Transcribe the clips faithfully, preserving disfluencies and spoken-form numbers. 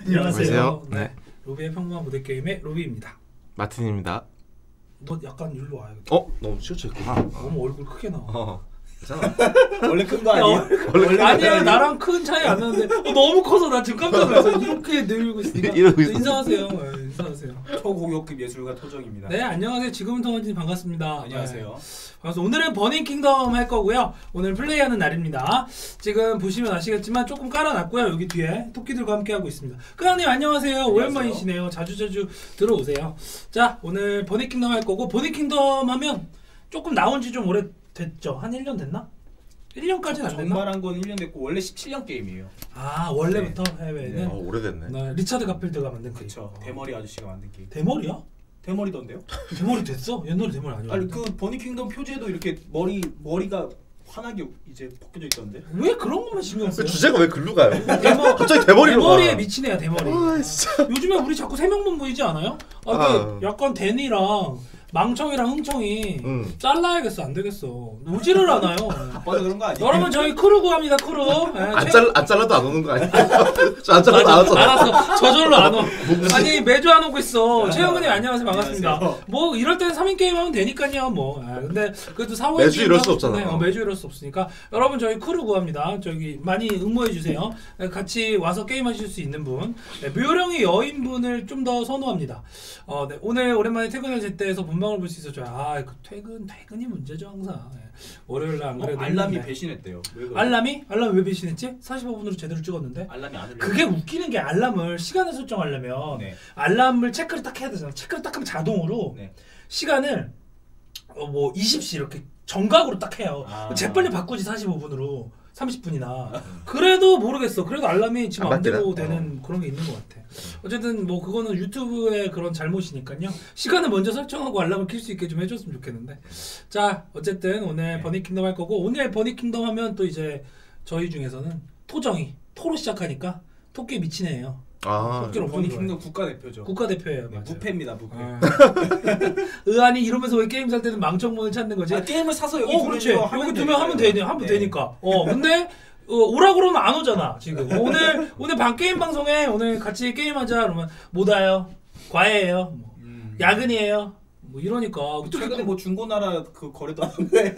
안녕하세요. 네. 네. 로비의 평범한 보드게임의 로비입니다. 마틴입니다. 너 약간 일로 와야겠다. 어? 너무 치우쳐있구나. 너무 얼굴 크게 나와. 어. 괜찮아. 원래 큰 거 아니야? 원래 아니야. 나랑 큰 차이 안 나는데 어, 너무 커서 나 지금 깜짝 놀라서 이렇게 늘고 있으니까. 이러고 있어. 인사하세요. 네, 인사하세요. 초고교급 예술가 토정입니다. 네, 안녕하세요. 지금부터 원진 반갑습니다. 안녕하세요. 네. 그래서 오늘은 버닝 킹덤 할 거고요. 오늘 플레이하는 날입니다. 지금 보시면 아시겠지만 조금 깔아놨고요. 여기 뒤에 토끼들과 함께 하고 있습니다. 끄랑님 안녕하세요. 안녕하세요. 오랜만이시네요. 자주자주 들어오세요. 자, 오늘 버닝 킹덤 할 거고 버닝 킹덤 하면 조금 나온 지 좀 오래 됐죠? 한 일 년 됐나? 일 년까지는 안 됐나? 정발한 건 일 년 됐고 원래 십칠 년 게임이에요. 아, 원래부터 네. 해외에는? 네. 어, 오래됐네. 네, 리차드 가필드가 만든 게임. 그쵸. 대머리 아저씨가 만든 게임. 대머리야? 대머리던데요? 대머리 됐어? 옛날에 대머리 아니었는데? 아니 그 버니킹덤 표지에도 이렇게 머리 머리가 환하게 이제 벗겨져 있던데. 왜 그런 것만 신경 써요? 그 주제가 왜 글로 가요? 대머, 갑자기 대머리로 가. 대머리에 미친 애야 대머리. 아, 진짜. 요즘에 우리 자꾸 세 명분 보이지 않아요? 아, 아. 그 약간 데니랑 망청이랑 흥청이 응. 잘라야겠어. 안 되겠어. 오지를 않아요. 맞아 그런 거 아니야? 여러분 저희 크루 구합니다. 크루. 네, 안, 최- 잘, 안 잘라도 안 오는 거 아니야? 저안 잘라도 안 맞아, 왔잖아. 알았어. 저절로 안 와. 아니 매주 안 오고 있어. 최영근님 안녕하세요. 반갑습니다. 안녕하세요. 뭐 이럴 때는 삼 인 게임 하면 되니까요. 뭐. 아, 근데 그래도 사, 오 인 매주 게임 이럴 하고 수 없잖아. 싶네. 어, 매주 이럴 수 없으니까 여러분 저희 크루 구합니다. 저기 많이 응모해 주세요. 같이 와서 게임 하실 수 있는 분. 네, 묘령의 여인분을 좀 더 선호합니다. 어, 네, 오늘 오랜만에 퇴근을 제때해서 본방을 볼 수 있어서 아, 그 퇴근 퇴근이 문제죠 항상. 네. 월요일 날안 어, 그래도 알람이 힘든데. 배신했대요. 왜 그래? 알람이? 알람 왜 배신했지? 사십오 분으로 제대로 찍었는데. 알람이 안 울려. 그게 웃기는 게 알람을 시간을 설정하려면 네. 알람을 체크를 딱 해야 되잖아. 체크를 딱 하면 자동으로 네. 시간을 어, 뭐 이십 시 이렇게 정각으로 딱 해요. 아. 재빨리 바꾸지 사십오 분으로 삼십 분이나. 그래도 모르겠어. 그래도 알람이 지금 안 마음대로 바뀌나? 되는 그런 게 있는 것 같아. 어쨌든 뭐 그거는 유튜브의 그런 잘못이니까요. 시간을 먼저 설정하고 알람을 킬 수 있게 좀 해줬으면 좋겠는데. 자, 어쨌든 오늘 네. 버니 킹덤 할 거고 오늘 버니 킹덤 하면 또 이제 저희 중에서는 토정이 토로 시작하니까 토끼 미친 애예요. 아, 토끼로 버니킹덤 국가대표죠. 국가대표예요. 네, 맞아요. 무패입니다. 무패. 아. 의안이 이러면서 왜 게임 살 때는 망청문을 찾는 거지? 아, 게임을 사서 여기 어, 그렇지. 두면 하면 여기 두면 하면 되니, 하면 네. 되니까. 어, 근데 어, 오라 그러면 안 오잖아. 지금 오늘 오늘 방 게임 방송에 오늘 같이 게임하자 그러면 못 와요. 과외예요. 뭐, 음. 야근이에요. 뭐 이러니까. 최근에 뭐 중고나라 그 거래도 하는데.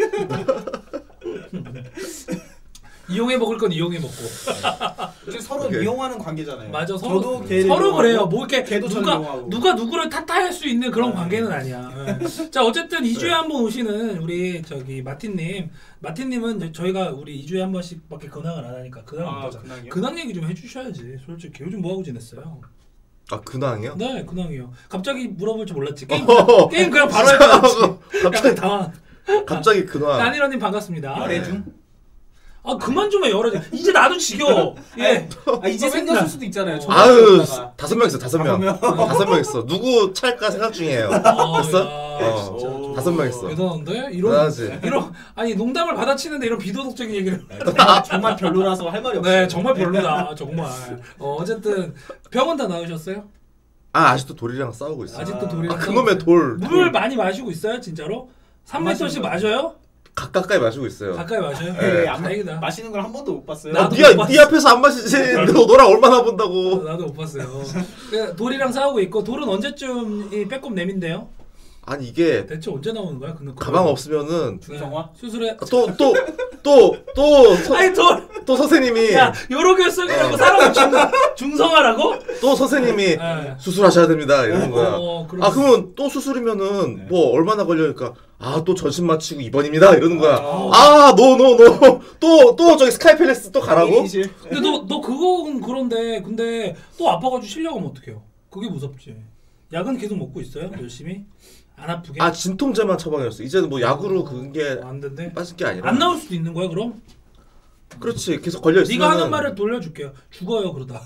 이용해 먹을 건 이용해 먹고. 지금 서로 오케이. 이용하는 관계잖아요. 맞아. 서로 저도 걔를 서로 이용하고, 그래요. 뭐 이렇게 걔도 저를 누가 이용하고. 누가 누구를 탓할 수 있는 그런 네. 관계는 아니야. 예. 자, 어쨌든 이 주에 한 번 오시는 우리 저기 마틴님, 마틴님은 이제 저희가 우리 이 주에 한 번씩밖에 근황을 안 하니까 근황 아, 보자. 근황이요? 근황 얘기 좀 해주셔야지. 솔직히 요즘 뭐 하고 지냈어요? 아 근황이요? 네, 근황이요. 갑자기 물어볼 줄 몰랐지. 게임, 어허허. 게임 그냥 바로 할 뻔했지. 갑자기 당황. 갑자기 근황. 나니러님 반갑습니다. 열애 중? 아 그만 좀 해. 열애 중. 이제 나도 지겨워. 예. 아 이제 어, 생겼을 맨날. 수도 있잖아요. 어. 아유 다가 다섯 명 있어 다섯 명. 다섯 명. 다섯 명 있어. 누구 찰까 생각 중이에요. 아, 됐어? 야, 어. 진짜. 다섯 명 있어. 대단한데? 이런 대단하지. 이런 아니 농담을 받아치는데 이런 비도덕적인 얘기를. 정말, 정말 별로라서 할 말이 없어요. 네, 정말 별로다. 정말. 어, 어쨌든 병원 다 나으셨어요? 아 아직도 돌이랑 싸우고 있어. 아직도 아, 돌이랑 아 그놈의 돌. 물 돌. 많이 마시고 있어요, 진짜로? 삼 리터씩 마셔요? 가까이 마시고 있어요. 가까이 마셔요? 네, 안 다행이다. 마시는 걸 한 번도 못 봤어요. 나도 네, 못 네 봤어. 앞에서 안 마시지. 너 너랑 얼마나 본다고. 나도 못 봤어요. 그 돌이랑 싸우고 있고 돌은 언제쯤 이 빼꼼 내민대요? 아니 이게 대체 언제 나오는 거야? 그 가방 없으면은 중성화? 수술해. 또 또 또 또 아니 돌. 또 선생님이 야 요로교 쓰기라고 어. 사람을 중 중성하라고? 또 선생님이 네. 수술하셔야 됩니다 이러는 거야. 어, 그럼- 아 그러면 또 수술이면은 네. 뭐 얼마나 걸려니까 아 또 전신 마취고 입원입니다 이러는 거야. 아. 아 노 노 노 또 또 저기 스카이팰리스 또 가라고? 근데 너 너 그건 그런데 근데 또 아파가지고 실려가면 어떡해요? 그게 무섭지. 약은 계속 먹고 있어요? 열심히? 안 아프게? 아 진통제만 처방이었어. 이제는 뭐 약으로 그게 안 된대? 빠진 게 아니라. 안 나올 수도 있는 거야 그럼? 그렇지 계속 걸려 있으면. 네가 하는 말을 돌려줄게요. 죽어요 그러다.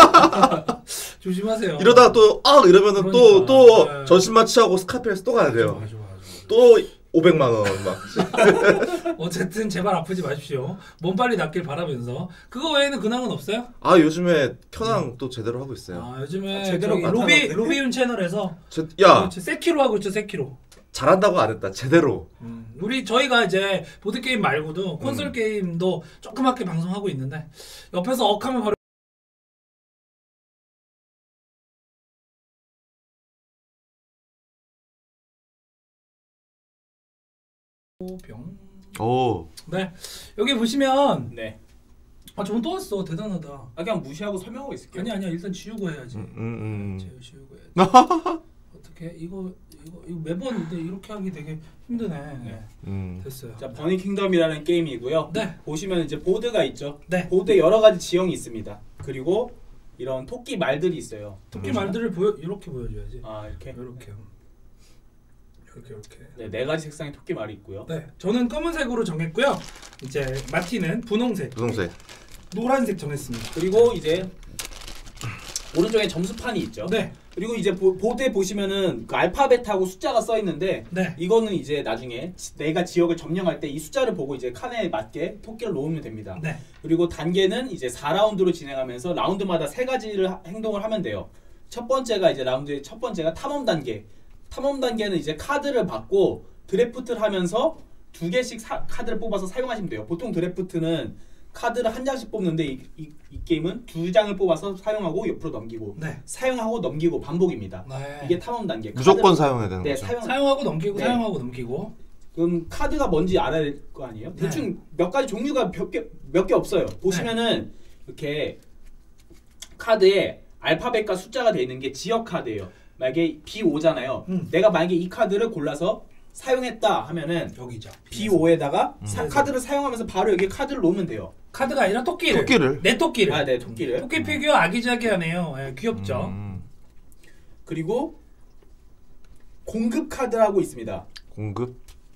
조심하세요. 이러다가 또 아 이러면은 또 그러니까. 또 네. 전신 마취하고 스카이팰리스 또 가야 돼요. 맞아, 맞아, 맞아. 또 오백만 원 막. 어쨌든 제발 아프지 마십시오. 몸 빨리 낫길 바라면서. 그거 외에는 근황은 없어요? 아 요즘에 켜낭 또 제대로 하고 있어요. 아 요즘에 아, 제대로 저기 나타났네. 로비 로비윤 채널에서 제, 야 그렇지, 세키로 하고 있죠 세키로. 잘한다고 안 했다 제대로. 음, 우리 저희가 이제 보드 게임 말고도 콘솔 음. 게임도 조그맣게 방송하고 있는데 옆에서 억하면 바로 병. 오. 네. 여기 보시면 네. 아 저건 또 왔어. 대단하다. 아 그냥 무시하고 설명하고 있을게요. 아니 아니야. 일단 지우고 해야지. 음, 음, 지- 음. 지우고 해야지. 어떻게 이거 이거 이거 매번 근데 이렇게 하기 되게 힘드네. 네. 음. 됐어요. 자, 버니 킹덤이라는 게임이고요. 네. 보시면 이제 보드가 있죠. 네. 보드에 여러 가지 지형이 있습니다. 그리고 이런 토끼 말들이 있어요. 토끼 음. 말들을 보여 이렇게 보여줘야지. 아 이렇게. 이렇게요. 이렇게 이렇게. 네, 네 가지 색상의 토끼 말이 있고요. 네. 저는 검은색으로 정했고요. 이제 마티는 분홍색, 분홍색. 노란색 정했습니다. 그리고 이제 오른쪽에 점수판이 있죠. 네. 그리고 이제 보, 보드에 보시면은 그 알파벳하고 숫자가 써 있는데 네. 이거는 이제 나중에 지- 내가 지역을 점령할 때 이 숫자를 보고 이제 칸에 맞게 토끼를 놓으면 됩니다. 네. 그리고 단계는 이제 사 라운드로 진행하면서 라운드마다 세 가지를 하- 행동을 하면 돼요. 첫 번째가 이제 라운드의 첫 번째가 탐험 단계. 탐험 단계는 이제 카드를 받고 드래프트를 하면서 두 개씩 사, 카드를 뽑아서 사용하시면 돼요. 보통 드래프트는 카드를 한 장씩 뽑는데 이, 이, 이 게임은 두 장을 뽑아서 사용하고 옆으로 넘기고 네. 사용하고 넘기고 반복입니다. 네. 이게 탐험 단계. 무조건 카드를- 사용해야 되는 네, 거죠. 사용. 사용하고 넘기고 네. 사용하고 넘기고. 그럼 카드가 뭔지 알아야 될 거 아니에요? 네. 대충 몇 가지 종류가 몇 개 몇 개 없어요. 보시면은 이렇게 카드에 알파벳과 숫자가 되어 있는 게 지역 카드예요. 만약에 비 오잖아요. 음. 내가 만약에 이 카드를 골라서 사용했다 하면은 여기죠. 비 오에다가 음. 사, 카드를 사용하면서 바로 여기 카드를 놓으면 돼요. 카드가 아니라 토끼를. 토끼를. 내 토끼를. 아, 네, 토끼를. 토끼 피규어 아기자기하네요. 예, 귀엽죠. 음. 그리고 공급 카드라고 있습니다. 공급.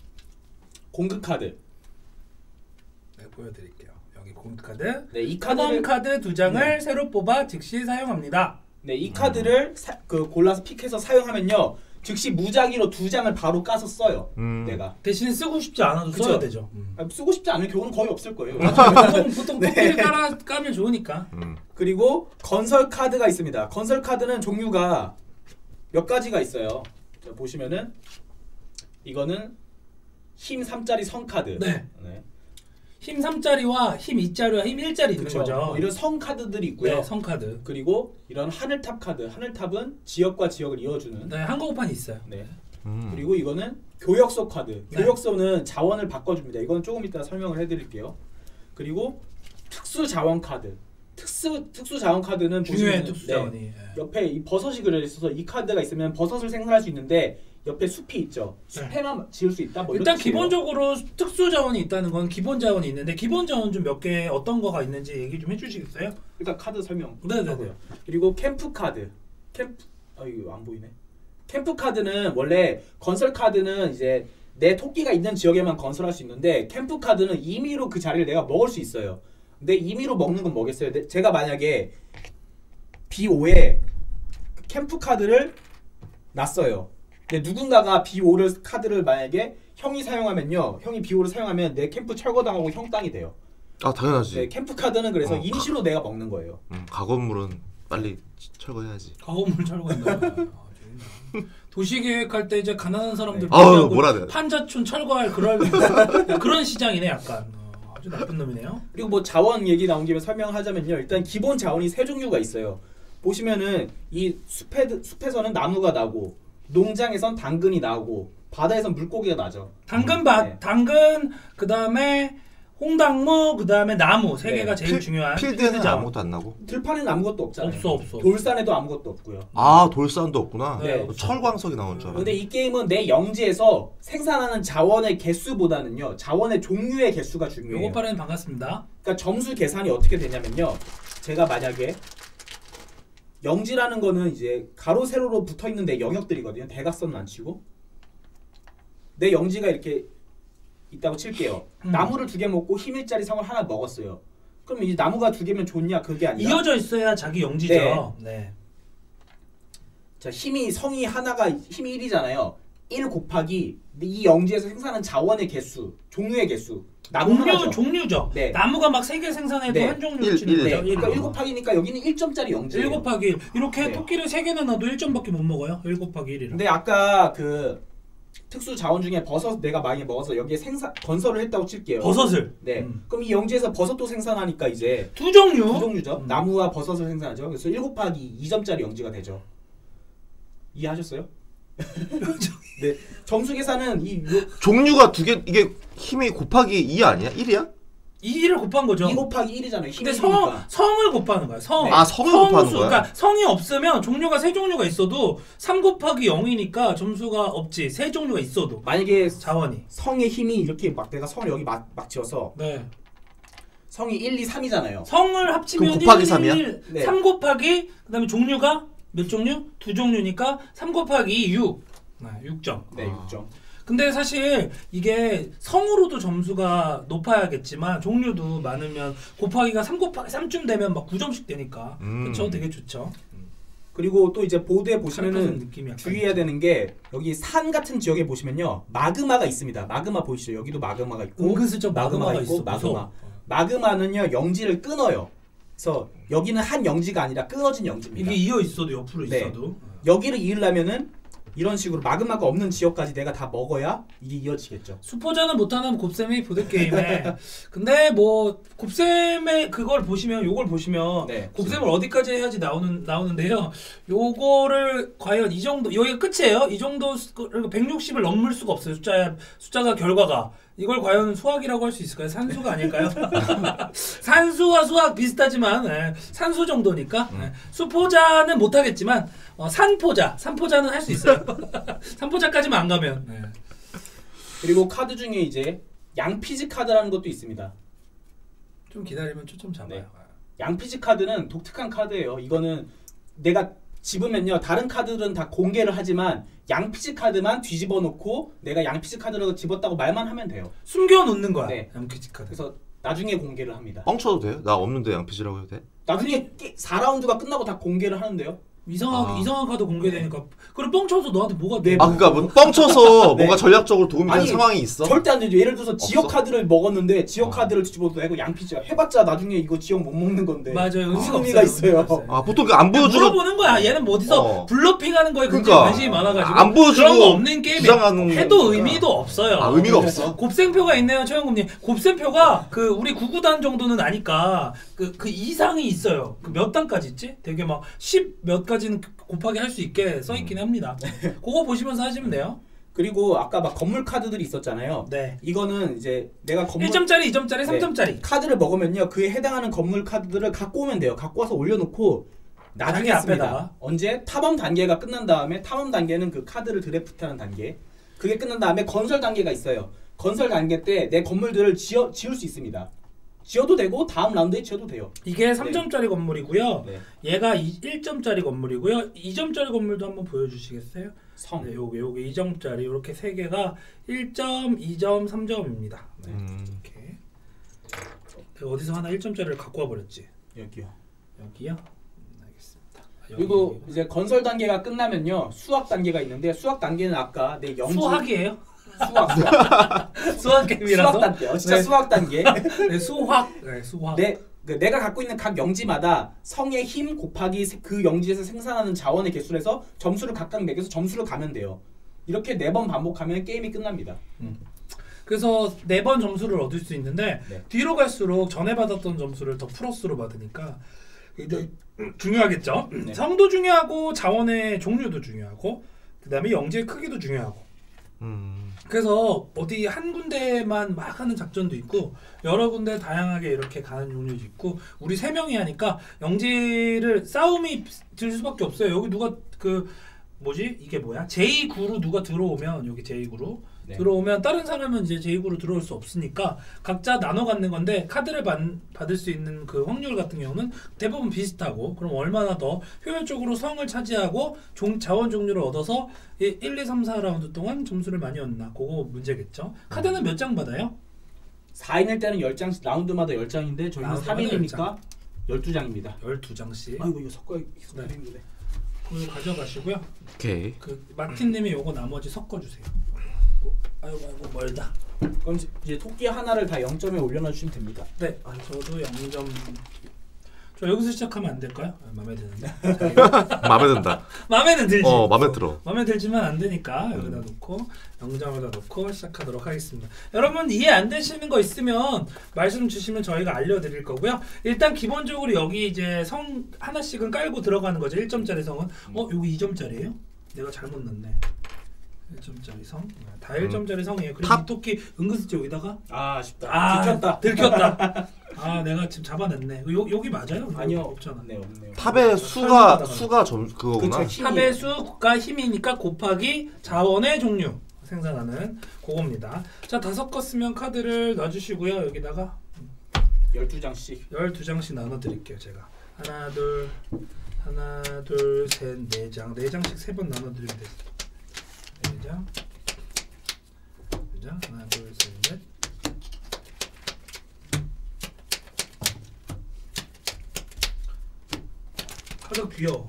공급 카드. 네, 보여드릴게요. 여기 공급 카드. 네, 이 카드 카드를 카드 두 장을 네. 새로 뽑아 즉시 사용합니다. 네, 이 카드를 사, 그 골라서 픽해서 사용하면요. 즉시 무작위로 두 장을 바로 까서 써요. 음. 내가. 대신 쓰고 싶지 않아도 그쵸? 써야 되죠. 음. 아, 쓰고 싶지 않은 경우는 거의 없을 거예요. 보통 보통 네. 토끼를 깔아 까면 좋으니까. 음. 그리고 건설 카드가 있습니다. 건설 카드는 종류가 몇 가지가 있어요. 자, 보시면은 이거는 힘 삼 짜리 성 카드. 네. 네. 힘 삼 짜리와 힘 이 짜리와 힘 일 짜리 있는 그쵸. 거죠. 뭐 이런 성 카드들이 있고요. 네, 성 카드. 그리고 이런 하늘탑 카드. 하늘탑은 지역과 지역을 이어주는. 네, 한국어판이 있어요. 네. 음. 그리고 이거는 교역소 카드. 네. 교역소는 자원을 바꿔줍니다. 이건 조금 이따 설명을 해드릴게요. 그리고 특수 자원 카드. 특수 특수 자원 카드는 중요해 보시면은, 특수 네, 자원이. 예. 옆에 이 버섯이 그려져 있어서 이 카드가 있으면 버섯을 생산할 수 있는데 옆에 숲이 있죠. 숲에만 지을 수 있다. 뭐 이런 일단 뜻이에요. 기본적으로 특수 자원이 있다는 건 기본 자원이 있는데 기본 자원 좀 몇 개 어떤 거가 있는지 얘기 좀 해주시겠어요? 일단 카드 설명. 네네네. 하고요. 그리고 캠프 카드. 캠프 아 이거 안 보이네. 캠프 카드는 원래 건설 카드는 이제 내 토끼가 있는 지역에만 건설할 수 있는데 캠프 카드는 임의로 그 자리를 내가 먹을 수 있어요. 근데 임의로 먹는 건 뭐겠어요? 내- 제가 만약에 비 오에 캠프 카드를 놨어요. 근데 누군가가 비 오를 카드를 만약에 형이 사용하면요. 형이 비 오를 사용하면 내 캠프 철거당하고 형 땅이 돼요. 아 당연하지. 네, 캠프 카드는 그래서 어, 임시로 내가 먹는 거예요. 음, 가건물은 빨리 철거해야지. 가공물 철거한다. 도시 계획할 때 이제 가난한 사람들 아우, 포기하고 뭐라 해야 돼. 판자촌 철거할 그런 그런 시장이네 약간. 어, 아주 나쁜 놈이네요. 그리고 뭐 자원 얘기 나온 김에 설명하자면요. 일단 기본 자원이 세 종류가 있어요. 보시면은 이 숲에 숲에서는 나무가 나고 농장에선 당근이 나고 바다에선 물고기가 나죠. 당근밭, 네. 당근, 그 다음에 홍당무, 그 다음에 나무 세 네. 개가 제일 필- 중요한 필드에는 필드 자원. 아무것도 안 나고. 들판에는 아무것도 없잖아요. 없어 없어. 돌산에도 아무것도 없고요. 아 돌산도 없구나. 네. 철광석이 나온 줄 근데 알았네. 이 게임은 내 영지에서 생산하는 자원의 개수보다는요. 자원의 종류의 개수가 중요해요. 요거 빠른 반갑습니다. 그러니까 점수 계산이 어떻게 되냐면요. 제가 만약에 영지라는 거는 이제 가로 세로로 붙어 있는 내 영역들이거든요. 대각선은 안 치고 내 영지가 이렇게 있다고 칠게요. 음. 나무를 두 개 먹고 힘 일짜리 성을 하나 먹었어요. 그럼 이 나무가 두 개면 좋냐? 그게 아니라 이어져 있어야 자기 영지죠. 네. 자 힘이 성이 하나가 힘이 일이잖아요. 일 곱하기 이 영지에서 생산하는 자원의 개수, 종류의 개수. 나무 종류 하나죠. 종류죠. 네. 나무가 막 세 개 생산해도 네. 한 종류 일, 치는 일. 거죠. 네. 그러니까 일. 일 곱하기니까 여기는 일 점짜리 영지예요. 일 곱하기 일. 이렇게 네. 토끼를 세 개나 놔도 일 점밖에 못 먹어요. 일 곱하기 일이라. 근데 아까 그 특수 자원 중에 버섯 내가 많이 먹어서 여기에 생산 건설을 했다고 칠게요. 버섯을. 네. 음. 그럼 이 영지에서 버섯도 생산하니까 이제 두 종류. 두 종류죠. 음. 나무와 버섯을 생산하죠. 그래서 일 곱하기 이 점짜리 영지가 되죠. 이해하셨어요? 네. 점수 계산은 이 요, 종류가 두 개 이게 힘이 곱하기 이 아니야? 일이야? 이를 곱한 거죠. 이 곱하기 일이잖아요. 근데 성, 성을 곱하는 거야. 성. 네. 아, 성을 곱하는 거야? 그러니까 성이 없으면 종류가 세 종류가 있어도 삼 곱하기 영이니까 점수가 없지. 세 종류가 있어도. 만약에 자원이. 성의 힘이 이렇게 막 내가 성을 여기 막, 막 지어서 네. 성이 일, 이, 삼이잖아요. 성을 합치면 그럼 곱하기 일, 삼이야? 일, 네. 삼 곱하기 그다음에 종류가 몇 종류? 두 종류니까 삼 곱하기 육. 네, 육 점. 네, 아. 육 점. 근데 사실 이게 성으로도 점수가 높아야겠지만 종류도 많으면 곱하기가 삼 곱하기 삼쯤 되면 막 구 점씩 되니까 음. 그렇죠. 되게 좋죠. 그리고 또 이제 보드에 보시면은 보시면은 느낌이 약간 주의해야 있죠. 되는 게 여기 산 같은 지역에 보시면요. 마그마가 있습니다. 마그마 보이시죠? 여기도 마그마가 있고 은근슬쩍 마그마가 있어. 마그마. 무서워. 마그마는요. 영지를 끊어요. 그래서 여기는 한 영지가 아니라 끊어진 영지입니다. 이게 이어 있어도 옆으로 네. 있어도 여기를 이으려면은 이런 식으로 마그마가 없는 지역까지 내가 다 먹어야 이게 이어지겠죠. 수포자는 못하는 곱셈이 보드게임에 근데 뭐 곱셈의 그걸 보시면 요걸 보시면 네. 곱셈을 어디까지 해야지 나오는 나오는데요. 요거를 과연 이 정도 여기가 끝이에요. 이 정도 백육십을 넘을 수가 없어요. 숫자 숫자가 결과가 이걸 과연 수학이라고 할 수 있을까요? 산수가 아닐까요? 산수와 수학 비슷하지만 네, 산수 정도니까 네. 수포자는 못하겠지만 어, 산포자 산포자는 할 수 있어요. 산포자까지만 안 가면 네. 그리고 카드 중에 이제 양피지 카드라는 것도 있습니다. 좀 기다리면 초점 잡아요. 네. 양피지 카드는 독특한 카드예요. 이거는 내가 집으면요 다른 카드들은 다 공개를 하지만 양피지 카드만 뒤집어 놓고 내가 양피지 카드로 집었다고 말만 하면 돼요. 숨겨 놓는 거야. 네. 양피지 카드. 그래서 나중에 공개를 합니다. 뻥쳐도 돼요? 나 없는데 양피지라고 해도 돼? 나중에 사 라운드가 끝나고 다 공개를 하는데요. 이상하게 아. 이상한 카드 공개되니까 그럼 뻥쳐서 너한테 뭐가 돼? 네. 아 그러니까 뭐 뻥쳐서 네. 뭔가 전략적으로 도움이 되는 아니, 상황이 있어? 절대 안 되죠. 예를 들어서 지역 없어? 카드를 먹었는데 지역 어. 카드를 뒤집어도 되고 양피지야. 해봤자 나중에 이거 지역 못 먹는 건데. 맞아요. 의미가 의미가 없어요. 있어요. 의미가 없어요. 아 보통 그 안 보여주고 물어보는 거야. 얘는 뭐 어디서 어. 블러핑하는 거에 굉장히 그러니까. 관심이 많아가지고 안 보여주고 그런 거 없는 게임에 주장하는 해도 거니까. 의미도 없어요. 아, 의미가 없어? 곱셈표가 있네요, 최영국님. 곱셈표가 그 우리 구구단 정도는 아니까 그 그 이상이 있어요. 그 몇 단까지 있지? 되게 막 십 몇 가지는 곱하기 할 수 있게 써 있긴 합니다. 그거 보시면서 하시면 돼요. 그리고 아까 막 건물 카드들이 있었잖아요. 네. 이거는 이제 내가 건물 일 점짜리, 이 점짜리, 삼 점짜리. 카드를 먹으면요 그에 해당하는 건물 카드들을 갖고 오면 돼요. 갖고 와서 올려놓고 나중에 자기 씁니다. 앞에다가. 언제 탐험 단계가 끝난 다음에 탐험 단계는 그 카드를 드래프트하는 단계. 그게 끝난 다음에 건설 단계가 있어요. 건설 단계 때 내 건물들을 지어 지을 수 있습니다. 지어도 되고 다음 라운드에 지어도 돼요. 이게 삼 점짜리 건물이고요. 네. 얘가 일 점짜리 건물이고요. 이 점짜리 건물도 한번 보여주시겠어요? 성. 네, 요게 요게 이 점짜리 이렇게 세 개가 일 점, 이 점, 삼 점입니다. 네. 음. 이렇게 내가 어디서 하나 일 점짜리를 갖고 와 버렸지. 여기요. 여기요? 음, 알겠습니다. 아, 여기, 그리고 여기. 이제 건설 단계가 끝나면요 수학 단계가 있는데 수학 단계는 아까 내 영지 수학이에요? 수학 수학 수학 게임이라서. 수학 단계요. 진짜 네. 수학 단계. 네, 수학. 네, 수학. 내 그 내가 갖고 있는 각 영지마다 성의 힘 곱하기 세- 그 영지에서 생산하는 자원의 개수를 해서 점수를 각각 매겨서 점수를 가면 돼요. 이렇게 네 번 반복하면 게임이 끝납니다. 그래서 네 번 점수를 얻을 수 있는데 네. 뒤로 갈수록 전에 받았던 점수를 더 플러스로 받으니까 이제 중요하겠죠. 네. 성도 중요하고 자원의 종류도 중요하고 그다음에 영지의 크기도 중요하고. 음. 그래서 어디 한 군데만 막 하는 작전도 있고 여러 군데 다양하게 이렇게 가는 종류도 있고 우리 세 명이 하니까 영지를 싸움이 들 수밖에 없어요. 여기 누가 그 뭐지 이게 뭐야 제이 구로 누가 들어오면 여기 제이 구로 네. 들어오면 다른 사람은 이제 제이 구로 들어올 수 없으니까 각자 나눠 갖는 건데 카드를 받, 받을 수 있는 그 확률 같은 경우는 대부분 비슷하고 그럼 얼마나 더 효율적으로 성을 차지하고 종, 자원 종류를 얻어서 일, 이, 삼, 사 라운드 동안 점수를 많이 얻나 그거 문제겠죠. 카드는 몇 장 받아요? 사 인일 때는 열 장 라운드마다 열 장인데 저희는 라운드마다 삼 인이니까 열두 장입니다. 열두 장씩 아이고 이거 섞어 이거 네. 힘드네. 이거 가져가시고요. 오케이. 그 마틴님이 요거 나머지 섞어주세요. 아이고 아이고 멀다. 그럼 이제 토끼 하나를 다 영 점에 올려놔 주시면 됩니다. 네, 아, 저도 영 점. 저 여기서 시작하면 안 될까요? 아, 마음에 드는데. 마음에 든다. 마음에는 들지. 어 마음에 들어. 마음에 들지만 안 되니까 여기다 놓고 영 점에다 놓고 시작하도록 하겠습니다. 여러분 이해 안 되시는 거 있으면 말씀 주시면 저희가 알려드릴 거고요. 일단 기본적으로 여기 이제 성 하나씩은 깔고 들어가는 거죠. 일 점짜리 성은. 어, 여기 이 점짜리예요? 내가 잘못 넣네. 일 점짜리 성. 다 일 점짜리 음. 성이에요. 그리고 탑. 이 토끼 은근슬쩍 여기다가 아 아쉽다. 아, 들켰다. 들켰다. 아 내가 지금 잡아냈네. 요 여기 맞아요? 아니요 없잖아. 네 없네요. 탑의 수가 수가 점 그거구나. 그쵸, 힘이. 탑의 수가 힘이니까 곱하기 자원의 종류 생산하는 그겁니다. 자 다섯 거 쓰면 카드를 놔주시고요. 여기다가 열두 장씩. 열두 장씩 나눠드릴게요. 제가 하나 둘 하나 둘 셋 네 장 네 장씩 세 번 나눠드리면 돼요. 네 장 네 장 하나 둘 셋 넷 카드 귀여워.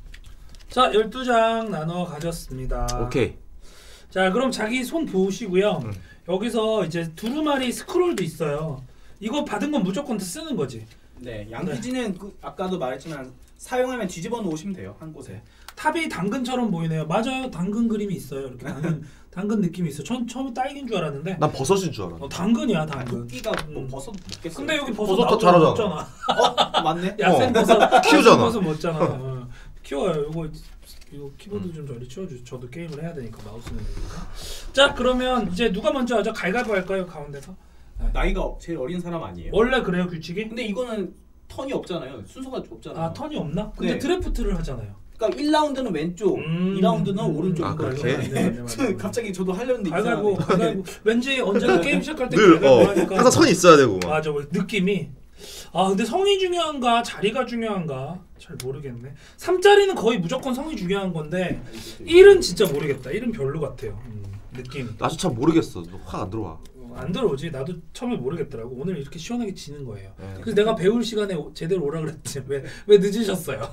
자 열두 장 나눠 가졌습니다. 오케이. 자 그럼 자기 손 보시고요. 음. 여기서 이제 두루마리 스크롤도 있어요. 이거 받은 건 무조건 다 쓰는 거지. 네 양피지는 그, 아까도 말했지만 사용하면 뒤집어 놓으시면 돼요 한 곳에. 탑이 당근처럼 보이네요. 맞아요. 당근 그림이 있어요. 이렇게 당근 당근 느낌이 있어. 전 처음에 딸기인 줄 알았는데 난 버섯인 줄 알았어. 어, 당근이야 아, 당근. 토끼가 뭐 음. 버섯 먹겠어요. 근데 여기 버섯 버섯 다 나오잖아. 잘하잖아. 어 맞네. 야생 어. 버섯 키우잖아. 버섯 먹잖아. 어. 키워요. 이거 이거 키보드 좀 저리 치워주. 저도 게임을 해야 되니까 마우스는 되니까. 자 그러면 이제 누가 먼저 하죠? 갈갈보 할까요? 가운데서. 나이가 제일 어린 사람 아니에요. 원래 그래요 규칙이? 근데 이거는 턴이 없잖아요. 순서가 없잖아요. 아 턴이 없나? 근데 네. 드래프트를 하잖아요. 그러니까 일 라운드는 왼쪽, 음, 이 라운드는 음, 오른쪽. 아, 그러니까 그렇게? 맞네, 맞네, 맞네, 맞네. 갑자기 저도 하려는데 갈갈보 이상하네. 갈갈보 왠지 언제나 게임 시작할 때 늘 갈갈보 어, 하니까 항상 선이 있어야 되고 막. 맞아 뭐 느낌이 아 근데 성이 중요한가 자리가 중요한가 잘 모르겠네. 삼짜리는 거의 무조건 성이 중요한 건데 일은 진짜 모르겠다. 일은 별로 같아요. 음, 느낌 나도 참 모르겠어. 확 안 들어와. 어, 안 들어오지. 나도 처음에 모르겠더라고. 오늘 이렇게 시원하게 지는 거예요. 네. 그래서 내가 배울 시간에 오- 제대로 오라 그랬지. 왜, 왜 늦으셨어요?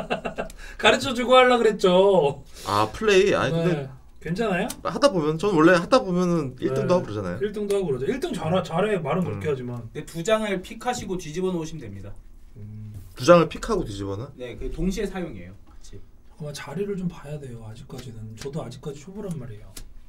가르쳐주고 하려 그랬죠. 아 플레이 아니 근데 네. 괜찮아요? 하다 보면 전 원래 하다 보면은 일 등도 네. 하고 그러잖아요. 일 등도 하고 그러죠. 일 등 잘하, 잘해. 말은 그렇게 음. 하지만 네, 두 장을 픽하시고 뒤집어 놓으시면 됩니다. 음, 두 장을 픽하고 뒤집어는. 네, 그 동시에 사용해요. 같이. 아마 자리를 좀 봐야 돼요. 아직까지는. 저도 아직까지 초보란 말이에요.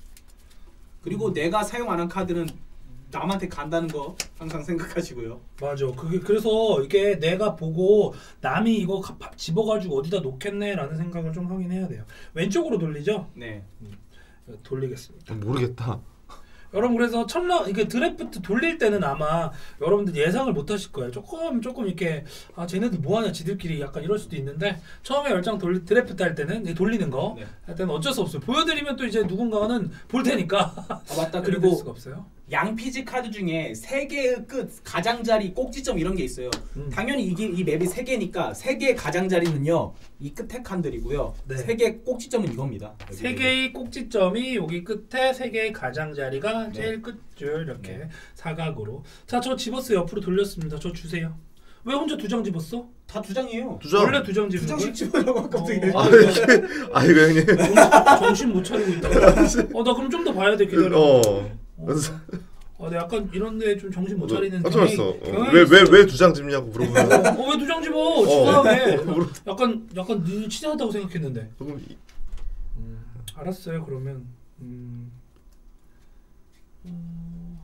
그리고 음. 내가 사용 안 한 카드는 남한테 간다는 거 항상 생각하시고요. 맞아. 그게 그래서 이게 내가 보고 남이 이거 가- 파- 집어가지고 어디다 놓겠네라는 생각을 좀 하긴 해야 돼요. 왼쪽으로 돌리죠? 네. 돌리겠습니다. 모르겠다. 여러분 그래서 첫라 이게 드래프트 돌릴 때는 아마 여러분들 예상을 못 하실 거예요. 조금 조금 이렇게 아 쟤네들 뭐 하냐 지들끼리 약간 이럴 수도 있는데 처음에 열장 돌리 드래프트 할 때는 이제 돌리는 거 네. 할 때는 어쩔 수 없어요. 보여드리면 또 이제 누군가는 볼 테니까. 아 맞다. 그리고 그리고 수가 없어요. 양피지 카드 중에 세 개의 끝 가장자리 꼭지점 이런 게 있어요. 음. 당연히 이게 이 맵이 세 개니까 세 개의 가장자리는요 이 끝에 칸들이고요. 네. 세 개 꼭지점은 이겁니다. 여기 세 여기. 개의 꼭지점이 여기 끝에 세 개의 가장자리가 네. 제일 끝줄 이렇게 네. 사각으로. 자 저 집었어요. 옆으로 돌렸습니다. 저 주세요. 왜 혼자 두 장 집었어? 다 두 장이에요. 두 장. 원래 두 장 두 집는 거야? 장씩 집으려고 갑자기. 어. 아 이게 아이고 형님. 정신, 정신 못 차리고 있다고. 어 나 그럼 좀 더 봐야 돼 기다려. 어. 어, 어, 네, 약간 이런데 좀 정신 못 차리는. 깜짝 놀랐어. 경향이 왜 왜 있어. 왜 두 장 집냐고 물어보면. 어, 왜 두 장 집어? 치사하게. 물어- 약간 약간 니 치사하다고 생각했는데. 조금 이- 음, 알았어요. 그러면. 음. 음.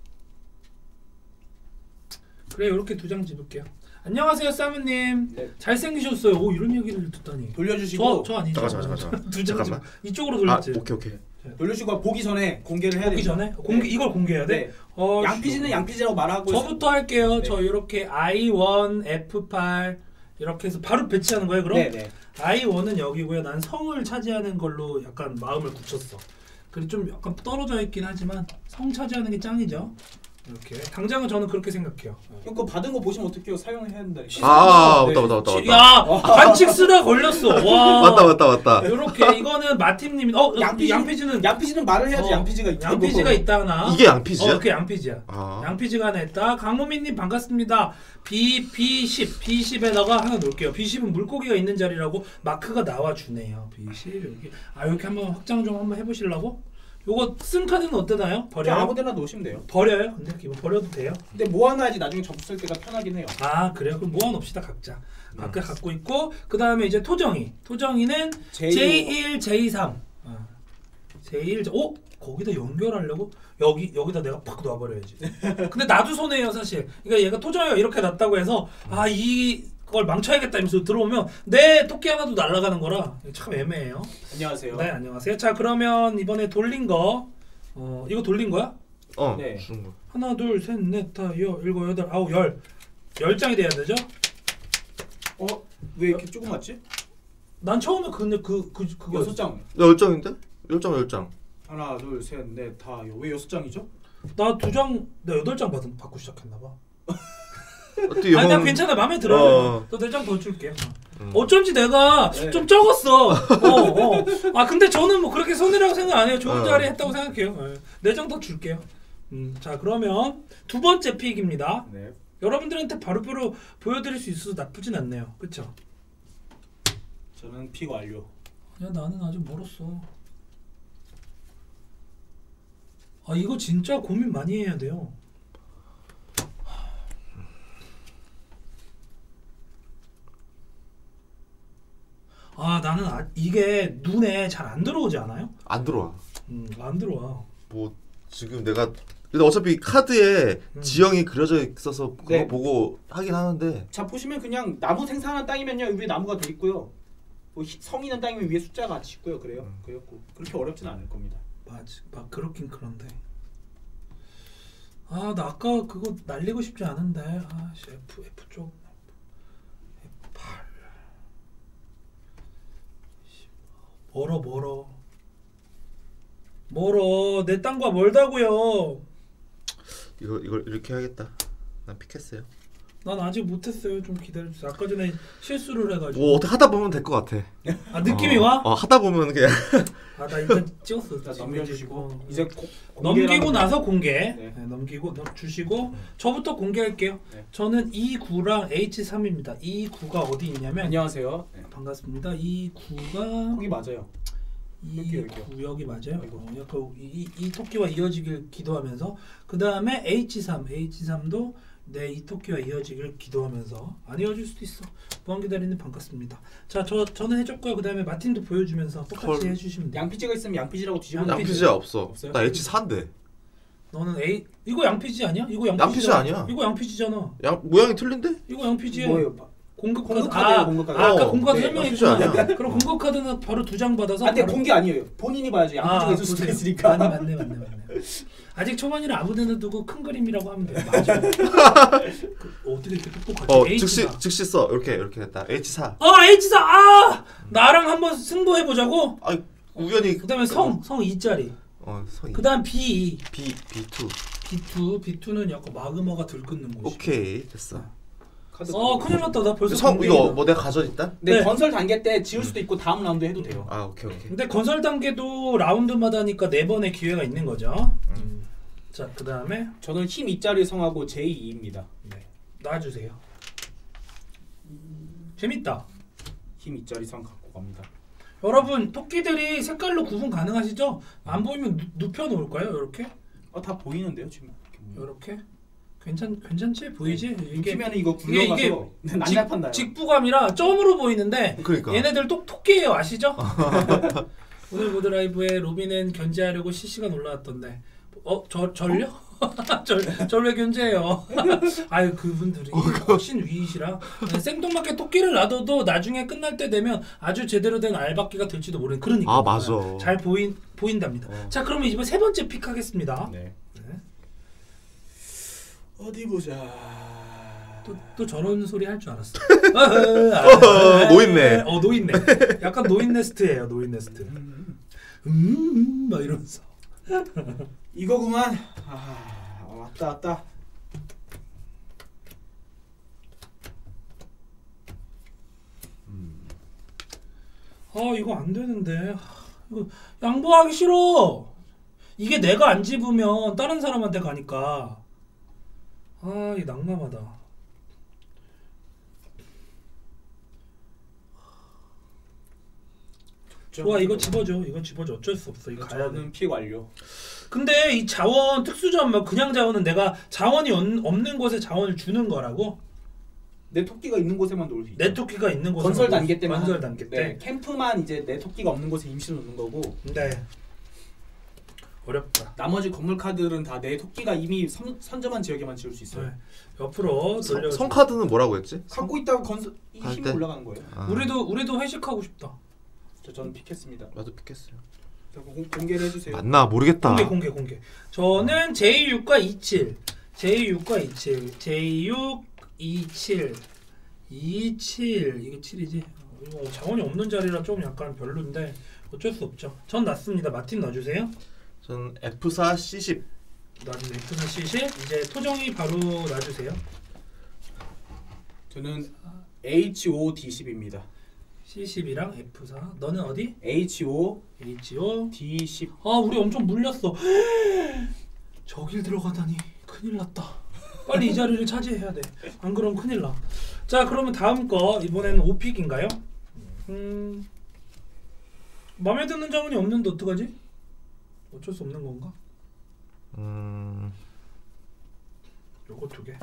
그래 이렇게 두 장 집을게요. 안녕하세요, 사무님. 네. 잘생기셨어요. 오 이런 얘기를 듣다니. 돌려주시고 저 저 아니죠. 잠깐 잠깐 잠깐. 두 장 집. 잠깐만. 이쪽으로 아 돌렸지. 오케이 오케이. 돌려주고 보기 전에 공개를 해야 보기 됩니다. 전에 공개 이걸 공개해야 돼. 네. 어, 양피지는 양피지라고 말하고 저부터 할게요. 네. 저 이렇게 아이 원, 에프 팔 이렇게 해서 바로 배치하는 거예요. 그럼 네, 네. 아이 원은 여기고요. 난 성을 차지하는 걸로 약간 마음을 굳혔어. 그리고 좀 약간 떨어져 있긴 하지만 성 차지하는 게 짱이죠. 이렇게 당장은 저는 그렇게 생각해요. 그거 받은 거 보시면 어떡해요? 사용해야 된다니까. 아 네. 맞다 맞다 맞다 맞다. 야 반칙 쓰다 걸렸어. 와 맞다 맞다 맞다. 이렇게 이거는 마팀님 어 양피지- 양피지는 양피지는 말을 해야지. 어, 양피지가 있다고. 양피지가 있다 하나. 이게 양피지야? 어, 그게 양피지야. 아. 양피지가 하나 있다. 강모민님 반갑습니다. B B 십 B 십에다가 하나 놓을게요. B 십은 물고기가 있는 자리라고 마크가 나와 주네요. B 십 여기 아 이렇게 한번 확장 좀 한번 해보실라고? 요거 쓴 카드는 어떠나요? 그냥 버려요? 아무데나 놓으시면 돼요. 버려요? 근데 기본 버려도 돼요? 근데 모아놔야지 나중에 접수 쓸 때가 편하긴 해요. 아 그래요? 그럼 모아놓읍시다 각자. 각각 갖고 있고 그 다음에 이제 토정이. 토정이는 제이 제이 일, 제이 삼. 어. 제이 일, 오 거기다 연결하려고 여기 여기다 내가 팍 놔버려야지. 근데 나도 손해예요 사실. 그러니까 얘가 토정이가 이렇게 놨다고 해서 아 이 그걸 망쳐야겠다 하면서 들어오면 내 토끼 하나도 날아가는 거라 참 애매해요. 안녕하세요. 네, 안녕하세요. 자, 그러면 이번에 돌린 거 어, 이거 돌린 거야? 어 네. 주는 거. 하나, 둘, 셋, 넷, 다, 여, 일곱, 여덟, 아홉, 열. 열 장이 돼야 되죠? 어? 왜 이렇게 조그맣지? 난 처음에 근데 그, 그, 그거 여섯 장. 열 장인데? 열 장 열 장. 하나, 둘, 셋, 넷, 다. 왜 여섯 장이죠? 나 두 장, 나 여덟 장 받은, 받고 시작했나봐. 어떻게 아니, 나 형- 괜찮아. 마음에 들어. 어. 너 네 장 더 줄게. 음. 어쩐지 내가 네. 좀 적었어. 어, 어. 아, 근데 저는 뭐 그렇게 손해라고 생각 안 해요. 좋은 어. 자리 했다고 생각해요. 네 장 더 줄게요. 음, 자, 그러면 두 번째 픽입니다. 네. 여러분들한테 바로바로 보여드릴 수 있어서 나쁘진 않네요. 그쵸? 저는 픽 완료. 야, 나는 아직 멀었어. 아, 이거 진짜 고민 많이 해야 돼요. 아, 나는 아, 이게 눈에 잘 안 들어오지 않아요? 안 들어와. 음, 안 들어와. 뭐 지금 내가 근데 어차피 카드에 음. 지형이 그려져 있어서 그거 네. 보고 하긴 하는데 자 보시면 그냥 나무 생산한 땅이면요 위에 나무가 돼 있고요. 뭐 희- 성 있는 땅이면 위에 숫자가 같이 있고요. 그래요. 음. 그렇고 그렇게 어렵진 않을 겁니다. 맞, 막 그렇긴 그런데. 아, 나 아까 그거 날리고 싶지 않은데. 아, 씨, F, F 쪽. 에프 팔. 멀어, 멀어. 멀어. 내 땅과 멀다고요. 이거 이걸 이렇게 해야겠다. 난 픽했어요. 난 아직 못했어요. 좀 기다려주세요. 아까 전에 실수를 해가지고. 뭐 어떻게 하다 보면 될 것 같아. 아, 느낌이 어, 와? 어 하다 보면 그냥 아, 나 일단 찍었어. 자 지금 넘겨주시고 어. 이제 고, 넘기고 공개를 나서 공개. 네. 네, 넘기고 넘- 주시고 저부터 공개할게요. 네. 저는 이 구랑 에이치 삼입니다. 이 구가 어디 있냐면 안녕하세요. 네. 반갑습니다. 이 구가 거기 맞아요. 이 여기요, 여기요. 구역이 맞아요. 아이고. 어, 약간 이, 이 토끼와 이어지길 기도하면서 그 다음에 에이치 삼, 에이치 삼도 내 이 토끼와 이어지길 기도하면서 안 이어질 수도 있어. 무한 기다리는 반갑습니다. 자, 저 저는 해줬고요. 그 다음에 마틴도 보여주면서 똑같이 헐. 해주시면 돼요. 양피지가 있으면 양피지라고 뒤집어 양피지. 양피지야 없어. 없어요? 나 에이치 사인데. 너는 A 이거 양피지 아니야? 이거 양피지 양피지 아니야. 이거 양피지잖아. 양 모양이 틀린데? 이거 양피지야. 뭐예요? 공급 카드. 공급 카드예요, 아, 공급 카드. 아, 아까 어, 공급 카드 네, 설명해 양피지 주잖아. 아니야. 그럼 공급 카드는 바로 두 장 받아서. 아, 근데 바로- 공개 아니에요. 본인이 봐야죠. 양피지가 있을 수도 보세요. 있으니까. 맞네, 맞네, 맞네, 맞네. 아직 초반이라 아무데나 두고 큰 그림이라고 하면 돼. 맞아. 그, 어떻게 이렇게 똑똑하지? 어 H가. 즉시 즉시 써 이렇게 이렇게 했다. 에이치 사. 아, H사. 아, 나랑 한번 승부해 보자고. 아 우연히 그다음에 성, 성 이 자리. 어 성이. 그다음 B, B B2. B2, B2는 약간 마그마가 들끓는 곳이. 오케이 됐어. 카드 어, 큰일 났다. 나 벌써 성 공개이다. 이거 뭐 내가 가져 일단? 네, 네. 건설 단계 때 지을 수도 있고 다음 라운드 해도 돼요. 아 오케이 오케이. 근데 건설 단계도 라운드마다니까 네 번의 기회가 있는 거죠. 음. 자, 그다음에 저는 힘 이자리 성하고 제이 이입니다. 네. 놔주세요. 재밌다. 힘 이자리 성 갖고 갑니다. 여러분, 토끼들이 색깔로 구분 가능하시죠? 안 보이면 눕, 눕혀 놓을까요? 이렇게? 어, 다 보이는데요 지금. 이렇게? 괜찮 괜찮지? 보이지? 이게 눕히면 이거 이게- 굴러가서 이게 난장판 나요. 직부감이라 점으로 보이는데 그러니까. 얘네들 똑 토끼예요. 아시죠? 오늘 모드 라이브에 로빈은 견제하려고 실시간 올라왔던데. 어, 저 절요? 절절왜 견제해요? 아유, 그분들이 훨씬 위이시라. 네, 생뚱맞게 토끼를 놔둬도 나중에 끝날 때 되면 아주 제대로 된 알박기가 될지도 모르는 그러니까. 아, 맞아. 잘 보인 보인답니다. 어. 자, 그러면 이번 세 번째 픽 하겠습니다. 네. 네. 어디 보자. 또, 또 저런 소리 할 줄 알았어. 어, 노인네. 어, 노인네. 약간 노인 네스트예요. 노인 네스트. 음, 음, 막 이러면서. 이거구만. 아, 왔다 왔다. 아, 이거 안 되는데. 이거 양보하기 싫어. 이게 내가 안 집으면 다른 사람한테 가니까. 아, 이 난감하다. 좋아, 이거 집어줘. 이거 집어줘. 어쩔 수 없어. 이거 가야 돼. 저는 픽 완료. 근데 이 자원 특수자원 뭐 그냥 자원은 내가 자원이 없- 없는 곳에 자원을 주는 거라고. 내 토끼가 있는 곳에만 놓을 수 있죠. 내 토끼가 있는 곳에 건설 단계 때만 건설 한- 단계 네, 때. 캠프만 이제 내 토끼가 없는 곳에 임시로 놓는 거고. 네. 어렵다. 나머지 건물 카드들은 다 내 토끼가 이미 선, 선점한 지역에만 지을 수 있어요. 네. 옆으로 돌려. 성 카드는 뭐라고 했지? 갖고 있다가 건설 이 갈 힘이 때? 올라가는 거예요. 아, 우리도 우리도 회식하고 싶다. 저 저는 픽했습니다. 나도 픽했어요. 자, 공, 공개를 해주세요. 맞나 모르겠다. 공개 공개 공개. 저는 제이 육과 이십칠, 제이 육과 이십칠, 제이 육, 이십칠, 이십칠 이게 칠이지. 이거 자원이 없는 자리라 좀 약간 별로인데 어쩔 수 없죠. 전 났습니다. 마틴 넣어주세요. 전 에프 사 씨 십. 나는 에프사 씨십. 이제 토정이 바로 놔주세요. 저는 에이치 오 디 십입니다. 씨십이랑 에프사. 너는 어디? 에이치 오 에이치오. 디 십. 아 우리 엄청 물렸어. 저길 들어가다니 큰일 났다. 빨리 이 자리를 차지해야 돼. 안 그러면 큰일 나. 자 그러면 다음 거 이번에는 오 픽인가요? 음 마음에 드는 자원이 없는데 어떡하지? 어쩔 수 없는 건가? 음. 요거 두 개.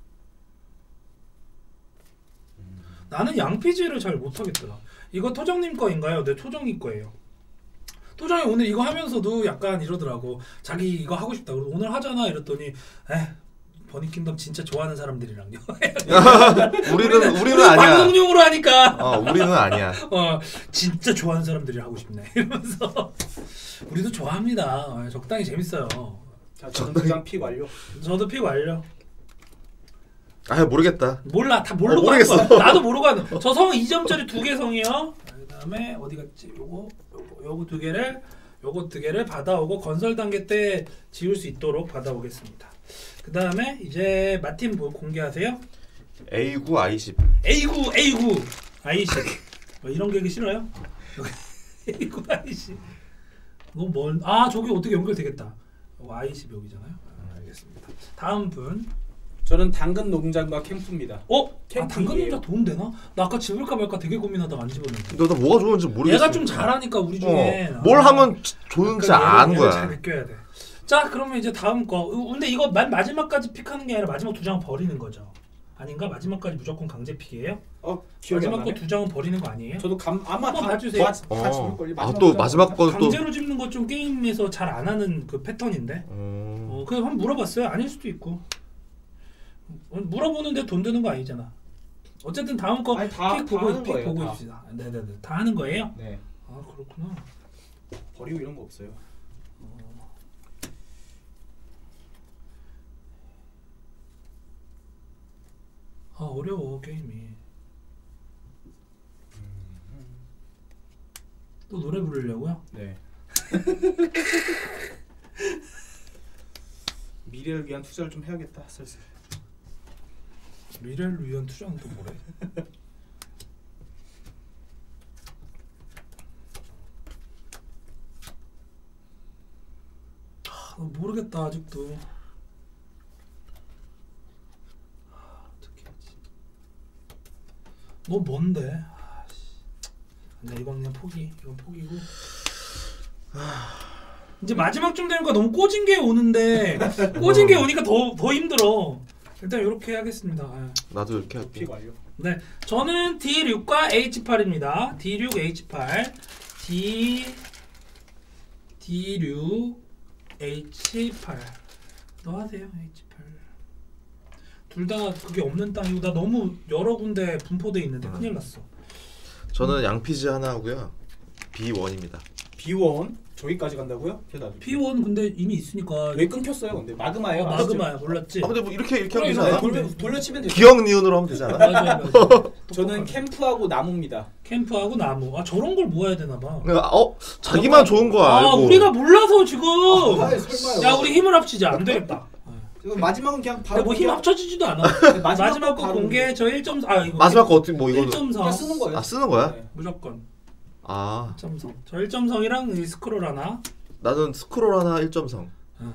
나는 양피지를 잘 못하겠더라. 이거 토정님 거인가요? 네, 토정이 거예요. 토정이 오늘 이거 하면서도 약간 이러더라고. 자기 이거 하고 싶다. 그래서 오늘 하잖아 이랬더니 에 버니킹덤 진짜 좋아하는 사람들이랑요. 우리는 우리는 아니야. 방송용으로 하니까. 어, 우리는 아니야. 어, 진짜 좋아하는 사람들이 하고 싶네. 이러면서 우리도 좋아합니다. 어, 적당히 재밌어요. 자, 저는 두장 픽 완료. 저도 픽 완료. 아 모르겠다. 몰라 다 모르고 어, 모르겠어. 하는 거야. 나도 모르고 하는. 저 성 이 점짜리 두 개 성이요. 그다음에 어디 갔지? 요거 요거 요거 두 개를 요거 두 개를 받아오고 건설 단계 때 지울 수 있도록 받아오겠습니다. 그다음에 이제 마틴 뭐 공개하세요? 에이 구 아이 십. 에이 구 에이 구 아이십. 뭐 이런 계획이 싫어요? 에이 구 아이십. 너무 멀. 아 저기 어떻게 연결되겠다. 요거 아이십 여기잖아요. 아, 알겠습니다. 다음 분. 저는 당근 농장과 캠프입니다. 어? 아, 캠핑이에요. 당근 농장 도움 되나? 나 아까 집을까 말까 되게 고민하다가 안 집었는데. 너, 나 뭐가 좋은지 모르겠어. 얘가 좀 잘하니까 우리 중에. 어, 뭘 아, 하면 좋은지 그러니까 아는 얘를, 얘를 거야. 잘 느껴야 돼. 자, 그러면 이제 다음 거. 으, 근데 이거 맨 마지막까지 픽하는 게 아니라 마지막 두 장은 버리는 거죠. 아닌가? 마지막까지 무조건 강제 픽이에요? 어, 기억이 안 마지막 거 나네. 두 장은 버리는 거 아니에요? 저도 감 아마 한번 다, 봐주세요. 다, 다 어. 집을 걸요. 아, 또 마지막 거 또. 강제로 집는 거 좀 게임에서 잘 안 하는 그 패턴인데. 음. 어, 그래서 한번 물어봤어요. 아닐 수도 있고. 어, 물어보는데 돈 드는 거 아니잖아. 어쨌든 다음 거 아니, 다- 픽 다 보고 하는 픽 거예요, 보고 다. 있습니다. 네네네. 다 하는 거예요? 네. 아 그렇구나. 버리고 이런 거 없어요. 아 어려워 게임이. 또 노래 부르려고요? 네. 미래를 위한 투자를 좀 해야겠다. 슬슬. 미래를 위한 투자는 또 뭐래? 아, 모르겠다 아직도. 아, 어떻게 하지? 너 뭔데? 아, 씨. 근데 이건 그냥 포기. 이건 포기고. 이제 마지막쯤 되니까 너무 꽂은 게 오는데 꽂은 게 오니까 더 더 힘들어. 일단 이렇게 하겠습니다. 아. 나도 이렇게 할게. 픽 완료. 네, 저는 디 육과 에이치 팔입니다. 디 육, 에이치 팔, D, 디 육, 에이치 팔. 너 하세요, 에이치 팔. 둘 다 그게 없는 땅이고 나 너무 여러 군데 분포돼 있는데 큰일 났어. 저는 양피지 하나 하고요. 비 원입니다. 비 원 저기까지 간다고요? 피 원 근데 이미 있으니까. 왜 끊겼어요? 근데 마그마예요. 어, 마그마야, 몰랐지? 아 근데 뭐 이렇게 이렇게 그래, 하면 이거 되잖아. 돌려- 돌려 돌려치면 되죠. 기억 니은으로 하면 되잖아. 맞아요, 맞아요. 저는 캠프하고 나무입니다. 캠프하고 나무. 아 저런 걸 모아야 되나 봐. 그러니까 어 자기만 좋은 거 아, 알고. 우리가 몰라서 지금. 아, 설마요. 야, 우리 힘을 합치자. 안 되겠다. 마지막은 그냥 근데 바로 뭐 힘 합쳐지지도 않아. 마지막, 마지막 거 바로 공개 저 일 점 사. 아 이거 마지막 거 어떻게 뭐 이거는 일 점 사 그냥 쓰는 거예요. 아 쓰는 거야? 네. 무조건 아 일 점 사. 저 일 점 삼이랑 이 스크롤 하나. 나는 스크롤 하나 일 점 삼. 어.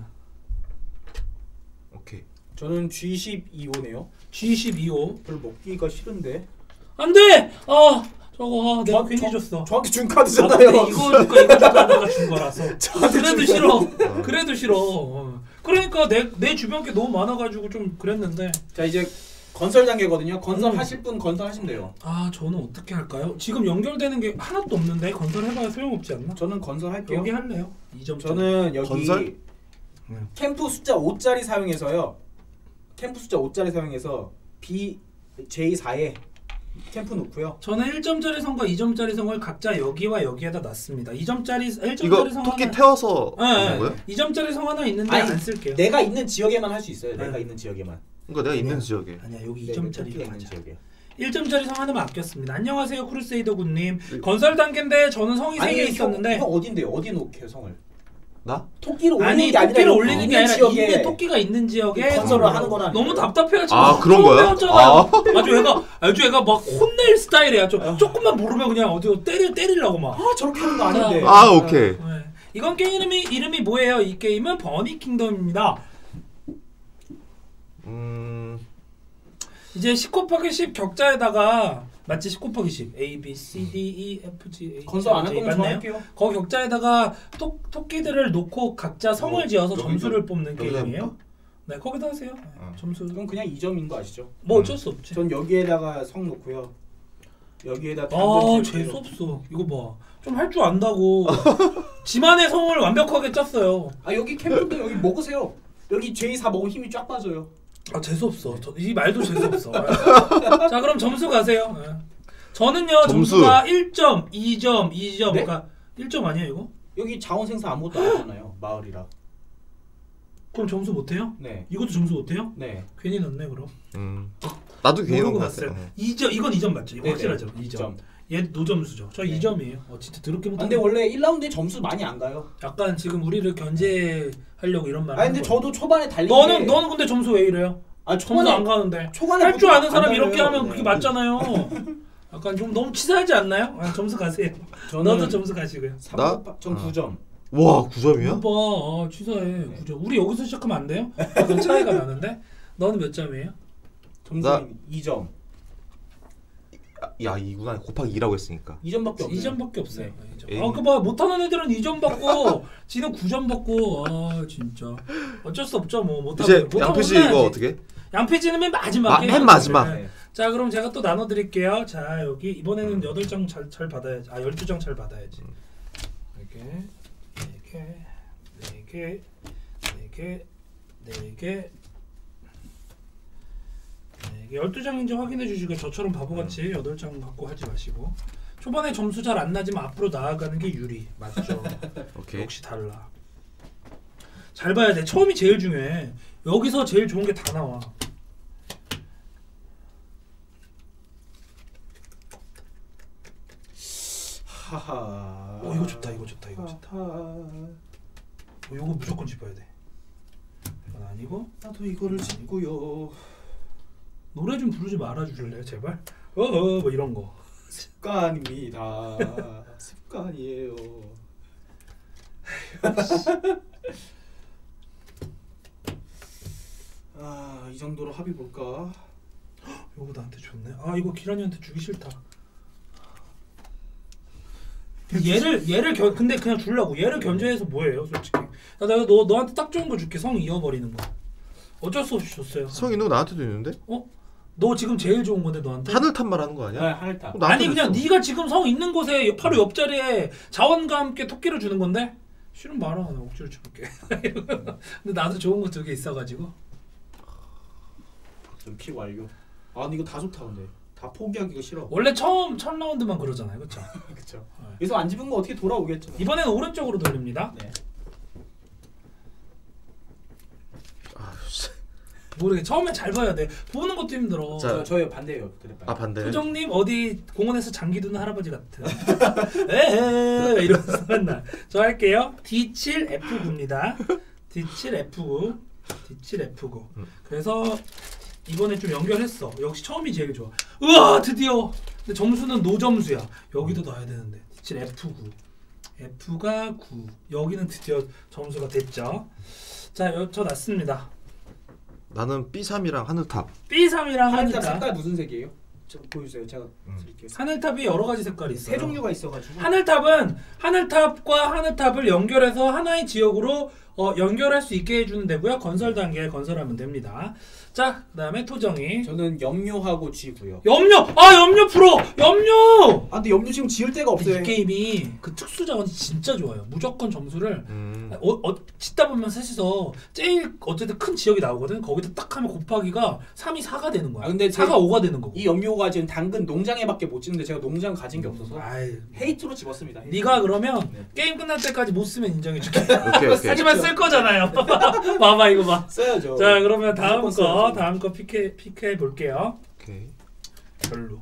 오케이. 저는 지 십이 호네요. 지 십이 호. 별로 먹기가 싫은데. 안 돼. 아 저거 아, 내가 저- 괜히 저- 줬어. 저한테 준 아, 카드잖아요. 근데 이거 그러니까 이거 주가 내가 준 거라서. 저한테 그래도 준 싫어. 어. 그래도 싫어. 어. 그러니까 내 내 주변 게 너무 많아가지고 좀 그랬는데. 자 이제 건설 단계거든요. 건설 음. 하실 분 건설 하시면 돼요. 아 저는 어떻게 할까요? 지금 연결되는 게 하나도 없는데 건설해봐야 소용없지 않나? 저는 건설 할게요. 여기 할래요. 이 점. 저는 여기 건설? 음. 캠프 숫자 오짜리 사용해서요. 캠프 숫자 오짜리 사용해서 B 제이 사에 캠프 놓고요. 저는 일 점짜리 성과 이 점짜리 성을 각자 여기와 여기에다 놨습니다. 이 점짜리 일 점짜리 이거 성 토끼 하나. 태워서 네, 하는 네. 거야? 이 점짜리 성 하나 있는데 아니, 안 쓸게요. 내가 있는 지역에만 할 수 있어요. 네. 내가 있는 지역에만. 그러니까 내가 있는 아니야. 지역에. 아니야 여기 네, 이 점짜리로 토끼가 있는 가자. 지역에. 일 점짜리 성 하나만 아꼈습니다. 안녕하세요 크루세이더 군님. 건설 단계인데 저는 성이 세 개 있었는데. 형 어딘데요? 어디 놓게요 성을? 나? 토끼를 올리는 아니 게 아니라 토끼를 올리는 게 있는 아니라 지역에 있는 토끼가 있는 지역에 건설을 하는 거라니까요. 너무 답답해하지 아, 마. 그런 처음 거야? 배웠잖아요. 아. 아주 얘가 아주 얘가 막 혼낼 스타일이야. 좀 조금만 모르면 그냥 어디 때리 때리려고 막. 아 저렇게 하는 거 아닌데. 아, 오케이. 네. 이건 게임 이름이 이름이 뭐예요? 이 게임은 버니 킹덤입니다. 음. 이제 십 곱하기 십 격자에다가 맞지? 십 곱하기 십 A, B, C, D, E, F, G, H, 건설 안 할 I, J 거면 저 맞나요? 할게요. 거기 격자에다가 토, 토끼들을 놓고 각자 성을 어, 지어서 여기도- 점수를 뽑는 여기다 게임이에요. 해볼까? 네, 거기다 하세요. 네, 어. 점수. 그럼 그냥 이 점인 거 아시죠? 뭐 어쩔 수 없지. 전 여기에다가 성 놓고요. 여기에다 아 당근 재수 칠게요. 없어. 이거 봐. 좀 할 줄 안다고. 지만의 성을 완벽하게 짰어요. 아 여기 캠프인데 여기 먹으세요. 여기 제이 사 먹으면 힘이 쫙 빠져요. 아 재수 없어. 저, 이 말도 재수 없어. 자 그럼 점수 가세요. 네. 저는요 점수. 점수가 일 점, 이 점, 이 점. 네? 그러니까 일 점 아니에요 이거? 여기 자원 생산 아무것도 안 하잖아요. 마을이라. 그럼 점수 못해요? 네. 이것도 점수 못해요? 네. 괜히 넣네 그럼. 음. 나도 괜히 모르고 넣은 것 같아. 봤어요. 어. 이 점 이건 이 점 맞죠? 이거 네네. 확실하죠? 이 점. 얘 노점수죠. 저 네. 이 점이에요. 어 진짜 더럽게 아, 못하네. 근데 원래 일 라운드에 점수 많이 안 가요. 약간 지금 우리를 견제하려고 이런 말. 아 근데 저도 초반에 달리는 너는 게- 너는 근데 점수 왜 이래요? 아 점수 초반에 안 가는데. 초반에 할 줄 보통 아는 사람 안 이렇게 달려요. 하면 네. 그게 맞잖아요. 약간 좀 너무 치사하지 않나요? 아, 점수 가세요. 저는 너도 점수 가시고요. 삼 나? 곱하- 전 어. 구 점. 와, 구 점이야? 봐, 아, 치사해. 그죠? 우리 여기서 시작하면 안 돼요? 약간 차이가 나는데. 너는 몇 점이에요? 점수는 이 점. 야, 이구나. 곱하기 이라고 했으니까. 이 점밖에 없어요. 이 점밖에 없어요. 네. 이 점. 에이. 아, 그 봐. 못하는 애들은 이 점 받고, 지는 구 점 받고. 아, 진짜. 어쩔 수 없죠. 뭐 못하고. 이제 못하고 양피씨 혼나야지. 이거 어떻게? 양피지는 맨 마지막에. 마- 맨 마지막. 네. 자, 그럼 제가 또 나눠 드릴게요. 자, 여기 이번에는 여덟 장 잘 잘 받아야지. 아, 열두 장 잘 받아야지. 이렇게 네 개, 네 개, 네 개, 네 개. 네 개. 열두 장인지 확인해 주시고 저처럼 바보같이 여덟 장 갖고 하지 마시고. 초반에 점수 잘 안 나지만 앞으로 나아가는 게 유리. 맞죠? 오케이. 역시 달라. 잘 봐야 돼. 처음이 제일 중요해. 여기서 제일 좋은 게 다 나와. 하하. 어 이거 좋다. 이거 좋다. 이거 좋다. 하하. 어, 이거 무조건 짚어야 돼. 이건 아니고 나도 이거를 짚고요. 노래 좀 부르지 말아 주실래요, 제발? 어어 뭐 이런 거. 습관입니다. 습관이에요. 아, 이 정도로 합의 볼까? 이거 나한테 좋네. 아 이거 기란이한테 주기 싫다. 얘를 얘를 견 근데 그냥 주려고 얘를 견제해서 뭐예요, 솔직히. 나 내가 너 너한테 딱 좋은 거 줄게. 성 이어버리는 거. 어쩔 수 없이 줬어요. 성 있는 거 나한테도 있는데? 어? 너 지금 제일 좋은 건데 너한테? 하늘탑 말하는 거 네, 아니야? 하늘타. 어, 나한테 아니 그냥 줬어. 네가 지금 성 있는 곳에 바로 옆자리에 자원과 함께 토끼를 주는 건데 싫으면 말아. 나 억지로 줄게. 근데 나도 좋은 거 두 개 있어가지고. 피 완료. 아, 근데 이거 다 좋다 근데. 다 포기하기가 싫어. 원래 처음 첫 라운드만 그러잖아요, 그렇죠? 그렇죠. 여기서 안 집은 거 어떻게 돌아오겠죠. 이번에는 오른쪽으로 돌립니다. 네. 아, 씨. 모르게 처음에 잘 봐야 돼. 보는 것도 힘들어. 자, 저 저희 반대예요. 그래 아, 반대. 표정님 어디 공원에서 장기 두는 할아버지 같은. 에헤 이러면서 맨날. 저 할게요. 디 칠 에프 구입니다. 디 칠 에프 구, 디 칠 에프 구. 음. 그래서 이번에 좀 연결했어. 역시 처음이 제일 좋아. 우와 드디어. 근데 점수는 노점수야. 여기도 넣어야 되는데. 디 칠 에프 구. F가 구. 여기는 드디어 점수가 됐죠. 자, 여, 저 났습니다. 나는 비 삼이랑 하늘탑. 비 삼이랑 하늘탑 하늘탑. 색깔 무슨 색이에요? 저 보여주세요. 제가 음. 드릴게요. 하늘탑이 여러 가지 색깔이 있어요. 세 종류가 있어가지고. 하늘탑은 하늘탑과 하늘탑을 연결해서 하나의 지역으로 어, 연결할 수 있게 해주는 데고요. 건설 단계에 건설하면 됩니다. 자, 그다음에 토정이. 저는 염료하고 쥐고요. 염료! 아 염료 풀어! 염료! 아 근데 염료 지금 지을 데가 없어요. 이 게임이 그 특수 자원이 진짜 좋아요. 무조건 점수를 음. 어, 어, 짓다 보면 셋이서 제일 어쨌든 큰 지역이 나오거든. 거기다 딱 하면 곱하기가 삼이 사가 되는 거야. 아, 근데 사가 제- 오가 되는 거고. 이 염료가 지금 당근 농장에밖에 못 짓는데 제가 농장 가진 게 없어서 아이, 헤이트로 집었습니다. 네가 그러면 네. 게임 끝날 때까지 못 쓰면 인정해줄게. 오케이 오케이. 하지만 쓸 거잖아요. 봐봐 이거 봐. 써야죠. 자 그러면 다음 거 무조건 써야죠. 다음 거 피케 피케 볼게요. 오케이. 별로.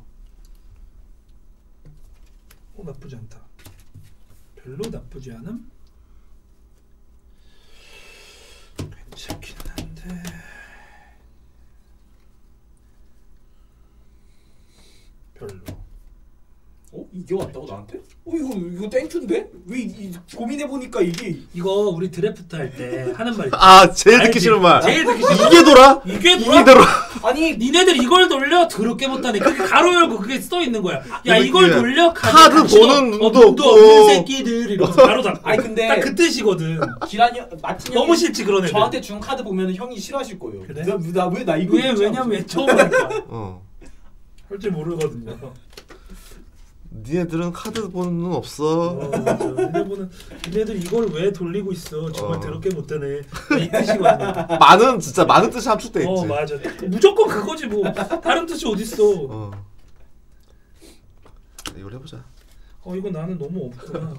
어 나쁘지 않다. 별로 나쁘지 않음. 괜찮긴 한데. 별로. 어? 이게 왔다고 나한테? 어 이거 이거 땡큐인데? 왜 이, 고민해 보니까 이게 이거 우리 드래프트 할 때 하는 말 있지. 아 제일 듣기 알지? 싫은 말. 제일 듣기 싫은 이게 돌아? 이게 이게 뭐야? 돌아? 아니 니네들 이걸 돌려 더럽게 못하네. 그게 가로 열고 그게 써 있는 거야. 야 이거 이걸 그냥 돌려 카드 가게 보는 어, 눈도 눈도 없고. 없는 새끼들 이러면서 바로 닫고. 아니, 근데- 딱 그 뜻이거든. 기란이 마틴 너무 형이 싫지 그런 애들. 저한테 준 카드 보면 형이 싫어하실 거예요. 그래? 나왜 나 이거 왜 있지? 왜냐면 왜 처음 하니까 어. 할 줄 모르거든요. 니네들은 카드 보는 눈 없어. 어, 맞아. 니네들은 니네들 이걸 왜 돌리고 있어? 정말 어. 더럽게 못되네. 이 뜻이거든요. 많은 진짜 많은 뜻이 함축돼 있지. 어 맞아. 무조건 그거지 뭐. 다른 뜻이 어딨어? 어. 이걸 해보자. 어 이거 나는 너무 없구나.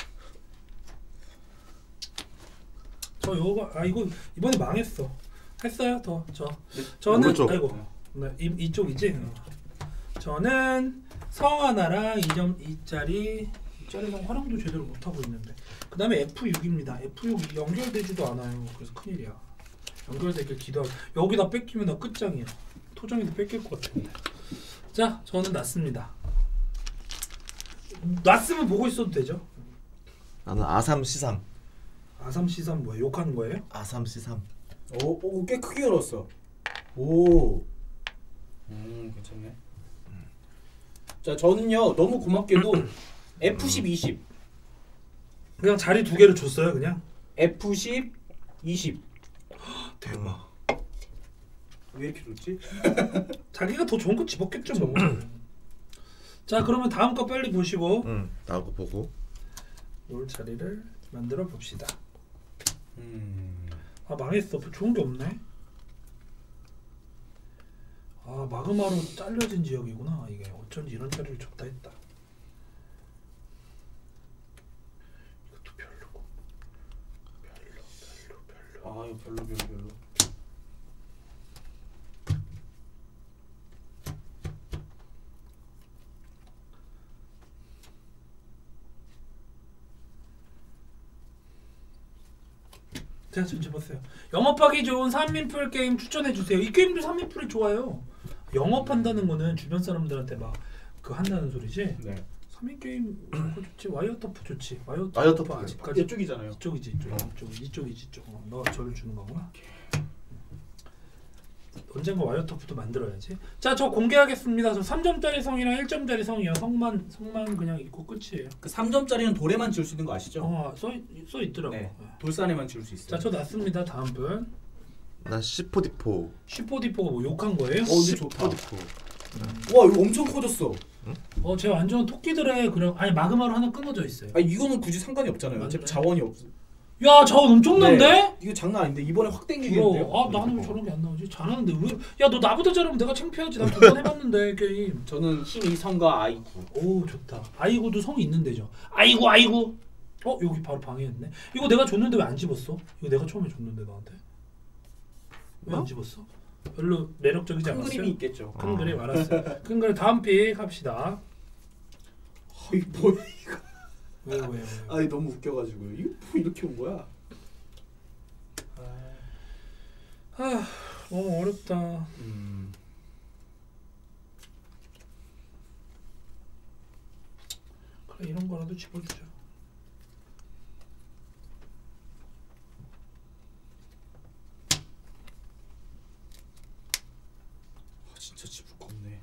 저 요거 아 이거 이번에 망했어. 했어요 더 저. 저는 오른쪽. 아이고 네, 이 이쪽이지. 저는 성 하나랑 이 점 이 짜리 이 짜리랑 활용도 제대로 못 하고 있는데. 그다음에 에프 육입니다. 에프 육 연결되지도 않아요. 그래서 큰일이야. 연결되길 기도하고 여기다 뺏기면 나 끝장이야. 토정이도 뺏길 것 같은데. 자 저는 놨습니다. 놨으면 보고 있어도 되죠. 나는 아삼 시삼. 아삼 시삼 뭐야? 욕하는 거예요? 아삼 시삼. 오꽤 크게 열었어. 오. 음 괜찮네. 자 저는요 너무 고맙게도 에프 십, 이십, 그냥 자리 두 개를 줬어요 그냥? 에프 십, 이십. 대박. 왜 이렇게 좋지? 자기가 더 좋은 거 집었겠죠 뭐. 자 그러면 다음 거 빨리 보시고 응. 나고 보고. 놀 자리를 만들어 봅시다. 음. 아 망했어. 좋은 게 없네. 아 마그마로 잘려진 지역이구나. 이게 어쩐지 이런 자리를 줬다 했다. 이것도 별로고. 별로 별로 별로. 아 이거 별로 별로 별로. 자 전체 보세요. 영업하기 좋은 삼인풀 게임 추천해 주세요. 이 게임도 삼인풀이 좋아요. 영업한다는 거는 주변 사람들한테 막 그 한다는 소리지. 네. 삼인 게임 그거 좋지. 와이어 터프 좋지. 와이어 와이어 터프 터프 아직까지 이쪽이잖아요. 이쪽이지 이쪽. 이쪽 이쪽이지 이쪽. 어, 너 저를 주는 거구나. 언젠가 와이어 터프도 만들어야지. 자 저 공개하겠습니다. 저 삼 점짜리 성이랑 일 점짜리 성이요. 성만 성만 그냥 있고 끝이에요. 그 삼 점짜리는 돌에만 지을 수 있는 거 아시죠? 어써 써 있더라고. 네. 돌산에만 지을 수 있어요. 자저 놨습니다. 다음 분. 나 시포디포. 슈퍼디포가 뭐 욕한 거예요? 어 근데 좋다. 시포디포. 와 이거 엄청 커졌어. 어, 제 완전 토끼들의 그냥 아니 마그마로 하나 끊어져 있어요. 아 이거는 굳이 상관이 없잖아요. 어차피 맞네. 자원이 없어. 야, 자원 엄청난데? 네. 이거 장난 아닌데 이번에 확 땡기겠는데요? 아, 나는 왜 저런 게 안 나오지? 잘하는데 왜? 야, 너 나보다 잘하면 내가 창피하지. 난 두 번 해봤는데 게임. 저는 힘이 성과 아이구. 오, 좋다. 아이고도 성이 있는 데죠. 아이고, 아이고. 어, 여기 바로 방해했네. 이거 내가 줬는데 왜 안 집었어? 이거 내가 처음에 줬는데 너한테. 왜 안 어? 집었어? 별로 매력적이지 큰 않았어요? 그림이 있겠죠. 큰 어. 그림 알았어. 큰 그림 다음 픽 합시다. 아, 이거 뭐야 이거? 왜, 왜, 왜? 아니 너무 웃겨가지고 이거 뭐 이렇게 온 거야? 아, 너무 어렵다. 음. 그래, 이런 거라도 집어주자. 아, 진짜 집을 겁네.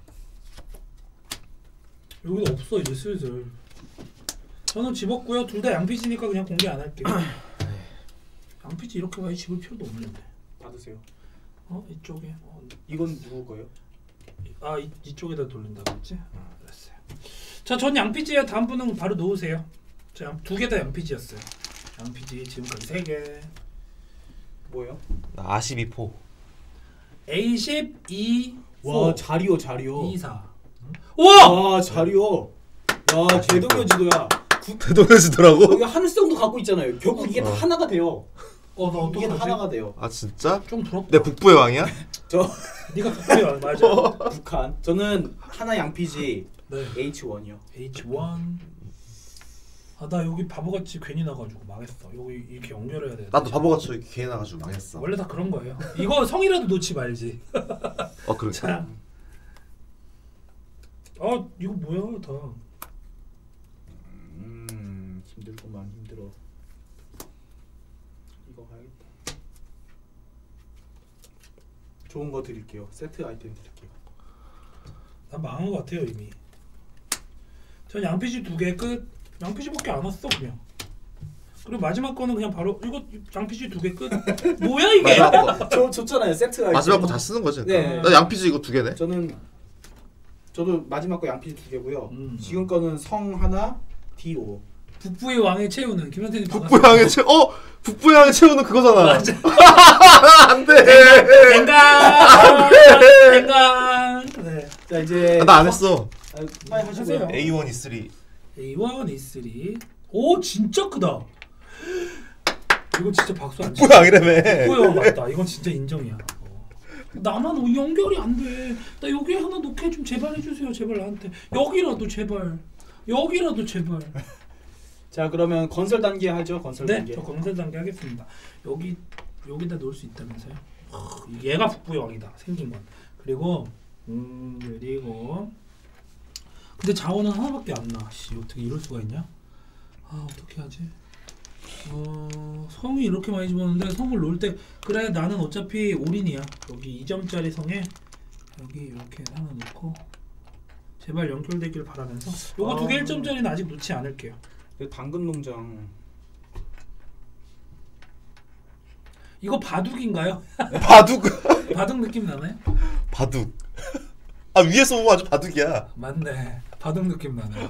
여기도 없어 이제 슬슬. 저는 집었고요. 둘 다 양피지니까 그냥 공개 안 할게요. 양피지 이렇게 많이 집을 필요도 없는데. 받으세요. 어 이쪽에. 어, 이건 누구 거예요? 아 이, 이쪽에다 돌린다고 했지? 아 알았어요. 자, 전 양피지예요. 다음 분은 바로 놓으세요. 자, 두 개 다 양피지였어요. 양피지 지금까지 세 개. 뭐예요? 나 아십이 포. 에이 십이 와 자리요 자리요. 이사. 우와! 와 자리요. 야 제동io 지도야. 대동해지더라고. 여기 하늘성도 갖고 있잖아요. 결국 이게 다 어. 하나가 돼요. 어, 나 이게 다 어떡하지? 하나가 돼요. 아 진짜? 좀 부럽다. 내 북부의 왕이야? 저 네가 북부야 맞아. 북한. 저는 하나 양피지 네. 에이치 원이요. 에이치 원. 아, 나 여기 바보같이 괜히 나가지고 망했어. 여기 이렇게 연결해야 돼. 나도 바보같이 이렇게 괜히 나가지고 망했어. 원래 다 그런 거예요. 이거 성이라도 놓지 말지. 어 그래. 자. 아, 이거 뭐야 다. 음 힘들구만 힘들어. 이거 가야겠다. 좋은 거 드릴게요. 세트 아이템 드릴게요. 난 망한 것 같아요 이미. 전 양피지 두 개 끝. 양피지밖에 안 왔어 그냥. 그리고 마지막 거는 그냥 바로 이거 양피지 두 개 끝. 뭐야 이게? 마지막 거. 저 줬잖아요 세트 아이템. 마지막 거 다 쓰는 거지? 네. 나 양피지 이거 두 개네. 저는 저도 마지막 거 양피지 두 개고요. 음. 지금 거는 성 하나 디오. 북부의 왕의 채우는 김현태님 북부의 왕의 채 어? 북부의 왕의 채우는 그거잖아. 맞아. 안돼. 댕강. 댕강. 네. 자 이제 나 안 했어. 아, 빨리 하세요. 하세요. 에이 원, 이 쓰리. 에이 원, 이 쓰리. 오 진짜 크다. 이거 진짜 박수 안 쳐. 북부의 왕이라며. 북부의 왕 맞다. 이건 진짜 인정이야. 어. 나만 어, 연결이 안 돼. 나 여기 하나 놓게 좀 제발 해주세요. 제발 나한테. 여기라도 제발. 여기라도 제발. 자 그러면 건설 단계 하죠. 건설 네, 단계. 저 건설 단계 하겠습니다. 여기 여기다 놓을 수 있다면서요? 어, 얘가 북부의 왕이다. 생긴 건. 그리고 음 그리고 근데 자원은 하나밖에 안 나. 씨 어떻게 이럴 수가 있냐? 아 어떻게 하지? 어 성이 이렇게 많이 집었는데 성을 놓을 때 그래 나는 어차피 올인이야. 여기 이 점짜리 성에 여기 이렇게 하나 놓고 제발 연결되길 바라면서 요거 두 개 아. 일 점짜리는 아직 놓지 않을게요. 그 당근 농장. 이거 바둑인가요? 바둑. 바둑 느낌 나나요? 바둑. 아 위에서 보면 아주 바둑이야. 맞네. 바둑 느낌 나네.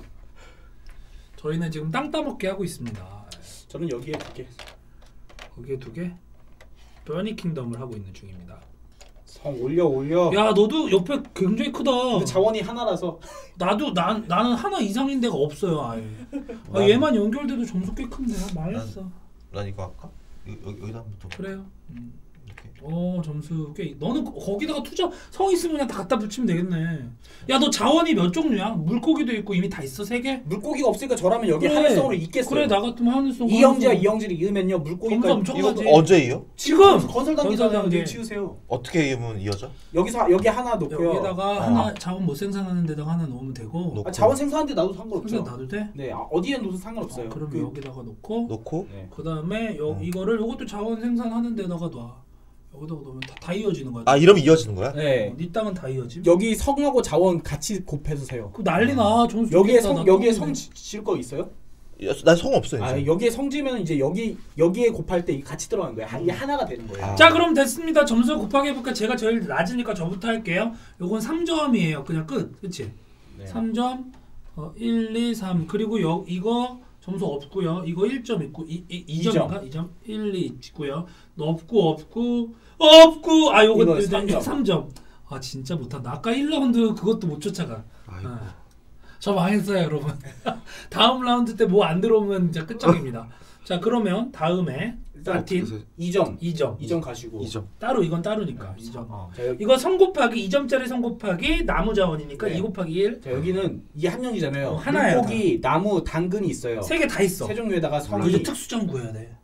저희는 지금 땅 따먹게 하고 있습니다. 저는 여기에 두 개. 거기에 두 개. 버니 킹덤을 하고 있는 중입니다. 성 올려 올려. 야 너도 옆에 굉장히 크다. 근데 자원이 하나라서. 나도 난 나는 하나 이상인 데가 없어요 아예. 아, 난- 얘만 연결돼도 점수 꽤 큰데 아, 망했어. 난 이거 할까? 여기 여기다 한번 더. 그래요. 음. 이렇게. 어 점수 꽤. 너는 거- 거기다가 투자 성 있으면 그냥 다 갖다 붙이면 되겠네. 야 너 자원이 몇 종류야? 물고기도 있고 이미 다 있어 세 개? 물고기가 없으니까 저라면 여기 그래. 하늘성으로 있겠어요. 그래 나 같으면 하늘성. 이영지야 하늘성. 이영지를 잃으면요 물고기가 점수 엄청 이거 나지. 어제요? 지금 건설 건설 단계잖아요. 단계. 여기 치우세요. 어떻게 이으면 이어져? 여기서 여기 하나 놓고요. 여기다가 어. 하나 자원 못 생산하는 데다가 하나 넣으면 되고. 놓고. 아, 자원 생산하는데 놔도 상관없죠. 생산 놔도 돼? 네, 아, 어디에 놓도 상관없어요. 어, 그럼 그- 여기다가 놓고 놓고 네. 그 다음에 여 어. 이거를 요것도 자원 생산하는 데다가 놔. 여기다가 놓으면 다, 다 이어지는 거야. 아 이러면 이어지는 거야? 네. 어, 네 땅은 다 이어짐. 여기 성하고 자원 같이 곱해주세요. 그 난리나. 점수 여기에 좋겠다. 성 나 여기에 똥이네. 성 지을 거 있어요? 난 성 없어 이제. 아 여기에 성 지면 이제 여기 여기에 곱할 때 이게 같이 들어가는 거예요. 하- 이게 하나가 되는 거예요. 아. 자 그럼 됐습니다. 점수 곱하기 해볼까? 제가 제일 낮으니까 저부터 할게요. 요건 삼 점이에요. 그냥 끝. 그치? 네. 삼 점 어, 일, 이, 삼 그리고 여, 이거 점수 없고요. 이거 일 점 있고 이, 이, 이 이 점. 점인가? 이 점 일, 이 있고요. 없고 없고 없고 아 요거 이거 삼 점. 삼 점. 아 진짜 못한다. 아까 일 라운드 그것도 못 쫓아가. 아이고. 아. 저 망했어요 여러분. 다음 라운드 때 뭐 안 들어오면 이제 끝장입니다. 자 그러면 다음에 일단 아팀 그래서 이 점. 이 점. 이 점 가시고. 이 점. 따로 이건 따로니까 이 점. 어. 자, 여기, 이거 성 곱하기 이 점짜리 성 곱하기 나무 자원이니까 네. 이 곱하기 일. 자, 여기는 이게 한 명이잖아요. 어, 하나야, 물고기, 나무, 당근이 있어요. 세 개 다 있어. 세 종류에다가 그 성이 이제 특수장 구해야 돼.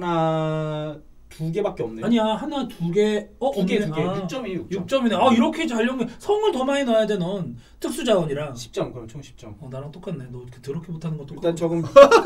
하나 두 개밖에 없네요. 아니야 하나 두 개. 어 두 개, 없네. 두 개. 아, 육 점이에요. 육 점. 육 점이네. 아 이렇게 잘 연결. 성을 더 많이 넣어야 돼 넌. 특수 자원이랑. 십 점 그럼 총 십 점. 어 나랑 똑같네. 너 이렇게 더럽게 못하는 거 똑같아. 일단 조금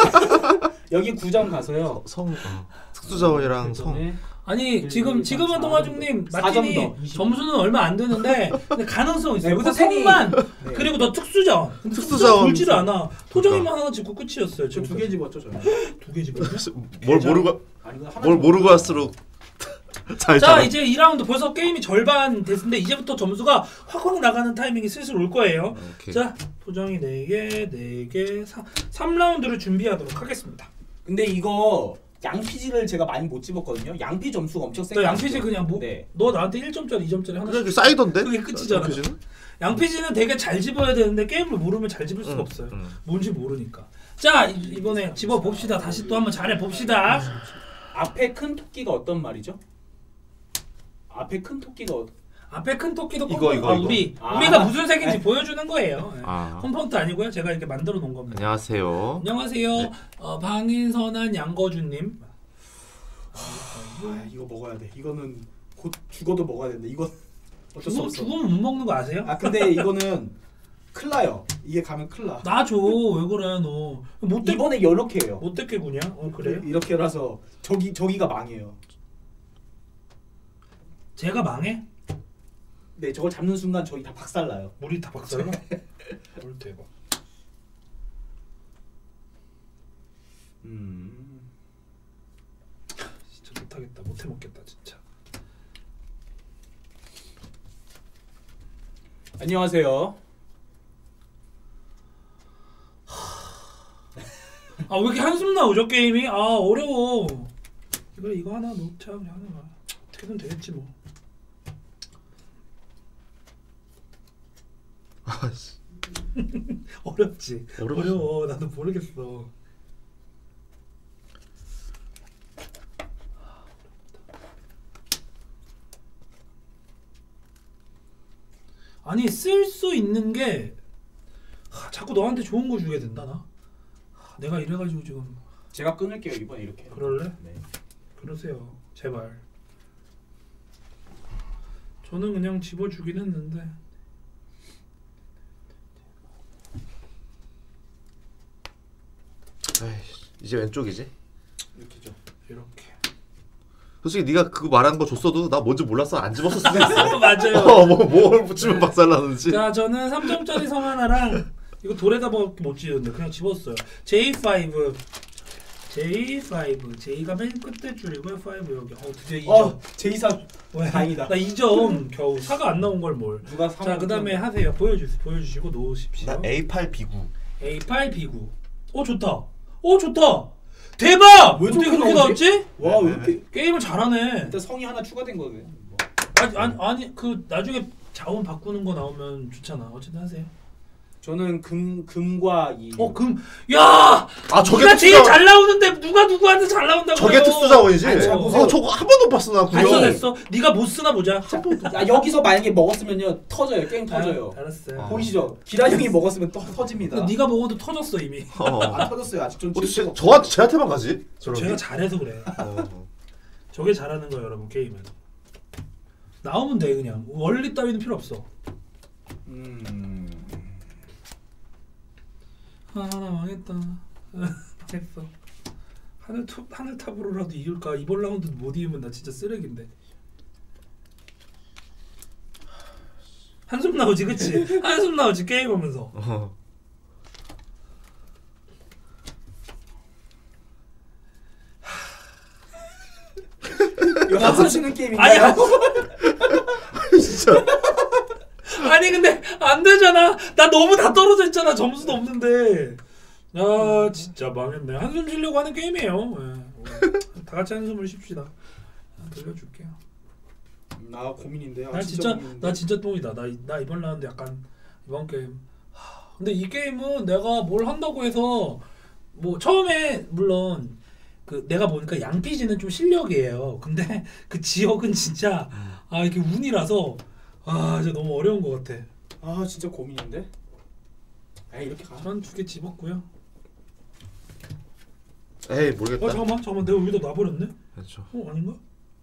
여기 구 점 가서요. 성 어. 특수자원이랑 성. 그다음에 아니 일, 지금 이, 지금은 삼, 동아중님 사 마틴이 점 더, 이십. 점수는 얼마 안 되는데 근데 가능성 있어. 네, 여기서 포텐이- 성만 네. 그리고 너 특수 자원. 특수 특수 자원 자원. 돌지를 않아. 토종이만 하나 짓고 끝이었어요. 저 두 개 집었죠 저는. 두개 집었냐? 뭘 모르고 아 아니 하나 뭘 모르고 할수록 잘 자 잡아. 이제 이 라운드 벌써 게임이 절반 됐는데 이제부터 점수가 확확 나가는 타이밍이 슬슬 올 거예요. 오케이. 자 포장이 네 개, 네 개, 삼 라운드를 준비하도록 하겠습니다. 근데 이거 양피지를 제가 많이 못 집었거든요. 양피 점수가 엄청 센 너 거 양피지 아시죠? 그냥 뭐, 네. 너 나한테 일 점짜리, 이 점짜리 하나씩 그래가지고 쌓이던데? 그게 끝이잖아. 양피지는? 양피지는 되게 잘 집어야 되는데 게임을 모르면 잘 집을 수가 응, 없어요. 응. 뭔지 모르니까. 자 이- 이번에 집어 봅시다. 다시 또 한번 잘해 봅시다. 앞에 큰 토끼가 어떤 말이죠? 앞에 큰 토끼가 어... 앞에 큰 토끼도 이거, 콤포- 이거, 아, 이거. 우리 아. 우리가 무슨 색인지 보여주는 거예요. 네. 아. 컴포넌트 아니고요. 제가 이렇게 만들어 놓은 겁니다. 안녕하세요. 안녕하세요. 네. 어, 방인선한 양거주님. 아, 이거 먹어야 돼. 이거는 곧 죽어도 먹어야 되는데 이건 어쩔 수 죽으면, 없어. 죽으면 못 먹는 거 아세요? 아 근데 이거는 큰일 나요. 이게 가면 큰일 나. 나 줘. 왜 그래 너? 못돼 이번에 이렇게 해요. 못되게 구냐? 어 그래요? 이렇게라서 저기 저기가 망해요. 제가 망해? 네, 저걸 잡는 순간 저기 다 박살나요. 물이 다 박살나? 뭘 대박. 음. 진짜 못하겠다. 못해 먹겠다 진짜. 안녕하세요. 아 왜 이렇게 한숨 나오죠 게임이? 아 어려워. 그래 이거 하나 놓자 그냥 하나. 어떻게든 되겠지 뭐. 어렵지. 어렵지. 어려워. 나도 모르겠어. 아니 쓸 수 있는 게 하, 자꾸 너한테 좋은 거 주게 된다 나. 하, 내가 이래가지고 지금 제가 끊을게요 이번에 이렇게. 그럴래? 네. 그러세요. 제발. 저는 그냥 집어주긴 했는데. 에이씨, 이제 왼쪽이지? 이렇게죠. 이렇게. 솔직히 네가 그거 말한 거 줬어도 나 뭔지 몰랐어. 안 집었을 수도 있어. 맞아요. 어, 뭐, 뭘 붙이면 박살나는지. 자, 저는 삼 점짜리 성 하나랑 이거 돌에다 못 지었는데 그냥 집었어요. 제이 파이브. 제이 파이브. J가 맨 끝에 줄이고요. 파이브 여기. 어, 드디어 이 점. 어, 제이사 왜? 다행이다. 나 이 점 겨우. 사가 안 나온 걸 뭘. 누가 사 자, 그다음에 하세요. 보여주 보여주시고 놓으십시오. 나 에이 팔 비 구. 에이 팔 비 구. 오 좋다. 오 좋다. 대박! 왜 어떻게 저렇게 그렇게 나오지? 나왔지? 와, 왜 이렇게 게임을 잘하네. 일단 성이 하나 추가된 거네. 뭐. 아니, 아니 아니 그 나중에 자원 바꾸는 거 나오면 좋잖아. 어쨌든 하세요. 저는 금 금과 이 어 금. 야! 아, 저게 누가 제일 특수자- 잘 나오는데 누가 누구한테 잘 나온다고? 저게 특수 자원이지? 아니, 자, 어, 보세요. 저거 한 번도 못 봤어 나 됐어 구경. 됐어. 네가 못 쓰나 보자. 자, 야, 여기서 만약에 먹었으면요 터져요. 게임 터져요. 아, 알았어요. 아. 보이시죠? 기란 형이 먹었으면 터, 터집니다. 근데 네가 먹어도 터졌어 이미. 어. 안 터졌어요. 아직 좀 어떻게 칠 쟤- 저한테 쟤한테만 가지? 저런 제가 게? 잘해서 그래. 어. 저게 잘하는 거야 여러분 게임은. 나오면 돼 그냥. 원리 따위는 필요 없어. 음. 아 나 망했다. 망했어. 하늘 탑 하늘 탑으로라도 이길까? 이번 라운드 못 이기면 나 진짜 쓰레기인데. 한숨 나오지 그치? 한숨 나오지 게임하면서. 어. 이거 한숨 쉬는 아니 게임인가요? 한- 진짜. 아니 근데 안 되잖아. 나 너무 다 떨어져 있잖아. 점수도 없는데. 아 진짜 망했네. 한숨 쉬려고 하는 게임이에요. 예. 다 같이 한숨을 쉽시다. 들려줄게요. 나 고민인데. 아, 나 진짜 고민인데. 나 진짜 똥이다. 나, 이- 나 이번 라운드 약간 이번 게임. 하, 근데 이 게임은 내가 뭘 한다고 해서 뭐 처음에 물론 그 내가 보니까 양피지는 좀 실력이에요. 근데 그 지역은 진짜 아 이게 운이라서 아 진짜 너무 어려운 것 같아. 아 진짜 고민인데. 아 이렇게 가. 전 두 개 집었고요. 에이 모르겠다. 어 잠깐만 잠깐만 내가 여기다 놔버렸네. 그렇죠. 어 아닌가?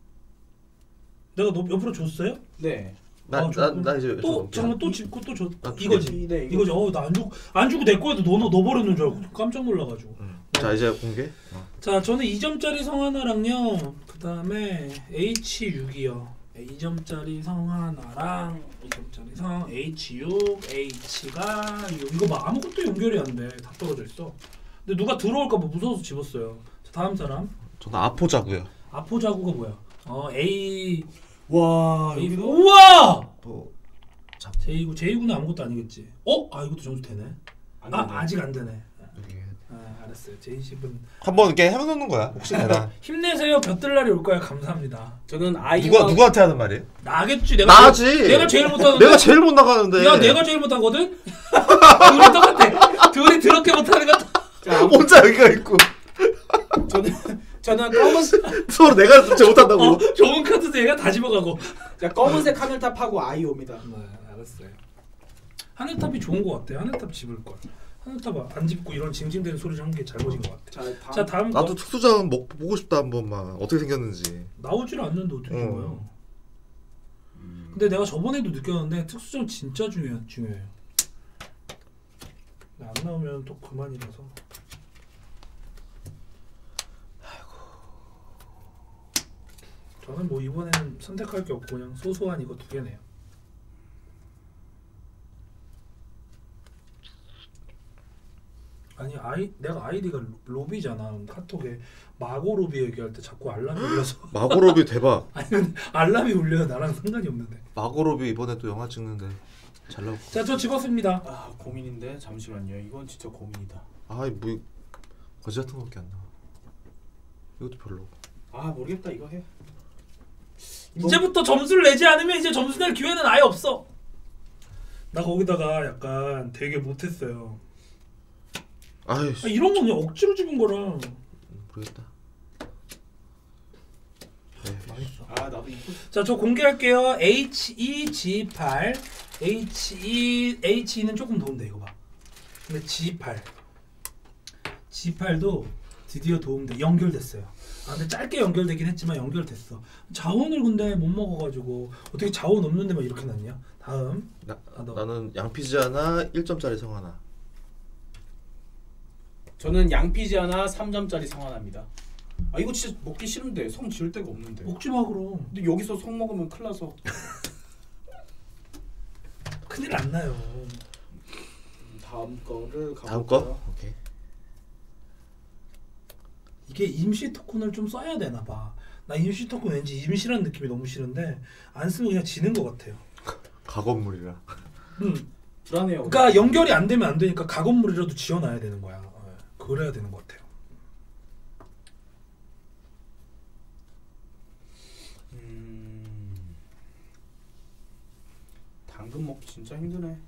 내가 너 옆으로 줬어요? 네. 아, 나나 줬구나. 나 이제 또 좀 잠깐만 또 집고 또 줘. 아, 두 이거지. 네, 이거. 이거지. 어나 안 주고 안 주고 내 거에도 넣어 넣어 버렸는 줄 알고 깜짝 놀라가지고. 음. 자 이제 공개. 어. 자 저는 이 점짜리 성 하나랑요. 그 다음에 에이치 육이요. 이 점짜리 성 하나랑 이 점짜리 성 에이치 육, H가 육. 이거 막 아무것도 연결이 안 돼. 다 떨어져 있어. 근데 누가 들어올까 봐 무서워서 집었어요. 자, 다음 사람. 저는 아포자고요. 아포자구가 뭐야? 어 A 와 A 여기도 우와 또 제이구 제이구는 아무것도 아니겠지. 어? 아 이것도 점수 되네. 안 아 되네. 아직 안 되네. 여기 아 알았어요. 제이십은 한번 이렇게 해놓는 거야. 혹시 되나? 힘내세요. 볕들 날이 올 거야. 감사합니다. 저는 아이와 누가 누구한테 하는 말이에요? 나겠지. 내가 나지. 제일, 내가 제일 못하는데. 내가 제일 못 나가는데. 야 내가 제일 못하거든. 둘이 똑같아. 둘이 더럽게 못하는 것. 자, 혼자 여기가 있고 저는 저는 검은 서로 내가 진짜 못한다고. 어, 좋은 카드도 얘가 다 집어가고. 자, 검은색 하늘탑하고 아이오입니다. 네, 알았어요. 하늘탑이 좋은 것 같아. 하늘탑 집을 걸. 하늘탑 안 집고 이런 징징대는 소리를 한 게 잘못인 것 같아. 자, 다음, 자 다음 나도 거. 특수자원 먹 보고 싶다 한 번만. 어떻게 생겼는지. 나오질 않는데 어떻게 어. 좋아요? 근데 내가 저번에도 느꼈는데 특수점 진짜 중요 중요해요. 안 나오면 또 그만이라서. 저는 뭐 이번에는 선택할 게 없고 그냥 소소한 이거 두 개네요. 아니 아이 내가 아이디가 로비잖아. 카톡에 마고 로비 얘기할 때 자꾸 알람이 울려서. 마고로비 대박. 아니 근데 알람이 울려요. 나랑 상관이 없는데. 마고로비 이번에 또 영화 찍는데 잘 나올 거. 자 저 집었습니다. 아 고민인데 잠시만요. 이건 진짜 고민이다. 아이 뭐 거지 같은 거밖에 안 나와. 이것도 별로. 아 모르겠다 이거 해. 이제부터 점수를 내지 않으면 이제 점수 낼 기회는 아예 없어. 나 거기다가 약간 되게 못했어요. 아이 아, 이런 거 그냥 억지로 집은 거라. 모르겠다. 네. 맛있어. 아 나도 이거 자, 저 공개할게요. 에이치 이 지 팔. 에이치 이 H는 조금 도움돼 이거 봐. 근데 지 팔. 지 팔도 드디어 도움돼. 연결됐어요. 아, 근데 짧게 연결되긴 했지만 연결됐어. 자원을 근데 못 먹어가지고 어떻게 자원 없는데 막 이렇게 났냐? 다음. 나, 아, 너. 나는 양피지 하나, 일 점짜리 성 하나. 저는 양피지 하나 삼 점짜리 성 하나입니다. 아 이거 진짜 먹기 싫은데 성 지을 데가 없는데. 먹지 마 그럼. 근데 여기서 성 먹으면 큰일 나서. 큰일 안 나요. 다음 거를 가볼까요? 다음 거? 오케이. 이게 임시 토큰을 좀 써야 되나 봐. 나 임시 토큰 왠지 임시라는 느낌이 너무 싫은데 안 쓰면 그냥 지는 것 같아요. 가건물이라. 음. 불안해요. 그러니까 연결이 안 되면 안 되니까 가건물이라도 지어놔야 되는 거야. 어, 그래야 되는 것 같아요. 음... 당근 먹기 진짜 힘드네.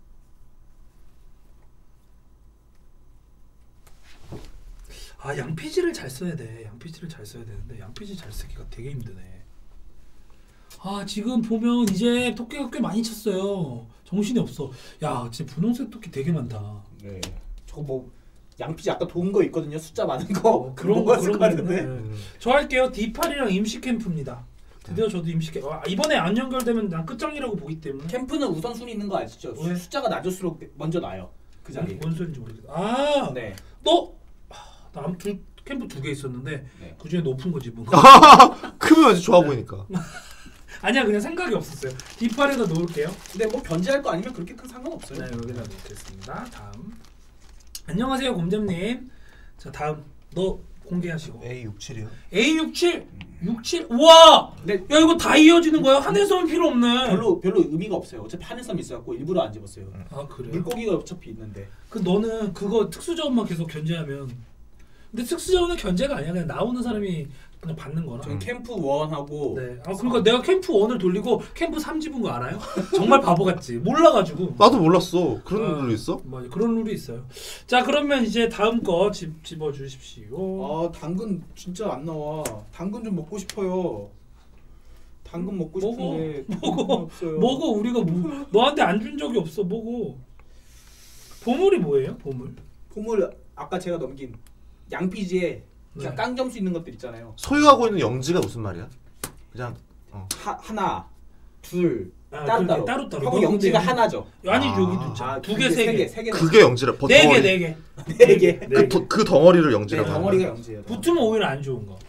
아 양피지를 잘 써야 돼. 양피지를 잘 써야 되는데 양피지 잘 쓰기가 되게 힘드네. 아 지금 보면 이제 토끼가 꽤 많이 쳤어요. 정신이 없어. 야 진짜 분홍색 토끼 되게 많다. 네. 저거 뭐 양피지 아까 도운 거 있거든요. 숫자 많은 거. 어, 그런 거 거 그런 것 거 같은데. 있네. 음. 저 할게요. 디 팔이랑 임시 캠프입니다. 드디어 저도 임시 캠프. 아, 이번에 안 연결되면 난 끝장이라고 보기 때문에. 캠프는 우선순위 있는 거 아시죠? 왜? 숫자가 낮을수록 먼저 나요. 그 자리에. 뭔 소리인지 모르겠어. 아, 네. 너 나두 캠프 두 개 있었는데 네. 그 중에 높은 거 집은. 크면 아주 좋아 보이니까. 아니야 그냥 생각이 없었어요. 디 팔에다 놓을게요. 근데 뭐 변제할 거 아니면 그렇게 큰 상관없어요. 네 여기다 놓겠습니다. 다음. 안녕하세요 곰잼님. 자 다음 너 공개하시고. 에이 육십칠이요? 에이 육십칠 육십칠 우와. 근데 야 이거 다 이어지는 거야? 하늘섬 필요 없네. 별로 별로 의미가 없어요. 어차피 하늘섬 있어갖고 일부러 안 집었어요. 아 그래요? 물고기가 어차피 있는데. 그 너는 그거 특수자원만 계속 견제하면. 근데 특수자원은 견제가 아니야. 그냥 나오는 사람이 그냥 받는 거라. 저는 캠프 원하고 네. 아 그러니까 내가 캠프 일을 돌리고 캠프 삼 집은 거 알아요? 정말 바보 같지. 몰라가지고. 나도 몰랐어. 그런 아, 룰이 있어? 뭐 그런 룰이 있어요. 자 그러면 이제 다음 거 집, 집어 주십시오. 아 당근 진짜 안 나와. 당근 좀 먹고 싶어요. 당근 먹고 먹어. 싶은데 먹어. 당근이 없어요. 먹어 우리가 뭐, 너한테 안 준 적이 없어. 먹어. 보물이 뭐예요? 보물. 보물 아까 제가 넘긴 양피지에 그냥 네. 깡점수 있는 것들 있잖아요. 소유하고 있는 영지가 무슨 말이야? 그냥 어. 하, 하나, 둘, 아, 따로 그렇게 따로. 따로 따로. 하고 너 영지가 근데 하나죠. 아니 아. 여기도 있잖아. 아, 두 개, 세 개. 세 개. 그게 영지라. 버- 네 개, 덩어리. 네 개. 네 개. 네 그, 개. 더- 그 덩어리를 네, 영지라고 하는 덩어리가 거야. 영지예요. 붙으면 오히려 안 좋은 거.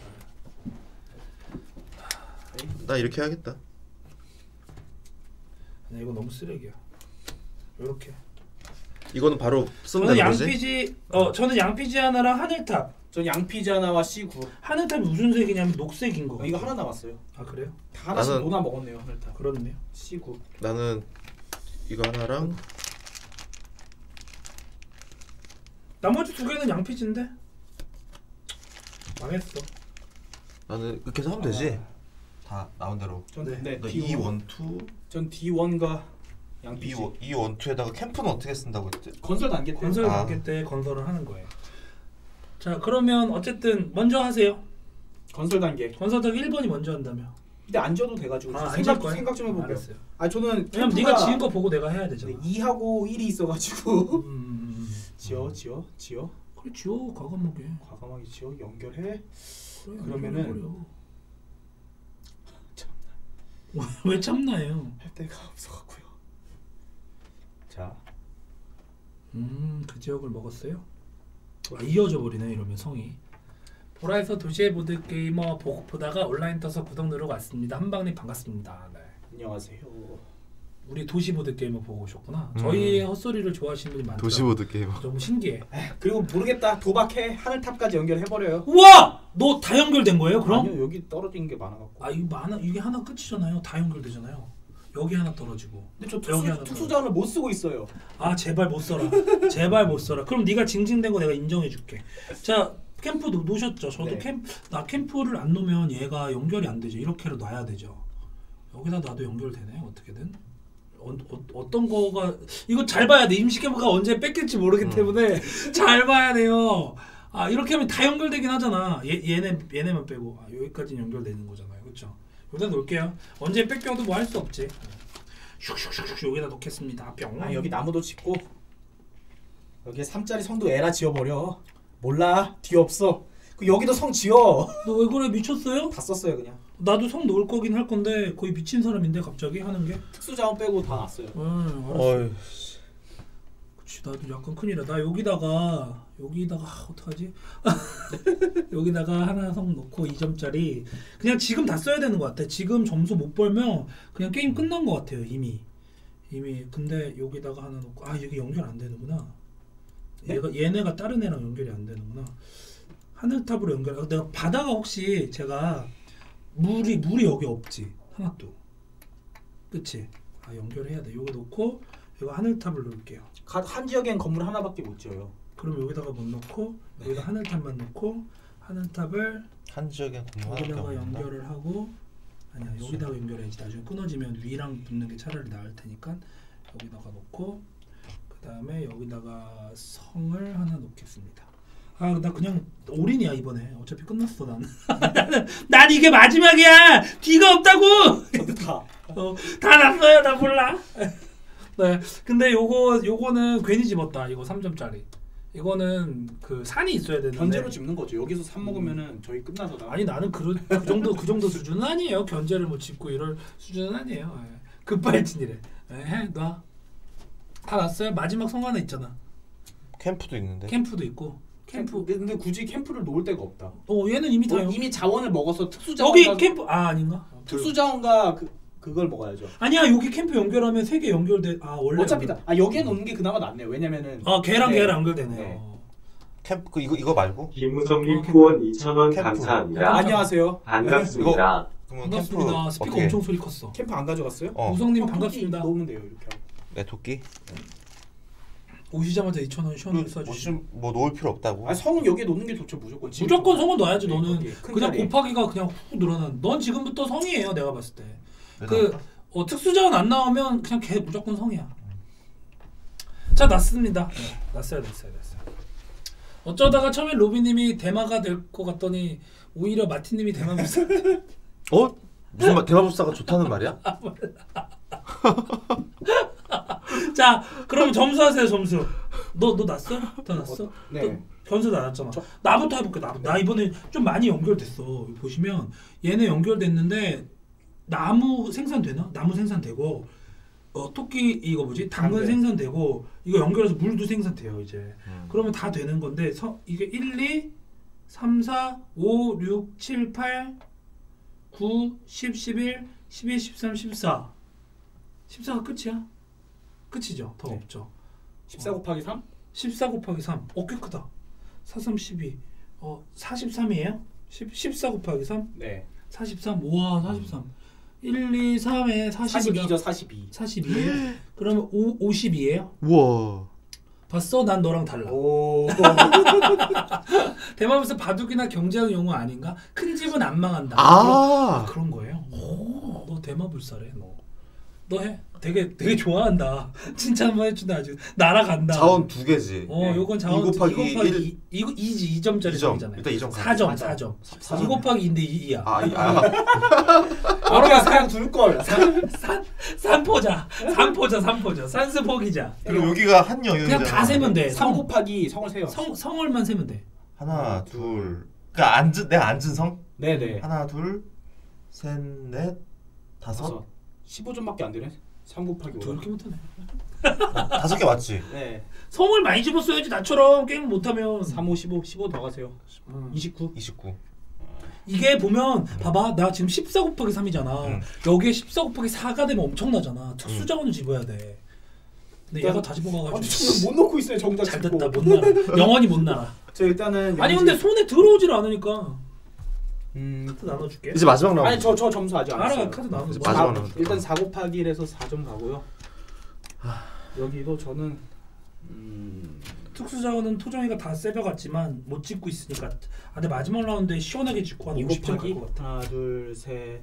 나 이렇게 해야겠다. 네, 이거 너무 쓰레기야. 이렇게. 이거는 바로 쓰면 저는 되는 거지? 양피지 어 저는 양피지 하나랑 하늘탑. 전 양피지 하나와 씨 구. 하늘탑이 무슨 색이냐면 녹색인 거. 어, 이거 하나 남았어요. 아 그래요? 다 하나씩 나는- 노나 먹었네요 하늘탑. 그렇네요. 씨 구. 나는 이거 하나랑 나머지 두 개는 양피지인데 망했어. 나는 그렇게 해서 하면 되지. 다 나온 대로. 전 네. 네. 너 디 이 원. 원 투 전 디 원과 양피지. 이 원 투에다가 캠프는 어떻게 쓴다고 했지? 건설 단계 때. 건설 아. 단계 때 건설을 하는 거예요. 자 그러면 어쨌든 먼저 하세요. 건설 단계. 건설 단계 일 번이 먼저 한다며. 근데 안 지어도 돼가지고 아, 안 생각 지을 거야? 생각 좀 해볼게요. 알았어요. 아 저는 왜냐면 네가 지은 거 보고 내가 해야 되잖아. 이하고 일이 있어가지고 음, 음, 음. 지어 지어 지어 그래 지워 과감하게. 과감하게 지어 연결해. 그래, 그러면은- 연결해버려. 왜 참나요? 할 데가 없어갖고요. 자 음, 그 지역을 먹었어요? 아, 이어져 버리네 이러면 성이. 보라에서 도시의 보드 게이머 보고 보다가 온라인 떠서 구독 누르고 왔습니다. 한방님 반갑습니다. 네. 안녕하세요. 우리 도시 보드 게이머 보고 오셨구나. 음. 저희 헛소리를 좋아하시는 분이 많더라고요. 도시보드 게임. 너무 신기해. 그리고 모르겠다 도박해 하늘탑까지 연결해버려요. 우와! 너 다 연결된 거예요? 그럼? 아니요 여기 떨어진 게 많아갖고. 아 이거 하나 이게 하나 끝이잖아요. 다 연결되잖아요. 여기 하나 떨어지고. 근데 저 여기 하나 특수, 특수자원을 못 쓰고 있어요. 아 제발 못 써라. 제발 못 써라. 그럼 네가 징징된 거 내가 인정해줄게. 자 캠프 놓, 놓으셨죠? 저도 네. 캠 나 캠프를 안 놓으면 얘가 연결이 안 되죠. 이렇게로 놔야 되죠. 여기다 놔도 연결되네 어떻게든. 어, 어, 어떤 거가 이거 잘 봐야 돼. 임시 캠프가 언제 뺏길지 모르기 음. 때문에 잘 봐야 돼요. 아 이렇게 하면 다 연결되긴 하잖아. 얘 얘네 얘네만 빼고 아, 여기까지는 연결되는 거잖아요. 그렇죠? 여기다 놓을게요. 언제 뺏겨도 뭐 할 수 없지. 슉슉슉슉 여기다 놓겠습니다. 뿅. 아 여기 나무도 짓고 여기에 삼짜리 성도 에라 지어버려. 몰라 뒤 없어. 그 여기도 성 지어. 너 왜 그래 미쳤어요? 다 썼어요 그냥. 나도 성 놓을 거긴 할 건데 거의 미친 사람인데 갑자기 하는 게. 특수자원 빼고 다 놨어요. 응, 알았어. 어이. 그치 나도 약간 큰일이야. 나 여기다가 여기다가 아, 어떡하지? 여기다가 하나 성 놓고 이 점짜리 그냥 지금 다 써야 되는 것 같아. 지금 점수 못 벌면 그냥 게임 끝난 것 같아요 이미. 이미 근데 여기다가 하나 놓고 아 여기 연결 안 되는구나. 네? 얘가 얘네가 다른 애랑 연결이 안 되는구나. 하늘탑으로 연결. 아, 내가 바다가 혹시 제가 물이 물이 여기 없지 하나도. 그치? 아 연결해야 돼. 요거 놓고 이거 하늘탑을 놓을게요. 가- 한 지역엔 건물 하나밖에 못 지어요. 그럼 여기다가 못 놓고 네. 여기다 하늘탑만 놓고 하늘탑을 한 지역에 건물 여기다가 하나밖에 없나? 연결을 하고 아니야 여기다가 연결해야지. 나중에 끊어지면 위랑 붙는 게 차라리 나을 테니까 여기다가 놓고 그 다음에 여기다가 성을 하나 놓겠습니다. 아 나 그냥 올인이야 이번에. 어차피 끝났어 난. 난 이게 마지막이야. 뒤가 없다고. 저도 다. 어, 다 났어요. 나 몰라. 네. 근데 요거 요거는 괜히 집었다. 이거 삼 점짜리. 이거는 그 산이 있어야 되는데. 견제로 집는 거죠. 여기서 산 먹으면은 저희 끝나서 나. 아니 나는 그, 그 정도 그 정도 수준은 아니에요. 견제를 뭐 짚고 이럴 수준은 아니에요. 예. 급발진이래. 예, 해 놔. 다 났어요. 마지막 성 하나 있잖아. 캠프도 있는데. 캠프도 있고. 캠프. 캠프. 근데 굳이 캠프를 놓을 데가 없다. 어 얘는 이미 다 어, 연- 이미 자원을 먹어서 특수자원과 여기 캠프 아 아닌가? 특수자원과 그 그걸 먹어야죠. 아니야 여기 캠프 연결하면 세 개 연결돼. 아 원래 어차피 연결- 다. 아 여기에 놓는 게 그나마 낫네요. 왜냐면은 아 걔랑 네. 걔랑 연결되네요. 네. 어. 캠프 그 이거 이거 말고. 김무성님 어, 후원 이천 원 캠프. 감사합니다. 안녕하세요. 반갑습니다. 그러면 반갑습니다. 캠프 스피커 어떻게? 엄청 소리 컸어. 캠프 안 가져갔어요? 어. 우성님 어, 반갑습니다. 토끼 놓으면 돼요 이렇게. 하고. 네 도끼. 오시자마자 이천 원 시원하게 뭐, 써주시고. 좀 뭐 놓을 필요 없다고. 아 성은 여기에 놓는 게 좋죠 무조건. 지금 무조건 좀- 성은 넣어야지 네, 너는. 거기에 큰 그냥 자리에. 곱하기가 그냥 훅 늘어난. 넌 지금부터 성이에요 내가 봤을 때. 그래서 그 어, 특수자원 안 나오면 그냥 걔 무조건 성이야. 자 났습니다. 네, 났어요 났어요 났어요. 어쩌다가 처음에 로비님이 대마가 될 것 같더니 오히려 마티님이 대마불사. 어? 무슨 말 대마법사가 좋다는 말이야? 자 그럼 점수하세요 점수. 너 너 났어? 다 났어? 네. 또 변수 나왔잖아. 저- 나부터 해볼게. 나, 나 이번에 좀 많이 연결됐어. 여기 보시면 얘네 연결됐는데 나무 생산되나? 나무 생산되고 어 토끼 이거 뭐지? 당근 당근. 생산되고 이거 연결해서 물도 생산돼요 이제. 음. 그러면 다 되는 건데 서, 이게 일, 이, 삼, 사, 오, 육, 칠, 팔, 구, 십, 십일, 십이, 십삼, 십사 십사가 끝이야? 끝이죠. 더 네. 없죠. 십사 곱하기 삼? 십사 곱하기 삼. 어, 꽤 크다. 사, 삼, 십이. 어, 사십삼이에요? 십, 십사 곱하기 삼? 네. 사십삼. 우와, 사십삼. 일, 이, 삼에 사십이죠, 사십이. 사십이에요? 그러면 오, 오십이에요? 우와. 봤어? 난 너랑 달라. 오. 대마무스 바둑이나 경제학 용어 아닌가? 큰 집은 안 망한다. 아. 그런, 그런 거예요? 오, 너 대마불사래 너. 너 해. 되게 되게 좋아한다. 칭찬 한번 해준다 아주. 날아간다. 자원 두 개지. 어, 요건 자원 이 곱하기 이 곱하기 일. 이, 이거 이지 이 점짜리 이 점. 점이잖아요. 일단 이 점 사 점, 사 점. 이 곱하기 이인데 이야. 아, 이, 아. 아까 그냥 둘 걸. 산 산포자. 산포자, 산포자. 산수포기자. 그리고 여기가 한 영역이잖아. 그냥 다 세면 돼. 삼 성, 곱하기 성을 세요. 성 성월만 세면 돼. 하나, 둘. 그러니까 앉은 내가 앉은 성? 네, 네. 하나, 둘, 셋, 넷, 다섯. 십오 점밖에 안 되네. 삼 곱하기 오. 저렇게 못하네. 다섯 개 맞지? 네. 성을 많이 집었어야지 나처럼 게임 못하면. 삼, 오, 십오, 십오 더 가세요. 음. 이십구. 이십구. 이게 보면 봐봐 나 지금 십사 곱하기 삼이잖아. 응. 여기에 십사 곱하기 사가 되면 엄청나잖아. 특수자원을 집어야 돼. 근데 얘가 다 집어가가지고 아, 저는 못 넣고 있어요. 정작 잘 짚고. 됐다 못 날아. 영원히 못 날아. 저 일단은 아니 영지- 근데 손에 들어오질 않으니까. 음. 카드 나눠줄게. 이제 마지막 라운드. 아니 저 저 점수 아직 안 알아 했어요. 카드 나눠. 이제 뭐. 마지막 사- 라운드. 일단 사 곱하기 일에서 사 점 가고요. 여기도 저는 음... 특수자원은 토종이가 다 세벼갔지만 못 찍고 있으니까. 아 근데 마지막 라운드에 시원하게 찍고 한 이 오십 점 곱하기 갈것 같아. 하나 둘셋넷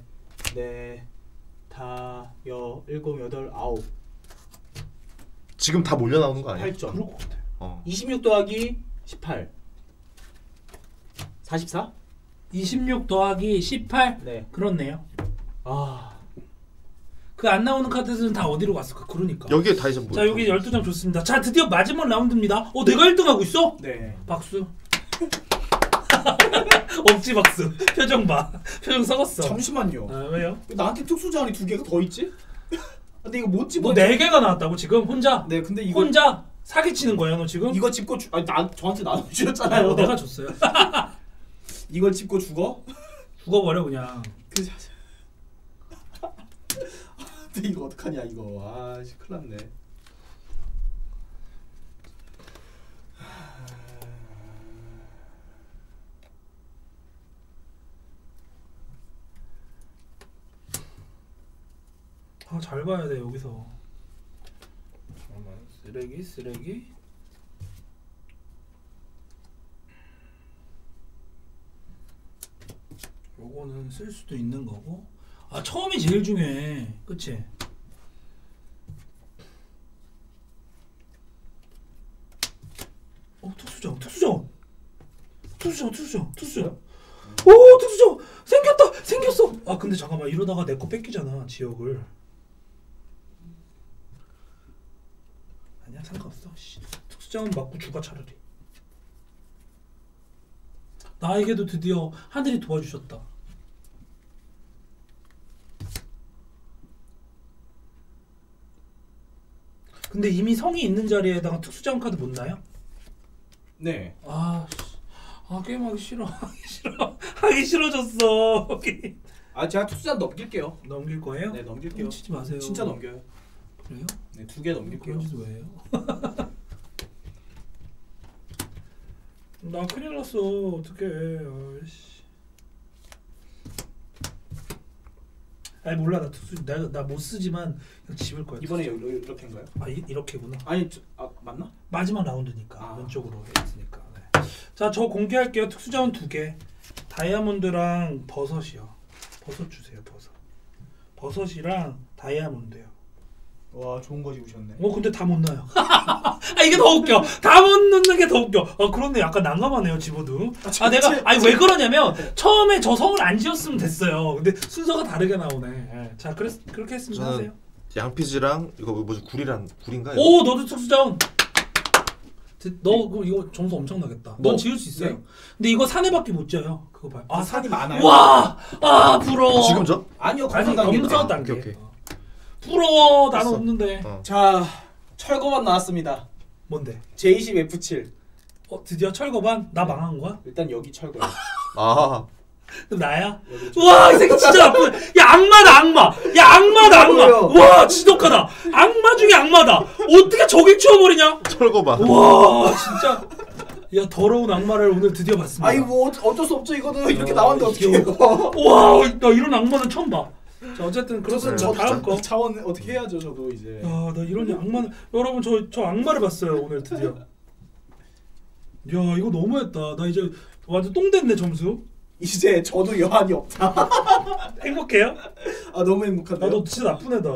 다 여 일곱 여덟 아홉 지금 다 몰려 나오는 거 아니야? 팔 점. 그럴 것 같아. 어. 이십육 더하기 십팔 사십사? 이십육 더하기 십팔. 네. 그렇네요. 아 그 안 나오는 카드들은 다 어디로 갔을까? 그러니까. 여기에 다 이제 뭐. 자 여기 열두 점 좋습니다. 자 드디어 마지막 라운드입니다. 어 내가 일 등 하고 있어? 네. 박수. 억지 박수. 표정 봐. 표정 썩었어. 잠시만요. 아, 왜요? 나한테 특수 자원이 두 개가 더 있지? 근데 이거 못 집어. 뭐 네 개가 나왔다고 지금 혼자? 네, 근데 이거 혼자 사기치는 거예요 너 지금? 이거 집고 주... 아니 나 저한테 나눠 주셨잖아요. 어, 내가 줬어요. 이걸 집고 죽어? 죽어버려 그냥. 그 근데 이거 어떡하냐 이거. 아, 씨 큰일 났네. 아 잘 봐야 돼 여기서. 잠깐만 쓰레기 쓰레기. 요거는 쓸 수도 있는 거고. 아 처음이 제일 중요해. 그치? 어 특수정 특수정 특수정 특수정 특수정. 오 특수정 생겼다 생겼어. 아 근데 잠깐만 이러다가 내 거 뺏기잖아 지역을. 아니야 상관없어. 씨. 특수정은 맞고 죽어 차라리. 나에게도 드디어 하늘이 도와주셨다. 근데 이미 성이 있는 자리에다가 특수자원 카드 못 나요? 네. 아, 씨. 아 게임하기 싫어. 하기 싫어. 하기 싫어졌어. 아 제가 특수 자원 넘길게요. 넘길 거예요? 네, 넘길게요. 훔치지 마세요. 진짜 넘겨요. 그래요? 네, 두 개 넘길게요. 그런 짓 왜 해요? 나 큰일 났어. 어떡해. 아이씨. 아니 몰라 나 특수 내가 나 못 쓰지만 그냥 집을 거야. 이번에 여, 여, 이렇게인가요? 아 이, 이렇게구나. 아니, 저, 아 맞나? 마지막 라운드니까 아. 왼쪽으로 했으니까. 네. 자, 저 공개할게요. 특수자원 두 개. 다이아몬드랑 버섯이요. 버섯 주세요. 버섯. 버섯이랑 다이아몬드요. 와, 좋은 거 집으셨네. 어 근데 다 못 넣어요. 아 이게 더 웃겨. 다 못 넣는 게 더 웃겨. 아 그런데 약간 난감하네요 집어도. 아, 저- 내가 제- 아니 왜 그러냐면 처음에 저 성을 안 지었으면 됐어요. 근데 순서가 다르게 나오네. 예. 자 그랬 그렇게 했으면 저는 하세요. 양피지랑 이거 뭐지 굴이란 굴인가? 이거? 오 너도 특수자원. 드- 너 그럼 이거 점수 엄청 나겠다. 넌 뭐? 지을 수 있어요. 네. 근데 이거 사내밖에 못 지어요. 그거 봐요. 아, 산이 많아요. 와, 아 부러워. 지금 저? 아니요, 아니 검사 단계. 검사 아, 단계. 오케이, 오케이. 어. 부러워. 나는 됐어. 없는데. 어. 자, 철거반 나왔습니다. 뭔데? 제이 에프 칠. 어 드디어 철거반? 나 망한 거야? 일단 여기 철거요. 아 나야? 와, 이 새끼 진짜 나쁘네. 야, 악마다, 악마. 야, 악마다, 악마. 와, 지독하다. 악마 중에 악마다. 어떻게 저길 치워버리냐? 철거 봐. 와, 진짜. 야, 더러운 악마를 오늘 드디어 봤습니다. 아니 뭐 어쩔 수 없죠. 이거는 이렇게 나왔는데 어떻게 해요? 와, 나 이런 악마는 처음 봐. 자, 어쨌든 그렇습니다. 저 다음 거. 차원 어떻게 해야죠, 저도 이제. 야, 나 이런 악마는 여러분 저 저 악마를 봤어요 오늘 드디어. 야, 이거 너무했다. 나 이제 완전 똥 됐네 점수. 이제 저도 여한이 없다. 행복해요? 아 너무 행복한데. 나 너 진짜 나쁜 애다.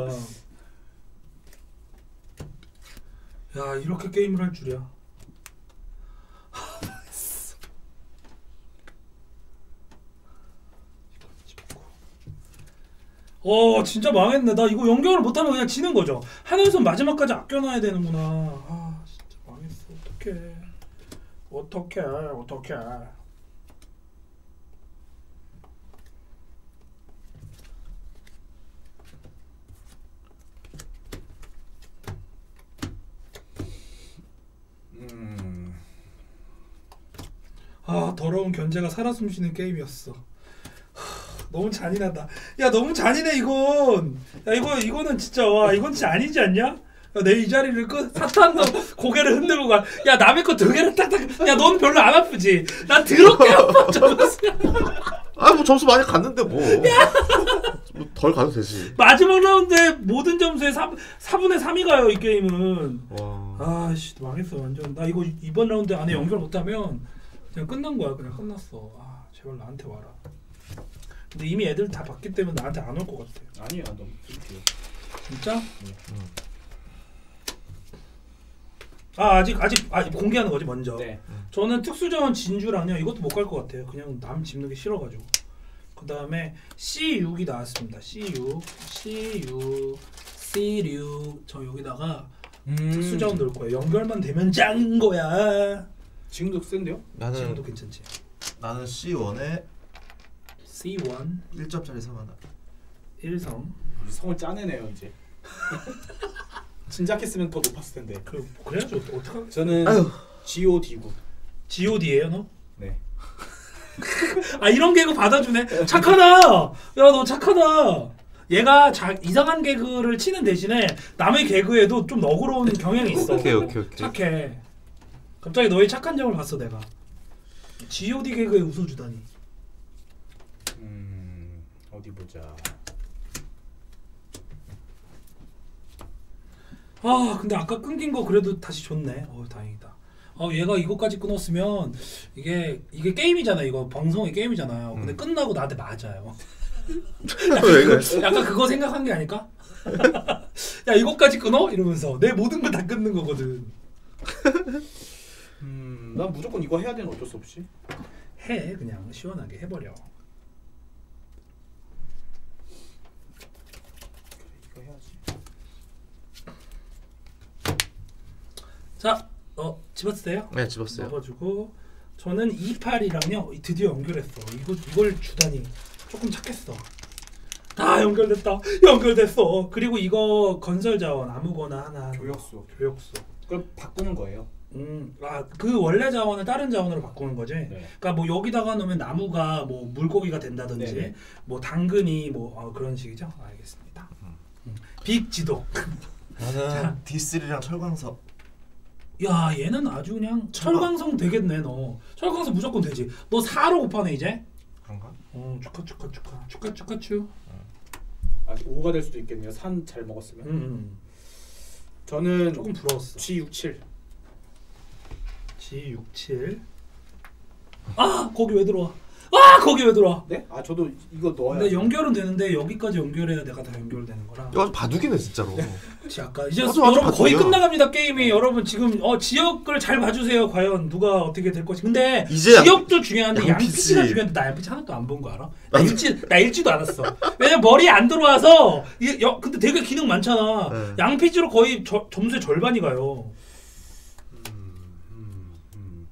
야, 이렇게 게임을 할 줄이야. 어, 진짜 망했네. 나 이거 연결을 못하면 그냥 지는 거죠. 하늘선 마지막까지 아껴놔야 되는구나. 아, 진짜 망했어. 어떡해. 어떡해. 어떡해. 음. 아, 더러운 견제가 살아 숨쉬는 게임이었어. 너무 잔인하다. 야, 너무 잔인해 이건. 야, 이거 이거는 진짜 와, 이건 진짜 아니지 않냐? 내 이 자리를 끝 사탄도 고개를 흔들고 가. 야, 남의 거 등에를 딱딱. 야, 넌 별로 안 아프지? 난 더럽게 아파. 점수. 아, 뭐 점수 많이 갔는데 뭐. 뭐 덜 가도 되지. 마지막 라운드에 모든 점수의 사분의 삼이 가요 이 게임은. 와. 아씨, 망했어 완전. 나 이거 이번 라운드 안에 연결 못하면 그냥 끝난 거야. 그냥 끝났어. 아, 제발 나한테 와라. 근데 이미 애들 다 봤기 때문에 나한테 안 올 것 같아. 아니야, 너무 좋대요. 진짜? 응. 아, 아직 아직 아직 공개하는 거지 먼저. 네. 저는 특수자원 진주랑요 이것도 못 갈 것 같아요. 그냥 남 짚는 게 싫어가지고. 그 다음에 씨 육이 나왔습니다. 씨 육, 씨 육, 씨 육. 저 여기다가 음. 특수자원 넣을 거예요. 연결만 되면 짱인 거야. 지금도 센데요? 나는 지금도 괜찮지. 나는 씨 원에 씨 원 일 점짜리 성 하나. 일 성. 우리 성을 짜내네요 이제. 진작했으면 더 높았을 텐데. 그 그래야죠. 어떡하? 저는 아유. 지 오 디 구. 지 오 디예요 너? 네. 아, 이런 개그 받아주네. 착하다. 야, 너 착하다. 얘가 자, 이상한 개그를 치는 대신에 남의 개그에도 좀 너그러운 경향이 있어. 오케이 오케이 오케이. 착해. 갑자기 너의 착한 점을 봤어 내가. 지 오 디 개그에 웃어주다니. 음. 어디 보자. 아, 근데 아까 끊긴 거 그래도 다시 좋네. 어, 다행이다. 어, 얘가 이거까지 끊었으면 이게 이게 게임이잖아. 이거 방송의 게임이잖아요. 근데 음. 끝나고 나한테 맞아요. 왜 그래? 약간 그거 생각한 게 아닐까? 야, 이거까지 끊어? 이러면서 내 모든 걸 다 끊는 거거든. 음. 난 무조건 이거 해야 되는 어쩔 수 없이. 해, 그냥 시원하게 해버려. 이거 해야지. 자, 어, 집었어요? 네, 집었어요. 넣어가지고 저는 이십팔이랑요 드디어 연결했어. 이거 이걸 주다니 조금 착했어. 다 연결됐다. 연결됐어. 그리고 이거 건설 자원 아무거나 하나. 교역수. 교역수. 그걸 바꾸는 거예요. 음, 아, 그 원래 자원을 다른 자원으로 바꾸는 거지. 네. 그러니까 뭐 여기다가 넣으면 나무가 뭐 물고기가 된다든지, 네네. 뭐 당근이 뭐 어, 그런 식이죠. 알겠습니다. 음. 빅지도. 나는 디 쓰리랑 철광석. 야, 얘는 아주 그냥 철강- 철광성 되겠네 너. 철광성 무조건 되지. 너 사로 곱하네 이제. 그런가? 어, 축하 축하 축하 축하 축하 축. 아, 오가 될 수도 있겠네요. 산 잘 먹었으면. 음, 음. 저는 조금 부러웠어. 지 육십칠. 지 육십칠. 아, 거기 왜 들어와? 아, 거기 왜 들어와? 네? 아 저도 이거 넣어야. 근데 연결은 되는데 여기까지 연결해야 내가 다 연결되는 거라. 이거 아주 바둑이네 진짜로. 그치, 아까 이제 맞아, 맞아, 여러분 거의 바둑이야. 끝나갑니다 게임이. 여러분 지금 어 지역을 잘 봐주세요. 과연 누가 어떻게 될 것이. 근데 이제 양- 지역도 중요한데 양피치. 양피치가 중요한데 나 양피치 하나도 안 본 거 알아? 나 읽지 나 읽지도 않았어. 왜냐면 머리에 안 들어와서. 이, 여, 근데 되게 기능 많잖아. 네. 양피치로 거의 저, 점수의 절반이 가요. 음, 음, 음.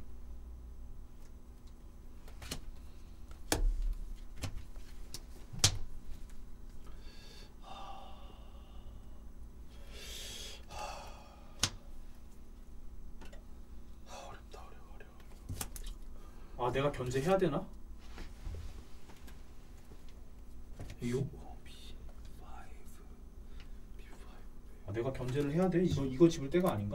어렵다 어려워 어려워. 아 내가 견제해야 되나? 요 아, 내가 견제를 해야 돼? 이거 이거 집을 때가 아닌가?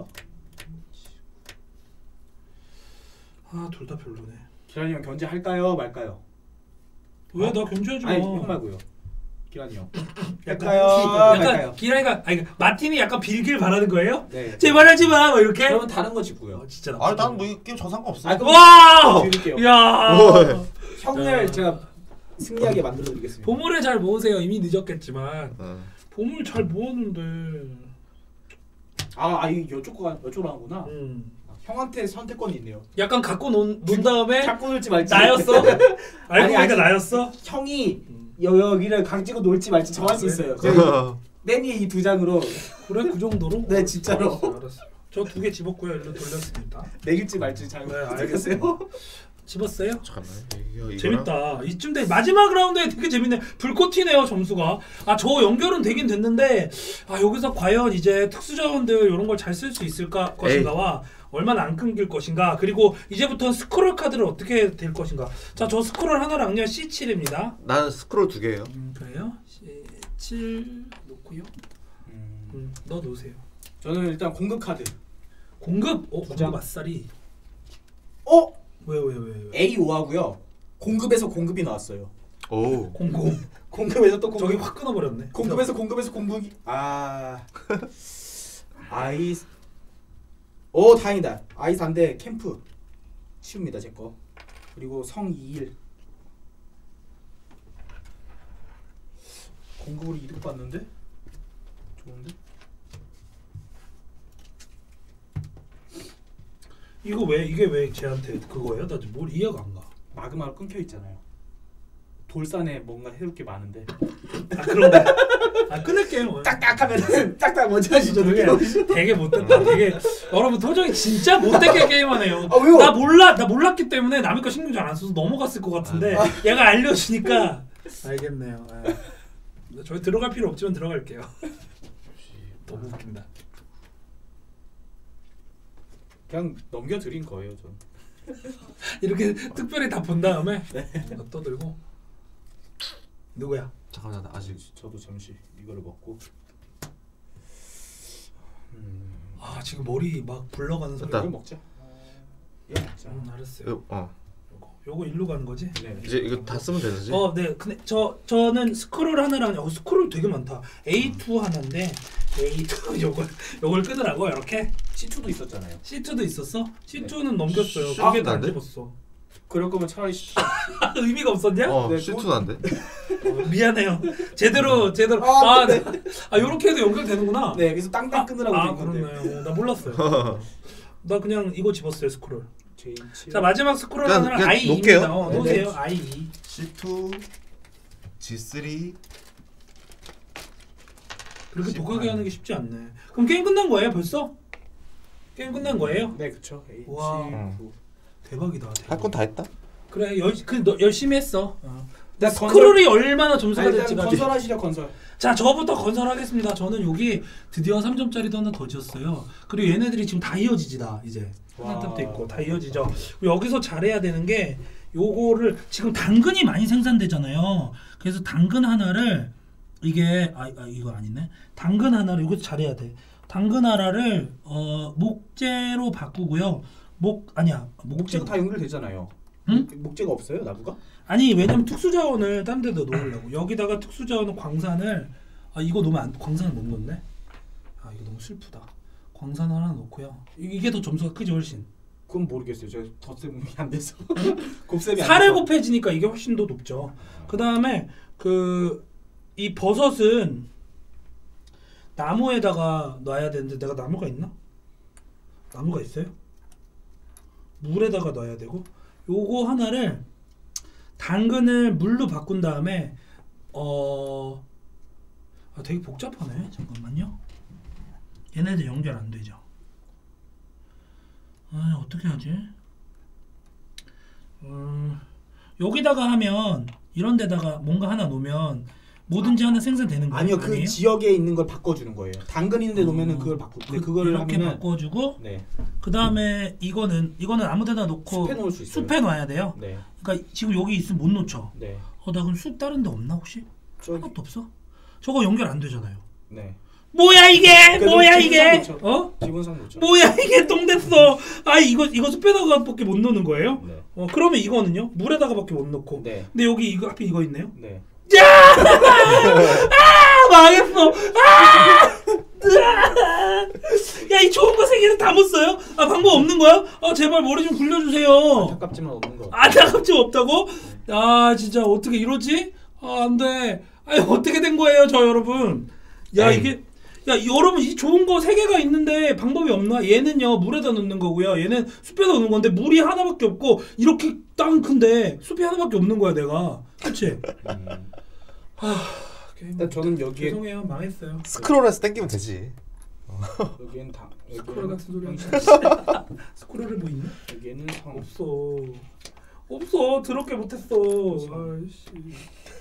아, 둘 다 별로네. 기란이 형 견제할까요 말까요? 왜? 어? 나 견제하지 마. 아니 형 말고요. 기란이 형. 약간 할까요? 약간 말까요? 기라이가 아니 마틴이 약간 빌길 바라는 거예요? 네. 제발 하지 마. 뭐 이렇게. 그러면 다른 거 짓고요. 어, 진짜. 아니 나는 뭐 게임 저 상관없어. 아, 그럼 와! 드릴게요. 야! 뭐. 형을 야. 제가 승리하게 만들어 드리겠습니다. 보물을 잘 모으세요. 이미 늦었겠지만. 어. 보물 잘 모았는데. 아, 아 이거 이쪽 거 이쪽으로 하구나. 음. 형한테 선택권이 있네요. 약간 갖고 논, 논 다음에 잡고 놀지 말지. 나였어? 알고 아니, 보니까 아니. 나였어? 형이 음. 여, 여기를 강지고 놀지 말지 정할 아, 수 그래? 있어요. 저희 맨 위에 이 두 장으로 그래 그 정도로? 네, 진짜로. 알았어요. 알았어요. 저 두 개 집었고요. 일로 돌렸습니다. 매길지 말지 잘 네, 알겠어요. 집었어요? 잠깐만. 이거 이거랑- 재밌다. 이쯤 돼 마지막 라운드에 되게 재밌네. 불꽃 튀네요 점수가. 아 저 연결은 되긴 됐는데 아 여기서 과연 이제 특수자원들 이런 걸 잘 쓸 수 있을까 것인가와 얼마나 안 끊길 것인가 그리고 이제부터 스크롤 카드를 어떻게 될 것인가. 자 저 스크롤 하나랑요 씨 칠입니다. 나는 스크롤 두 개예요. 음, 그래요? 씨 칠 놓고요. 음, 음, 넣어 놓으세요. 저는 일단 공급 카드. 공급. 어 두 장. 공급 아싸리. 어? 왜 왜 왜 왜? 에이 오 하고요. 공급에서 공급이 나왔어요. 오. 공공. 공급에서 또 공급. 저기 확 끊어버렸네. 공급에서 공급에서 공급이 아 아이 오 다행이다. 아이 사인데 캠프 치웁니다 제 거. 그리고 성 이일 공급으로 이득 봤는데 좋은데? 이거 왜 이게 왜 쟤한테 그거예요? 나 뭘 이해가 안 가. 마그마로 끊겨 있잖아요. 돌산에 뭔가 해볼 게 많은데 아 그런데 아 끊을게요. 딱딱하면은 딱딱 먼저 하시죠. 되게 되게 못됐다. 되게 여러분 도저히 진짜 못되게 게임하네요. 아, 왜요? 나 몰라 나 몰랐기 때문에 남의 거 신경 잘 안 써서 넘어갔을 것 같은데 아. 얘가 알려주니까 알겠네요. 아. 저희 들어갈 필요 없지만 들어갈게요. 너무 웃긴다. 그냥 넘겨드린 거예요 전. 이렇게 특별히 다 본 다음에 뭔가 떠들고 누구야? 잠깐만 나 아직 저도 잠시 이거를 먹고. 음, 아 지금 머리 막 굴러가는 소리. 됐다. 이거 먹자. 이거 먹자. 음, 알았어요. 이거, 어 요거 요거 일로 가는 거지? 네. 이제 이거 다 쓰면 되지. 어, 네. 근데 저 저는 스크롤 하나랑 어, 스크롤 되게 많다. 에이 투 하나인데 에이 투 요걸 요걸 끊으라고 이렇게. 씨 투도 있었잖아요. 씨 투도 있었어? 씨 투는 넘겼어요. 아, 두 개 다 안 난데? 집었어. 그럴 거면 차라리 씨 투. 의미가 없었냐? 어 네, 시트 난데. 어, 미안해요. 제대로 제대로 아, 아, 네. 아 요렇게 해도 연결되는구나. 네, 여기서 땅땅 아, 끊으라고 아, 된 건데. 그렇네요. 어, 나 몰랐어요. 나 그냥 이거 집었어요, 스크롤. 제이치. 자, 마지막 스크롤 그냥- 하나는 그냥 아이 이입니다. 놓을게요. 어, 네, 놓으세요. 네. 아이 이. 씨 투, 지 쓰리. 그렇게 십 독하게 팔. 하는 게 쉽지 않네. 그럼 게임 끝난 거예요, 벌써? 게임 끝난 거예요? 네, 그쵸. H 와. 구. 대박이다. 대박. 할 건 다 했다. 그래, 열, 그, 너, 열심히 했어. 어. 나 스크롤이 얼마나 점수가 아니, 될지 일단 가지고. 건설하시죠, 건설. 자, 저부터 건설하겠습니다. 저는 여기 드디어 삼 점짜리도 하나 더 지었어요. 그리고 얘네들이 지금 다 이어지지 다 이제. 와. 하나탑도 있고 다 이어지죠. 그리고 여기서 잘해야 되는 게 요거를 지금 당근이 많이 생산되잖아요. 그래서 당근 하나를 이게 아, 아 이거 아니네. 당근 하나를 이거 잘해야 돼. 당근 하나를 어 목재로 바꾸고요. 목 아니야 목재가 목재가 다 연결되잖아요. 응? 목재가 없어요, 나무가? 아니 왜냐면 특수 자원을 딴 데다 놓으려고. 여기다가 특수 자원은 광산을 아 이거 놓으면 안 광산을 못 넣네. 아 이거 너무 슬프다. 광산 하나 놓고요. 이- 이게 더 점수가 크지 훨씬. 그건 모르겠어요. 제가 덧셈이 안 돼서. 곱셈이 안 살을 돼서. 곱해지니까 이게 훨씬 더 높죠. 그 다음에 그 이 버섯은 나무에다가 놔야 되는데 내가 나무가 있나? 나무가 있어요? 물에다가 놔야 되고 요거 하나를 당근을 물로 바꾼 다음에 어 아, 되게 복잡하네. 잠깐만요. 얘네들 연결 안 되죠. 아 어떻게 하지? 음, 여기다가 하면 이런 데다가 뭔가 하나 놓으면 뭐든지 하나 생산되는 거예요. 아니요, 그 아니에요? 지역에 있는 걸 바꿔주는 거예요. 당근 있는데 놓으면은 어, 그걸 바꾸. 네, 그, 그거를 이렇게 하면은 바꿔주고 네, 그 다음에 이거는 이거는 아무데나 놓고 숲에 놓을 수 있어요. 숲에 놔야 돼요. 네, 그러니까 지금 여기 있으면 못 놓죠. 네. 어 나 그럼 숲 다른 데 없나 혹시? 저기 하나도 없어? 저거 연결 안 되잖아요. 네. 뭐야 이게? 그래도 뭐야 기본상 이게? 놓죠. 어? 기본상 놓죠. 뭐야 이게 똥 됐어. 아 이거 이거 숲에다가밖에 못 넣는 거예요? 네. 어 그러면 이거는요? 물에다가밖에 못 넣고. 네. 근데 여기 이거 앞에 이거 있네요. 네. 아 망했어. 아! 야이 좋은 거 세 개는 다 못 써요? 아 방법 없는 거야? 아 제발 머리 좀 굴려주세요. 안타깝지만 없는 거. 안타깝지 없다고? 아 진짜 어떻게 이러지? 아 안돼. 아니 어떻게 된 거예요 저 여러분? 야 에이. 이게 야 여러분 이 좋은 거 세 개가 있는데 방법이 없나? 얘는요 물에다 넣는 거고요. 얘는 숲에다 넣는 건데 물이 하나밖에 없고 이렇게 땅 큰데 숲이 하나밖에 없는 거야 내가. 그렇지? 음. 아 일단 저는 여기에 죄송해요 망했어요. 스크롤해서 당기면 되지. 여기엔 다 스크롤 같은 소리 하지. 여기에는 스크롤에 뭐 있나? 여기에는 성. 없어. 없어. 더럽게 못했어. 아이씨.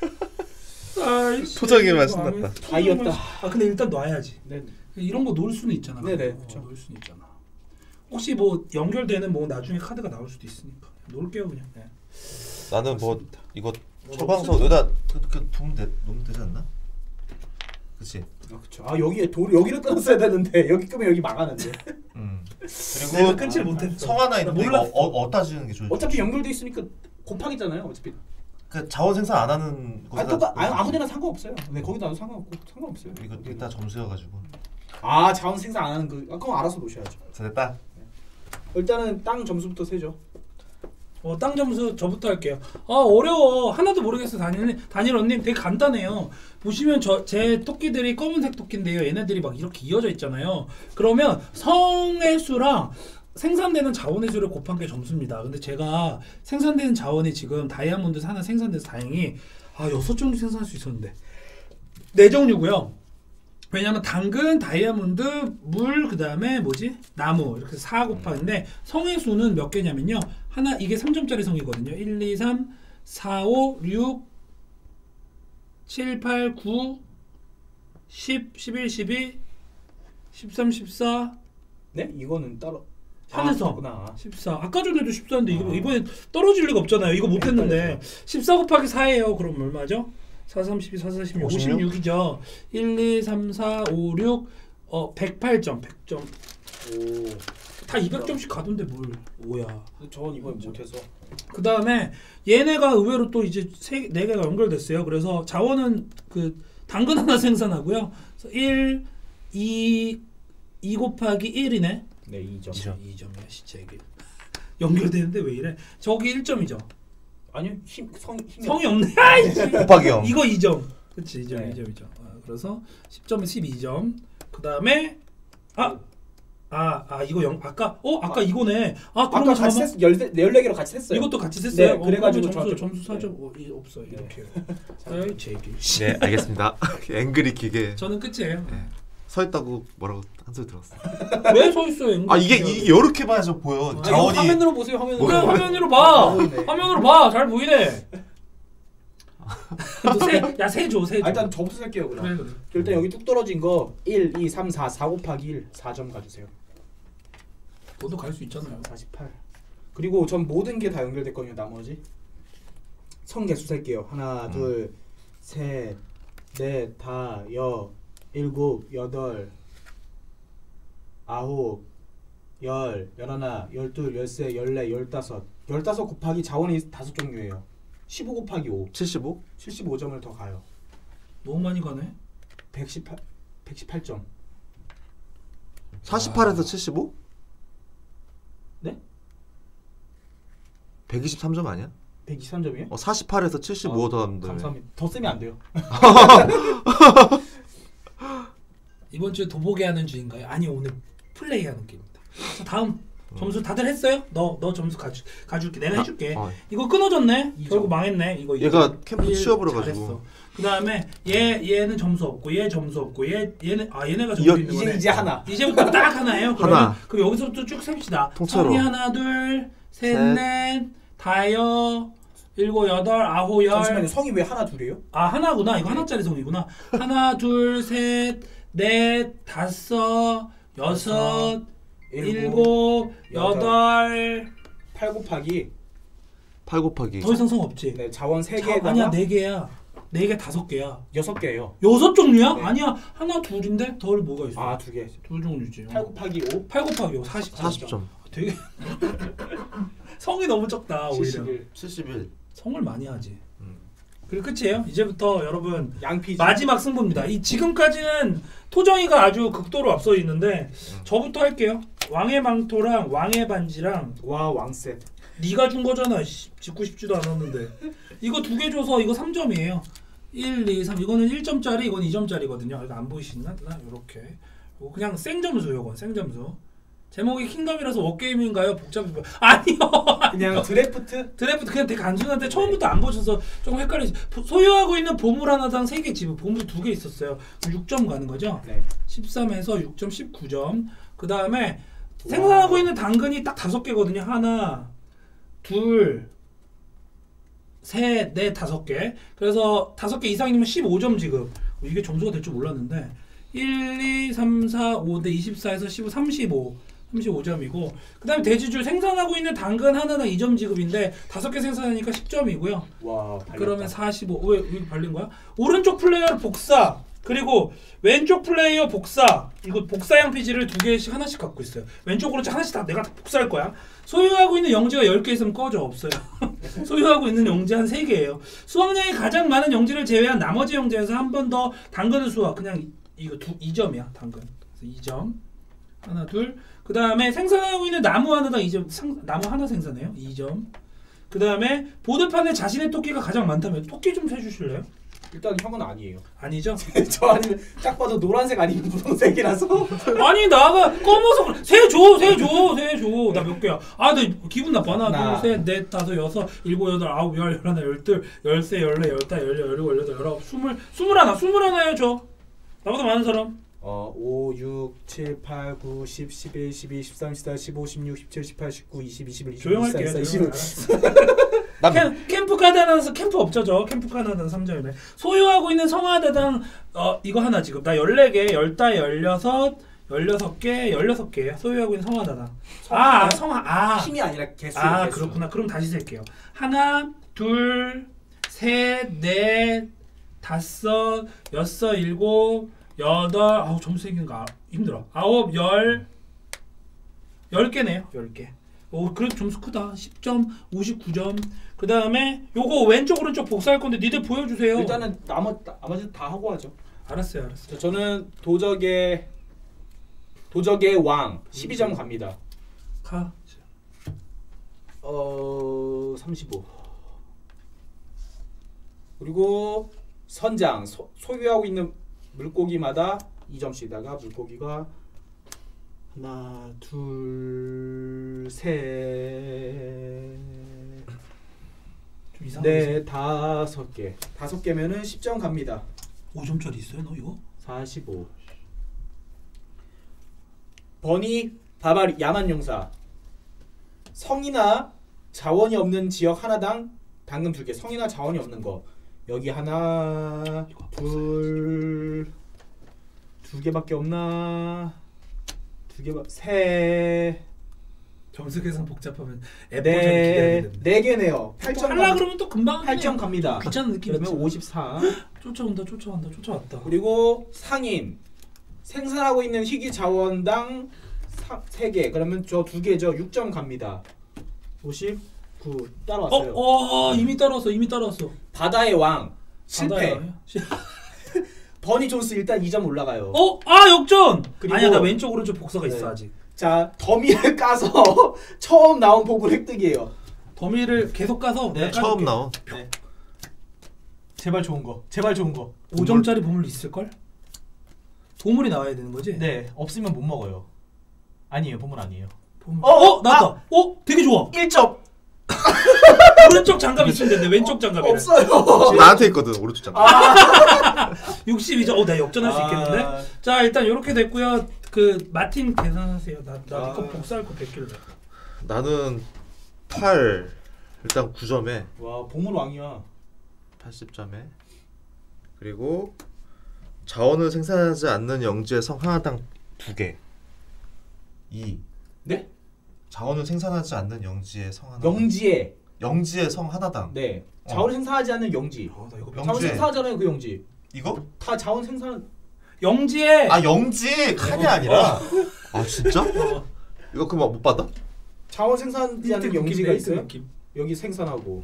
아이씨. 표정에만 신났다. 다 이었다. 아 근데 일단 놔야지. 네. 이런 거 놓을 수는 있잖아. 네네, 어, 그쵸. 놓을 수는 있잖아. 혹시 뭐 연결되는 뭐 나중에 카드가 나올 수도 있으니까 놓을게요 그냥. 네. 나는 뭐 맞습니다. 이거 뭐 처방석 여기다 그 두면 돼, 놓으면 되지 않나? 그치? 아 그쵸. 아 여기에 돌 여기를 끊었어야 되는데 여기 끄면 여기 망하는데. 음. 내가 그리고 끊질 못했어. 성 하나 있는데 나 이거 몰랐어. 어, 어디다 주는 게 좋을지. 어차피 연결돼 있으니까 곱하기잖아요. 어차피. 그 자원 생산 안 하는 아, 곳에다. 또 아, 아무데나 상관없어요. 네 거기다 놔도 상관없고 상관없어요. 이거 이따 점수여가지고. 아 자원 생산 안 하는 그 아, 그럼 알아서 놓으셔야죠. 자, 됐다. 일단은 땅 점수부터 세죠. 어, 땅 점수 저부터 할게요. 아 어려워. 하나도 모르겠어. 단일 단일 언님 되게 간단해요. 보시면 저 제 토끼들이 검은색 토끼인데요. 얘네들이 막 이렇게 이어져 있잖아요. 그러면 성의 수랑 생산되는 자원의 수를 곱한 게 점수입니다. 근데 제가 생산되는 자원이 지금 다이아몬드 하나 생산돼서 다행히 아 여섯 종류 생산할 수 있었는데 네 종류고요. 왜냐면 당근, 다이아몬드, 물, 그 다음에 뭐지? 나무 이렇게 사 곱하기인데 성의 수는 몇 개냐면요. 하나 이게 삼 점짜리 성이거든요. 일, 이, 삼, 사, 오, 육, 칠, 팔, 구, 십, 십일, 십이, 십삼, 십사 네? 이거는 따로 현에서 아, 십사. 아까 전에도 십사인데 이거 아. 이번에 떨어질 리가 없잖아요. 이거 못했는데 십사 곱하기 사예요. 그럼 얼마죠? 사, 삼, 십이, 사, 사, 십육, 오십육? 오십육이죠. 일, 이, 삼, 사, 오, 육, 어 백팔 점, 백 점. 오. 다 이백 점씩 가던데 뭘 오야. 저는 이번에 못해서. 그 다음에 얘네가 의외로 또 이제 세, 네 개가 연결됐어요. 그래서 자원은 그 당근 하나 생산하고요. 그래서 일, 이, 이 곱하기 일이네. 네 이 점. 이 점이야 진짜 이게. 연결되는데 왜 이래? 저기 일 점이죠. 아니요 힘성 힘이 성이 없네. 아이씨. 곱하기 영. 이거 이 점. 그치 이 점, 네. 이 점, 이 점. 아, 그래서 십 점에 십이 점. 그 다음에 아, 아, 아 이거 영 아까 어 아까 아, 이거네. 아 그럼 아까 같이 잠깐만. 셌 열네 개로 같이 셌어요. 이것도 같이 셌어요. 네, 어, 그래가지고 그러면 점수 저한테- 점수 사 점 네. 어, 이, 없어 네. 이렇게. 아이 제길. 네, 알겠습니다. 앵그리 기계 저는 끝이에요. 네. 서 있다고 뭐라고 한 소리 들었어. 왜 서 있어요? 아 이게 이게 이렇게만 해서 보여. 아, 이거 자원이 화면으로 보세요. 화면으로. 그래 화면으로 봐. 아, 보이네. 화면으로 봐. 잘 보이네. 야세 줘, 세 줘. 아, 일단 저부터 살게요 그럼. 그래, 그래. 일단 여기 뚝 떨어진 거 일, 이, 삼, 사, 사 곱하기 일, 사 점 가주세요. 너도 갈 수 있잖아요. 사십팔. 그리고 전 모든 게 다 연결됐거든요. 나머지 성 개수 셀게요. 하나, 음. 둘, 셋, 넷, 다, 여, 일곱, 여덟, 아홉, 열, 열하나, 열둘, 열세, 열네, 열다섯. 열다섯 곱하기 자원이 다섯 종류예요. 십오 곱하기 오. 칠십오? 칠십오 점을 더 가요. 너무 많이 가네. 백십팔, 백십팔 점. 사십팔에서 칠십오? 네? 백이십삼 점 아니야? 백이십삼 점이에요? 어 사십팔에서 칠십오 어, 더하면 감사합니다. 더 쓰면 안 돼요. 이번 주에 도보게 하는 주인가요? 아니 오늘 플레이하는 게임입니다. 자 다음 점수 다들 했어요? 너 너 점수 가주 가줄게. 내가 해줄게. 어. 이거 끊어졌네. 이 결국 점. 망했네. 이거 얘가 캠프 일 치워버려가지고. 잘했어. 그 다음에 얘 얘는 점수 없고 얘 점수 없고 얘 얘는 아 얘네가 점수 여- 있는 이제 거네. 이제 하나. 이제부터 딱 하나예요. 그러면 하나. 그럼 여기서부터 쭉 셉시다. 통째로. 성이 하나 둘 셋 셋. 넷 다여 일곱 여덟 아홉 열 잠시만요. 성이 왜 하나 둘이에요? 아 하나구나. 이거 하나짜리 성이구나. 하나 둘 셋 넷 다섯 여섯 일곱 여덟 팔 곱하기 팔 곱하기 더 이상 성 없지. 네 자원 세 자, 개에다가 아니야 네 개야. 네 개 다섯 개야. 여섯 개예요. 여섯 종류야? 네. 아니야. 하나 둘인데 덜 뭐가 있어? 아, 두 개. 둘 종류지. 팔 곱하기 오. 팔 곱하기 오 사십. 사십 점. 되게 성이 너무 적다 오히려. 칠십일. 칠십일. 성을 많이 하지. 음. 그리고 끝이에요. 이제부터 여러분 양피지. 마지막 승부입니다. 이 지금까지는 토정이가 아주 극도로 앞서 있는데 음. 저부터 할게요. 왕의 망토랑 왕의 반지랑 와, 왕셋. 네가 준 거잖아. 씨, 짓고 싶지도 않았는데. 이거 두 개 줘서 이거 삼 점이에요. 일, 이, 삼. 이거는 일 점짜리, 이건 이 점짜리거든요. 이거 안 보이시나? 이렇게. 그냥 생점수 이건 생점수. 제목이 킹덤이라서 워게임인가요? 복잡해 보여. 아니요. 그냥 드래프트? 드래프트 그냥 되게 단순한데 처음부터 안 보셔서 조금 헷갈리지. 소유하고 있는 보물 하나당 세 개 지분. 보물 두 개 있었어요. 육 점 가는 거죠? 네. 십삼에서 육 점 십구 점. 그 다음에 생산하고 있는 당근이 딱 다섯 개거든요. 하나, 둘, 셋, 넷, 다섯 개. 그래서 다섯 개 이상이면 십오 점 지급. 이게 점수가 될 줄 몰랐는데 일, 이, 삼, 사, 오 대 이십사에서 십오, 삼십오. 삼십오 점이고 그 다음에 대지줄 생산하고 있는 당근 하나당 이 점 지급인데 다섯 개 생산하니까 십 점이고요. 와, 발렸다. 그러면 사십오. 왜, 왜 발린 거야? 오른쪽 플레이어 복사 그리고 왼쪽 플레이어 복사. 이거 복사 양피지를 두 개씩 하나씩 갖고 있어요. 왼쪽 오른쪽 하나씩 다 내가 다 복사할 거야. 소유하고 있는 영지가 열 개 있으면 꺼져. 없어요. 소유하고 있는 영지 한 세 개예요. 수확량이 가장 많은 영지를 제외한 나머지 영지에서 한 번 더 당근을 수확. 그냥 이거 두, 이 점이야 당근. 그래서 이 점. 하나 둘. 그 다음에 생산하고 있는 나무 하나당 이 점. 상, 나무 하나 생산해요. 이 점. 그 다음에 보드판에 자신의 토끼가 가장 많다면 토끼 좀 세주실래요? 일단 형은 아니에요. 아니죠? 저 아니면 딱 봐도 노란색 아니면 분홍색이라서. 아니 나가 검어서 그래. 세 줘, 세 줘, 세 줘. 나 몇 개야? 아, 나 기분 나빠. 하나, 하나. 둘, 셋, 넷, 다섯, 여섯, 일곱, 여덟, 아홉, 열, 열하나, 열둘, 열세, 열네, 열다, 열여, 열일곱, 열여덟, 열아홉, 스물, 스물하나, 스물하나요 저. 나보다 많은 사람. 어, 오, 육, 칠, 팔, 구, 십, 십일, 십이, 십삼, 십사, 십오, 십육, 십칠, 십팔, 십구, 이십, 이십일, 이십이, 조용할게요. 이십삼, 조용히. 캠, 캠프 카드 하나에서 캠프 없죠 저. 캠프 카드 하나는 삼 점이네. 소유하고 있는 성화대당 어 이거 하나 지금 나 열네 개, 열다, 열여섯, 열여섯 개, 열여섯 개야. 소유하고 있는 성화대당. 아, 성화. 아. 힘이 아니라 개수. 아 개수. 그렇구나. 그럼 다시 셀게요. 하나, 둘, 셋, 넷, 다섯, 여섯, 일곱, 여덟. 아우 점수 세기가 힘들어. 아홉, 열, 열 개네요. 열 개. 오 그래도 점수 크다. 십 점, 오십구 점. 그 다음에 요거 왼쪽 오른쪽 복사할 건데 니들 보여주세요. 일단은 나머 나머지 다 하고 하죠. 알았어요, 알았어요. 자, 저는 도적의 도적의 왕 십이 점 갑니다. 가. 어 삼십오. 그리고 선장 소, 소유하고 있는 물고기마다 이 점씩다가 물고기가 하나, 둘, 셋, 좀 이상하게. 네, 다섯 개. 다섯 개면은 십 점 갑니다. 오 점짜리 있어요, 너 이거? 사십오. 버니 바바리 야만용사. 성이나 자원이 없는 지역 하나당 당근 두 개. 성이나 자원이 없는 거. 여기 하나, 둘, 두 개밖에 없나? 두 개, 세, 점수 계산 복잡하면 앱 버전이 네, 기대하게 네 개네요. 팔 점 하려 그러면 또 금방 팔 점 갑니다. 귀찮은 느낌. 그러면 오십사. 쫓아온다, 쫓아온다, 쫓아왔다. 그리고 상인 생산하고 있는 희귀 자원당 세 개. 그러면 저 두 개죠. 육 점 갑니다. 오십구. 따라왔어요. 어, 어, 이미 따라왔어, 이미 따라왔어. 바다의 왕 실패. 바다야. 버니 존스 일단 이 점 올라가요. 어, 아 역전. 그리고- 아니야, 나 왼쪽 오른쪽 복사가 있어 네. 아직. 자, 더미를 까서 처음 나온 보물 획득이에요. 더미를 계속 가서 네, 내가 처음 까줄게. 나온. 네. 제발 좋은 거. 제발 좋은 거. 오 점짜리 보물 있을 걸? 보물이 나와야 되는 거지? 네, 없으면 못 먹어요. 아니에요, 보물 아니에요. 보물. 어, 어, 나왔다. 어, 되게 좋아. 일 점. 오른쪽 장갑 있으면 되는데 왼쪽 장갑이래. 없어요. 나한테 있거든 오른쪽 장갑. 아, 육십이 점. 어, 나 역전할 수 아. 있겠는데? 자, 일단 이렇게 됐고요. 그 마틴 계산하세요. 나, 나 아. 이거 복사할 거 백 개를. 나는 팔. 일단 구 점에 와, 보물 왕이야. 팔십 점에 그리고 자원을 생산하지 않는 영지의 성 하나당 두 개. 이. 네? 자원을 생산하지 않는 영지의 성 하나. 영지에 영지의 성 하나당. 네. 자원 생산하지 않는 영지. 어, 나 이거 영- 자원 영지에- 생산하잖아요 그 영지. 이거? 다 자원 생산. 영지에 아 영지 칸이 아니라. 아 진짜? 어, 이거 그만 못 받아? 자원 생산하지 않는 느낌, 영지가 느낌, 있어요? 느낌. 여기 생산하고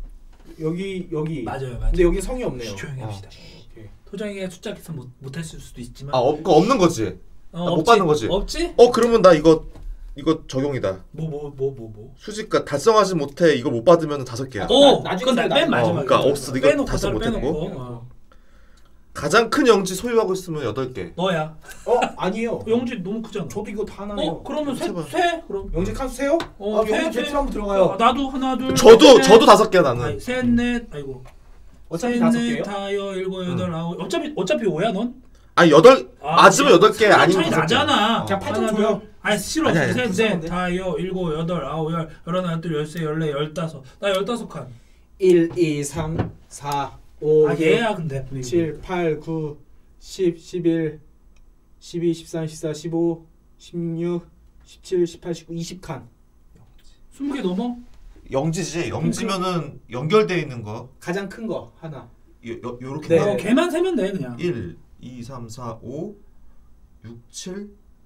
여기 여기. 맞아요, 맞아요. 근데 여기 성이 없네요. 조용히 어. 합시다. 오케이. 토정이가 숫자 계산 못 못했을 수도 있지만 아 없, 그거 없는 거지. 어, 못 없지? 받는 거지? 없지? 어 그러면 나 이거 이거 적용이다. 뭐 뭐 뭐 뭐 뭐. 수집가 달성하지 못해 이거 못 받으면 다섯 개야. 어. 오, 나- 나중에 그건 나- 써요, 맨 나중에. 마지막에. 어, 그러니까 없어. 이거 빼놓고 달성 따로 못했고. 빼놓고. 어. 가장 큰 영지 소유하고 있으면 여덟 개. 너야. 어 아니에요. 영지 너무 크잖아. 저도 이거 다 하나네요. 어 그러면 세, 해봐. 세 그럼. 영지 칸수 세요? 어, 아 세, 영지 세. 배틀 한번 들어가요. 아, 나도 하나 둘. 저도 셋, 저도 다섯 개야 아니, 나는. 셋, 넷, 아이고. 어차피 셋, 다섯 넷, 개요. 다여, 일곱, 여덟, 아홉. 어차피 어차피 오야 넌? 아니 여덟 아, 맞으면 여덟 개 삼 점 아니면 차이 다섯 개. 나잖아. 어. 그냥 팔 점 하나, 줘요. 둘. 아니 싫어. 아니, 아니, 셋, 넷, 불쌍한데? 다여, 일곱, 여덟, 아홉, 열, 열하나, 둘, 열세, 열네, 열다섯. 나 열다섯 칸. 일, 이, 삼, 사, 오, 아 얘야 근데. 칠, 팔, 구, 십, 십일, 십이, 십삼, 십사, 십오, 십육, 십칠, 십팔, 십구, 이십 칸. 스무 개 넘어? 영지지. 영지면은 연결돼 있는 거. 가장 큰 거 하나. 요, 요, 요렇게 네. 어, 걔만 세면 돼 그냥. 일, 이, 삼, 사, 오, 육, 칠,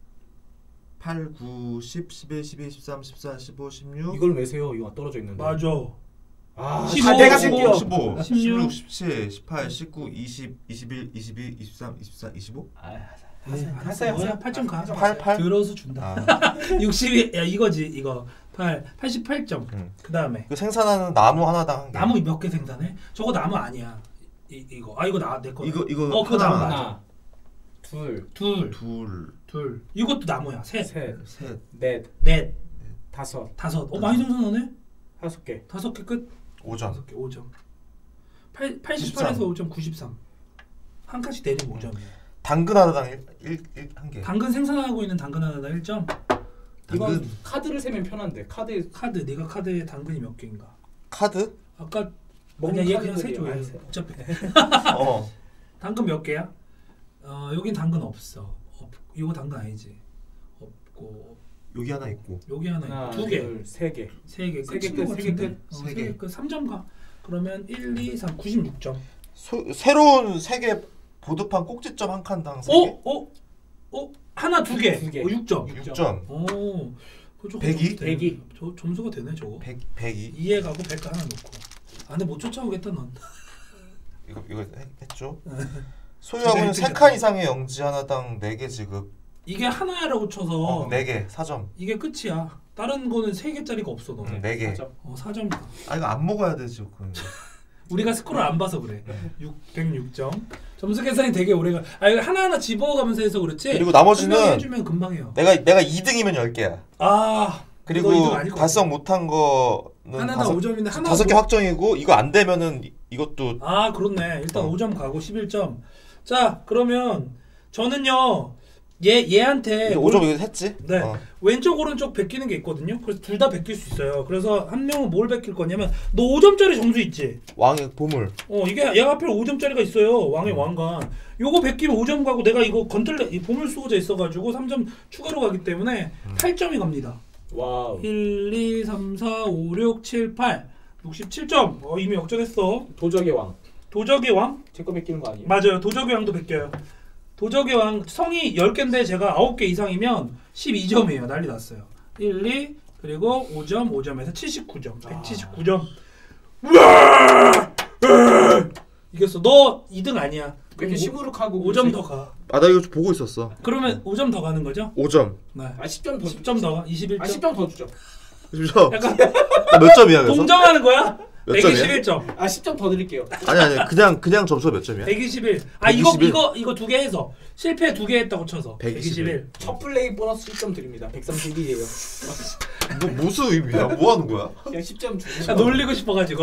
팔, 구, 십, 십일, 십이, 십삼, 십사, 십오, 십육, 이걸 왜 세요? 이거 떨어져 있는데. 맞아. 아, 십오, 다 내가 십오, 쓸게요. 십오, 십육, 십육, 십칠, 십팔, 십구, 이십, 이십일, 이십이, 이십삼, 이십사, 이십오? 아, 네, 하세요, 알았어. 하세요. 팔 점 가. 하세요. 팔, 팔? 들어서 준다. 아. 육십이 야 이거지 이거. 팔 팔십팔 점. 응. 그다음에 그 생산하는 나무 하나당 한 개. 나무 몇 개 생산해? 저거 나무 아니야. 이 이거. 아 이거 나 내 거. 이거 이거 어, 그거 나무 하나, 맞아. 둘, 둘, 둘, 둘. 이것도 나무야. 셋, 셋, 셋, 넷, 넷, 다섯, 다섯. 어 많이 생산하네. 다섯 개. 다섯 개 끝. 오 점. 다섯 개 오 점. 팔 팔십팔에서 오 점 구십삼. 한 칸씩 내리면 오 점이야. 당근 하나당 일, 일, 한 개. 당근 생산하고 있는 당근 하나당 일 점. 이건 당근 카드를 세면 편한데 카드 카드 네가 카드에 당근이 몇 개인가? 카드? 아까 먹는 아니야 얘 그냥 카드들이 세줘. 많이 얘. 세. 복잡해. 어. 당근 몇 개야? 어 여긴 당근 없어. 없. 이거 당근 아니지. 없고 여기 하나 있고. 여기 하나, 하나, 있고. 두 개, 둘, 세 개. 세 개, 세 개 끝인 끝, 것 세개 같은데? 끝, 어, 세 세 개. 개 끝. 삼 점 가. 그러면 일, 이, 삼, 구십육 점. 소, 새로운 세계 보드판 꼭지점 한 칸당 세 개. 어? 어? 어? 하나 두 개. 두 개. 어, 육 점. 육 육 점. 오. 그거 조금 백이? 점수 되네. 백이. 저 점수가 되네 저거. 백, 백이. 이해 가고 백가 하나 놓고. 아 근데 못 쫓아오겠다 넌. 이거 이거 했, 했죠. 소유하고 있는 제가 세 칸 이상의 영지 하나당 네 개 지급. 이게 하나라고 쳐서 어, 네 개. 사 점. 이게 끝이야. 다른 거는 세 개짜리가 없어 너. 응, 네 개. 사 점. 어, 사 점이다. 아 이거 안 먹어야 되지 그건. 우리가 스코어를 안 봐서 그래. 육, 백육 점. 점수 계산이 되게 오래가. 아 이거 하나하나 집어가면서 해서 그렇지. 그리고 나머지는 설명해 주면 금방 해요. 내가 내가 이 등이면 열 개야. 아. 그리고 너 이등 아닐 것 달성 못한 거는 하나당 다섯 오 점인데 하나 다섯 개 뭐- 확정이고 이거 안 되면은 이- 이것도 아 그렇네. 일단 어. 오 점 가고 십일 점. 자 그러면 저는요 얘 얘한테 이거 오 점 이거 했지? 네. 어. 왼쪽 오른쪽 베끼는 게 있거든요. 그래서 둘 다 베낄 수 있어요. 그래서 한 명은 뭘 베낄 거냐면 너 오 점짜리 점수 있지? 왕의 보물. 어 이게 얘가 하필 오 점짜리가 있어요. 왕의 음. 왕관. 요거 베끼면 오 점 가고 내가 이거 건틀레 이 보물 수호자 있어가지고 삼 점 추가로 가기 때문에 음. 팔 점이 갑니다. 와우. 일, 이, 삼, 사, 오, 육, 칠, 팔 육십칠 점. 어 이미 역전했어. 도적의 왕. 도적의 왕? 제거 베끼는 거 아니에요? 맞아요. 도적의 왕도 베껴요. 도적의 왕 성이 열 개인데 제가 아홉 개 이상이면 십이 점이에요. 난리 났어요. 일, 이 그리고 오 점, 오 점에서 칠십구 점. 백칠십구 점. 우와! 이겼어. 너 이 등 아니야. 왜 이렇게 시무룩하고 오 점 더 가. 아 나 이거 보고 있었어. 그러면 오 점 더 가는 거죠? 오 점. 네. 아 십 점 더. 십 점 더 가. 이십일 점. 아 십 점 더 주죠. 그죠? 약간 몇 점이야 그래서? 동정하는 거야? 몇 점이야? 백이십일 점. 아 십 점 더 드릴게요. 아니 아니 그냥 그냥 점수가 몇 점이야? 백이십일. 아 이거 백이십일. 이거 이거 두 개 해서 실패 두 개 했다고 쳐서 백이십일. 첫 플레이 보너스 일 점 드립니다. 백삼십이에요. 뭐 무슨 의미야? 뭐 하는 거야? 그냥 십 점 주고. 아, 놀리고 싶어가지고.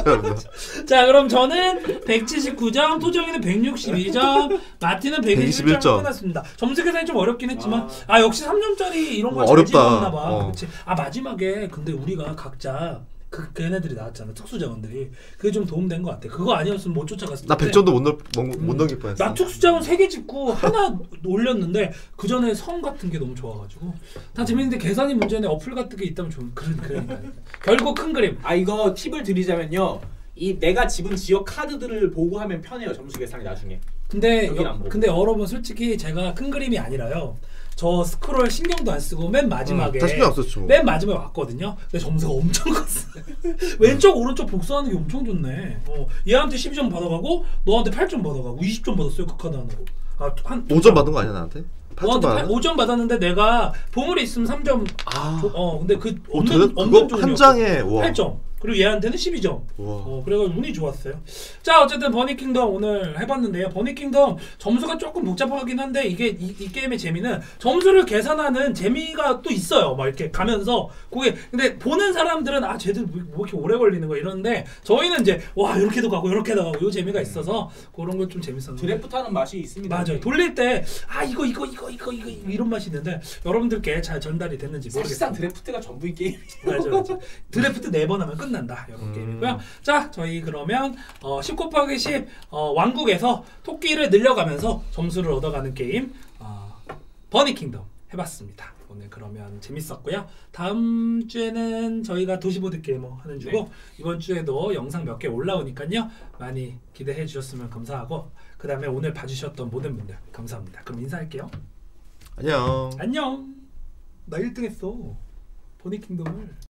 자 그럼 저는 백칠십구 점, 토정이는 백육십이 점, 마티는 백이십일 백이십일 점. 점 끝났습니다. 점수 계산이 좀 어렵긴 했지만 아, 아 역시 삼 점짜리 이런 어, 걸잘 어렵다. 집어넣나 봐. 어. 그렇지. 아 마지막에 근데 우리가 각자 그 걔네들이 나왔잖아. 특수 자원들이. 그게 좀 도움된 것 같아. 그거 아니었으면 못 쫓아갔을 텐데. 나 백 점도 못, 넘, 못, 음. 못 넘길 뻔했어. 나 특수 자원 세 개 짓고 하나 올렸는데 그 전에 성 같은 게 너무 좋아가지고 다 재밌는데 계산이 문제네. 어플 같은 게 있다면 좋은 그런 그러니까. 결국 큰 그림. 아 이거 팁을 드리자면요. 이 내가 집은 지역 카드들을 보고 하면 편해요. 점수 계산이 나중에. 근데 여긴 여, 안 보고. 근데 여러분 솔직히 제가 큰 그림이 아니라요. 저 스크롤 신경도 안 쓰고 맨 마지막에 응, 다 신경 안 썼죠. 맨 마지막에 왔거든요. 근데 점수가 엄청 컸어. 왼쪽 오른쪽 복수하는 게 엄청 좋네. 어, 얘한테 십이 점 받아가고 너한테 팔 점 받아가고 이십 점 받았어요. 그 카드 하나로. 아, 한 오 점 받은 거 아니야 나한테? 팔 점 너한테 받았나? 오 점 받았는데 내가 보물이 있으면 삼 점. 아. 줘, 어 근데 그 어, 없는 저- 없는 그거 한 장에 와. 팔 점. 그리고 얘한테는 십이 점. 와. 어, 그래가지고 운이 좋았어요. 자, 어쨌든 버니킹덤 오늘 해봤는데요. 버니킹덤 점수가 조금 복잡하긴 한데 이게 이, 이 게임의 재미는 점수를 계산하는 재미가 또 있어요. 막 이렇게 가면서 그게 근데 보는 사람들은 아 쟤들 뭐, 뭐 이렇게 오래 걸리는 거 이러는데 저희는 이제 와 이렇게도 가고 이렇게도 가고 요 재미가 있어서 그런 걸 좀 재밌었는데. 드래프트하는 맛이 있습니다. 맞아요. 돌릴 때 아 이거 이거 이거 이거 이거 이런 맛이 있는데 여러분들께 잘 전달이 됐는지 사실상 모르겠어요. 드래프트가 전부인 게임. 맞아, 맞아. 드래프트 네 번 하면 끝난다. 이런 음. 게임이고요. 자, 저희 그러면 어, 십 곱하기 십 어, 왕국에서 토끼를 늘려가면서 점수를 얻어가는 게임 어, 버니킹덤 해봤습니다. 오늘 그러면 재밌었고요. 다음 주에는 저희가 도시보드 게이머 하는 주고 네. 이번 주에도 영상 몇 개 올라오니까요. 많이 기대해 주셨으면 감사하고 그 다음에 오늘 봐주셨던 모든 분들 감사합니다. 그럼 인사할게요. 안녕. 안녕. 나 일 등 했어. 버니킹덤을.